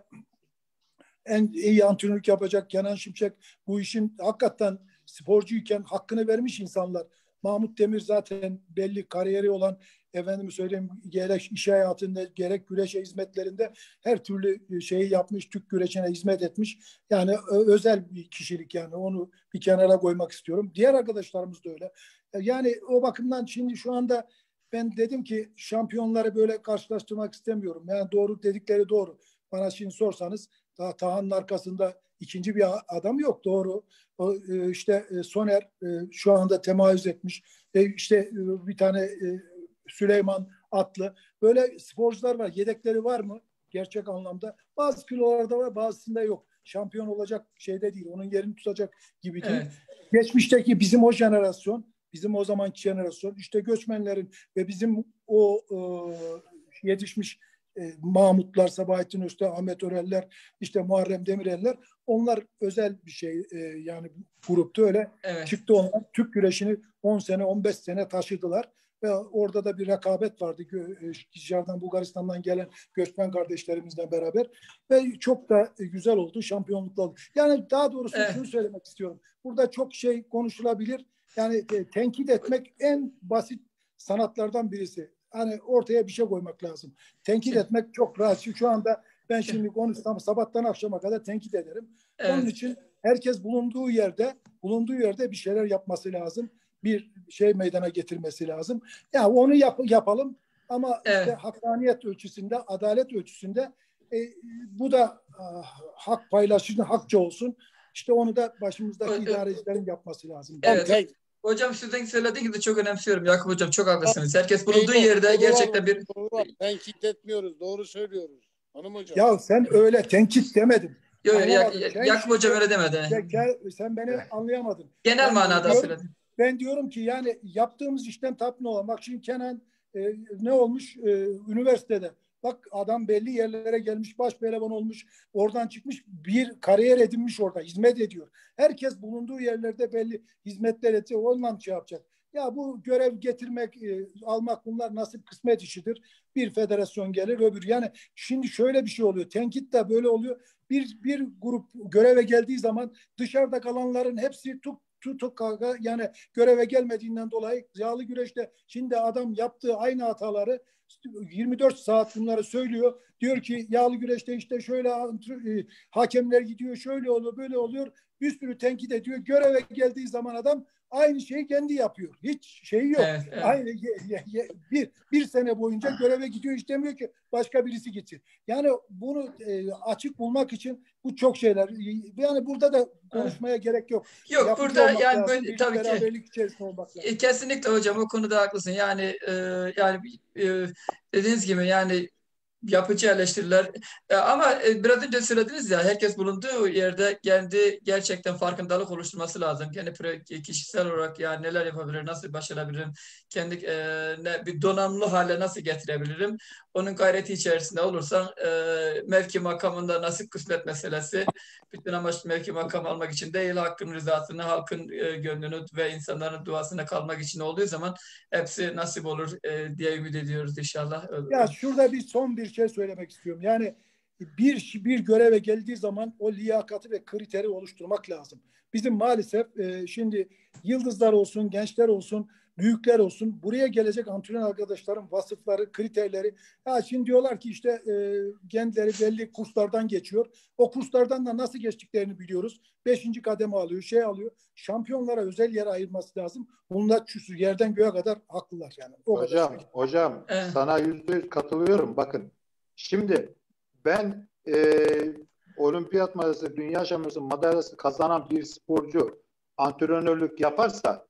en iyi antrenörlük yapacak, Kenan Şimşek bu işin hakikaten sporcuyken hakkını vermiş insanlar. Mahmut Demir zaten belli kariyeri olan, efendim söyleyeyim, gerek iş hayatında gerek güreşe hizmetlerinde her türlü şeyi yapmış, Türk güreşine hizmet etmiş. Yani özel bir kişilik, yani onu bir kenara koymak istiyorum. Diğer arkadaşlarımız da öyle. Yani o bakımdan şimdi şu anda ben dedim ki şampiyonları böyle karşılaştırmak istemiyorum. Yani doğru dedikleri doğru. Bana şimdi sorsanız daha Taha'nın arkasında ikinci bir adam yok, doğru. İşte Soner şu anda temayüz etmiş. İşte bir tane Süleyman Atlı. Böyle sporcular var. Yedekleri var mı? Gerçek anlamda. Bazı kilolarda var, bazısında yok. Şampiyon olacak şeyde değil. Onun yerini tutacak gibi değil. Evet. Geçmişteki bizim o jenerasyon, bizim o zamanki jenerasyon, işte göçmenlerin ve bizim o yetişmiş Mahmutlar, Sabahattin Öztürk, Ahmet Öreller, işte Muharrem Demireller, onlar özel bir şey, yani gruptu, öyle çıktı onlar. Türk güreşini 10 sene, 15 sene taşıdılar ve orada da bir rekabet vardı. Dışarıdan, Bulgaristan'dan gelen göçmen kardeşlerimizle beraber ve çok da güzel oldu, şampiyonluklar oldu. Yani daha doğrusu şunu söylemek istiyorum. Burada çok şey konuşulabilir. Yani tenkit etmek en basit sanatlardan birisi. Hani ortaya bir şey koymak lazım. Tenkit etmek çok rahat. Şu anda ben şimdi konuşsam sabahtan akşama kadar tenkit ederim. Onun için herkes bulunduğu yerde bir şeyler yapması lazım. Bir şey meydana getirmesi lazım. Yani onu yapalım ama işte hakkaniyet ölçüsünde, adalet ölçüsünde bu da hak paylaşımı hakça olsun. İşte onu da başımızdaki idarecilerin yapması lazım. Evet. Hocam sizin söylediğiniz de çok önemsiyorum. Yakup Hocam çok haklısınız. Herkes bulunduğu yerde gerçekten bir... Tenkit etmiyoruz. Doğru söylüyoruz. Hanım hocam. Ya sen öyle tenkit demedin. Yok, Yakup Hocam öyle demedi. Sen beni anlayamadın. Genel manada söyledim. Ben diyorum ki yani yaptığımız işten tatmin olan. Bak şimdi Kenan ne olmuş üniversitede. Bak adam belli yerlere gelmiş, baş pehlivan olmuş, oradan çıkmış, bir kariyer edinmiş, orada hizmet ediyor. Herkes bulunduğu yerlerde belli hizmetler ediyor, onunla şey yapacak. Ya bu görev getirmek, almak, bunlar nasip kısmet işidir. Bir federasyon gelir, öbür. Yani şimdi şöyle bir şey oluyor, tenkit de böyle oluyor. Bir grup göreve geldiği zaman dışarıda kalanların hepsi yani göreve gelmediğinden dolayı yağlı güreşte şimdi adam yaptığı aynı hataları 24 saat bunları söylüyor. Diyor ki yağlı güreşte işte şöyle hakemler gidiyor, şöyle oluyor, böyle oluyor. Bir sürü tenkit ediyor. Göreve geldiği zaman adam aynı şeyi kendi yapıyor. Hiç şeyi yok. Evet. Aynı bir sene boyunca göreve gidiyor, istemiyor ki başka birisi gitsin. Yani bunu açık bulmak için bu çok şeyler. Yani burada da konuşmaya gerek yok. Yok, yapıcı burada yani lazım, böyle tabii beraberlik içerisinde olmak lazım. Kesinlikle hocam, o konuda haklısın. Yani dediğiniz gibi yani yapıcı eleştiriler. Ama biraz önce söylediniz ya, herkes bulunduğu yerde kendi gerçekten farkındalık oluşturması lazım. Kendi kişisel olarak yani neler yapabilir, nasıl başarabilirim, kendi bir donanımlı hale nasıl getirebilirim. onun gayreti içerisinde olursan mevki makamında nasip kısmet meselesi. Bütün amaç mevki makam almak için değil, hakkın rızasını, halkın gönlünü ve insanların duasına kalmak için olduğu zaman hepsi nasip olur diye ümit ediyoruz inşallah. Ya şurada son bir şey söylemek istiyorum. Yani bir göreve geldiği zaman o liyakati ve kriteri oluşturmak lazım. Bizim maalesef şimdi yıldızlar olsun, gençler olsun, büyükler olsun, buraya gelecek antrenör arkadaşların vasıfları, kriterleri. Şimdi diyorlar ki işte kendileri belli kurslardan geçiyor. O kurslardan da nasıl geçtiklerini biliyoruz. 5. kademe alıyor, alıyor. Şampiyonlara özel yer ayırması lazım. Bunlar yerden göğe kadar haklılar yani. Hocam sana %100 katılıyorum. Bakın şimdi ben olimpiyat madalyası, dünya şampiyonası madalyası kazanan bir sporcu antrenörlük yaparsa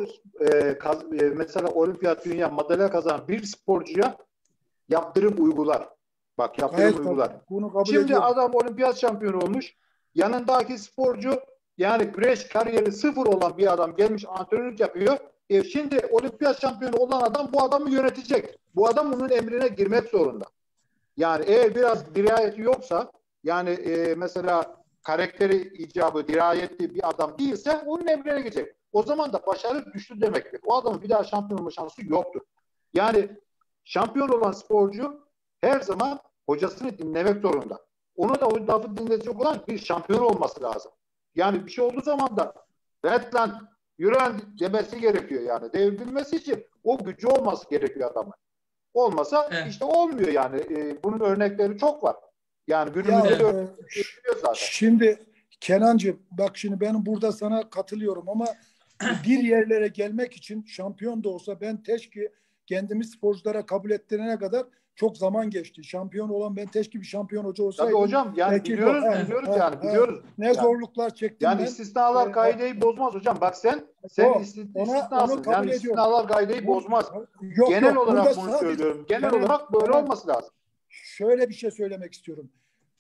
mesela olimpiyat, dünya madalya kazanan bir sporcuya yaptırım uygular. Bak yaptırım uygular. Şimdi ediyorum. Adam olimpiyat şampiyonu olmuş. Yanındaki sporcu yani güreş kariyeri 0 olan bir adam gelmiş antrenörlük yapıyor. Şimdi olimpiyat şampiyonu olan adam bu adamı yönetecek. Bu adam onun emrine girmek zorunda. Yani eğer biraz dirayeti yoksa yani mesela karakteri icabı dirayetli bir adam değilse onun emrine gidecek. O zaman da başarı düştü demektir. O adamın bir daha şampiyon olma şansı yoktur. Yani şampiyon olan sporcu her zaman hocasını dinlemek zorunda. Onu da o lafı dinleyecek olan bir şampiyon olması lazım. Yani bir şey olduğu zaman da Redland yürüyen demesi gerekiyor yani. Devrilmesi için o gücü olması gerekiyor adamın. Olmasa işte olmuyor yani. Bunun örnekleri çok var. Yani günümüzde zaten. Şimdi Kenancığım bak şimdi ben burada sana katılıyorum ama bir yerlere gelmek için şampiyon da olsa ben teşki kendimi sporculara kabul ettirene kadar çok zaman geçti. Şampiyon olan ben teşki bir şampiyon hoca olsaydım. Tabii hocam yani biliyoruz biliyoruz. Ne zorluklar çektim yani ben. İstisnalar kaideyi bozmaz hocam. Bak sen istisnasın. Yani istisnalar kaideyi bozmaz. Genel olarak bunu söylüyorum. Genel olarak böyle olması lazım. Şöyle bir şey söylemek istiyorum.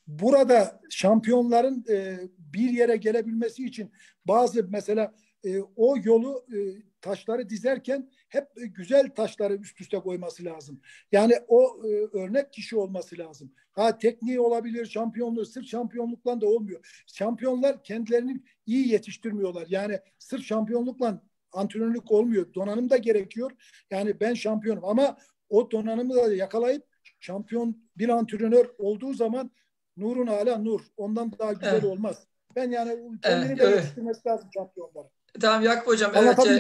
Burada şampiyonların bir yere gelebilmesi için bazı mesela o yolu taşları dizerken hep güzel taşları üst üste koyması lazım. Yani o örnek kişi olması lazım. Tekniği olabilir, şampiyonluğu sırf şampiyonlukla da olmuyor. Şampiyonlar kendilerini iyi yetiştirmiyorlar. Yani sırf şampiyonlukla antrenörlük olmuyor. Donanım da gerekiyor. Yani ben şampiyonum ama o donanımı da yakalayıp şampiyon bir antrenör olduğu zaman nurun hala nur. Ondan daha güzel olmaz. Ben yani kendini de yetiştirmesi lazım şampiyonlara. Tamam Yakup Hocam.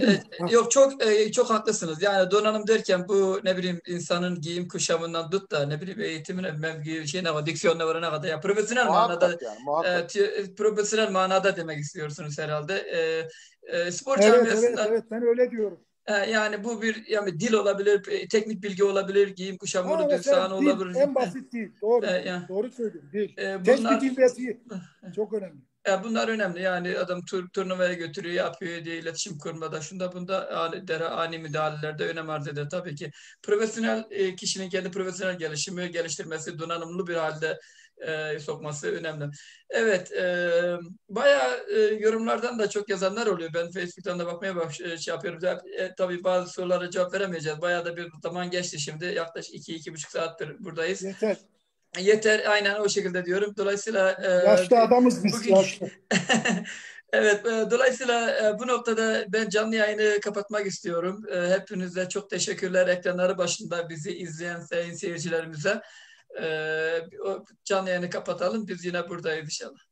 Yok çok haklısınız. Yani donanım derken bu ne bileyim insanın giyim kuşamından tut da ne bileyim eğitimine diksiyonuna varana kadar ya profesyonel manada profesyonel manada demek istiyorsunuz herhalde. Spor camiasında evet ben öyle diyorum. Yani bu bir yani dil olabilir, teknik bilgi olabilir, giyim kuşamı sahanı olabilir. En basit değil. Doğru. Doğru söylüyorum. Değil. Tespit bilgisi çok önemli. Bunlar önemli. Yani adam turnuvaya götürüyor, yapıyor diye iletişim kurmada, şunda bunda ani müdahalelerde önem arz eder. Tabii ki profesyonel kişinin kendi profesyonel geliştirmesi, donanımlı bir halde sokması önemli. Evet, bayağı yorumlardan da çok yazanlar oluyor. Ben Facebook'tan da bakmaya yapıyorum. Tabii bazı sorulara cevap veremeyeceğiz. Bayağı da bir zaman geçti şimdi. Yaklaşık 2-2,5 saattir buradayız. Yeter, aynen o şekilde diyorum. Dolayısıyla yaşlı adamız biz. Yaşlı. Evet, dolayısıyla bu noktada ben canlı yayını kapatmak istiyorum. Hepinize çok teşekkürler. Ekranları başında bizi izleyen sayın seyircilerimize. Canlı yayını kapatalım. Biz yine buradayız inşallah.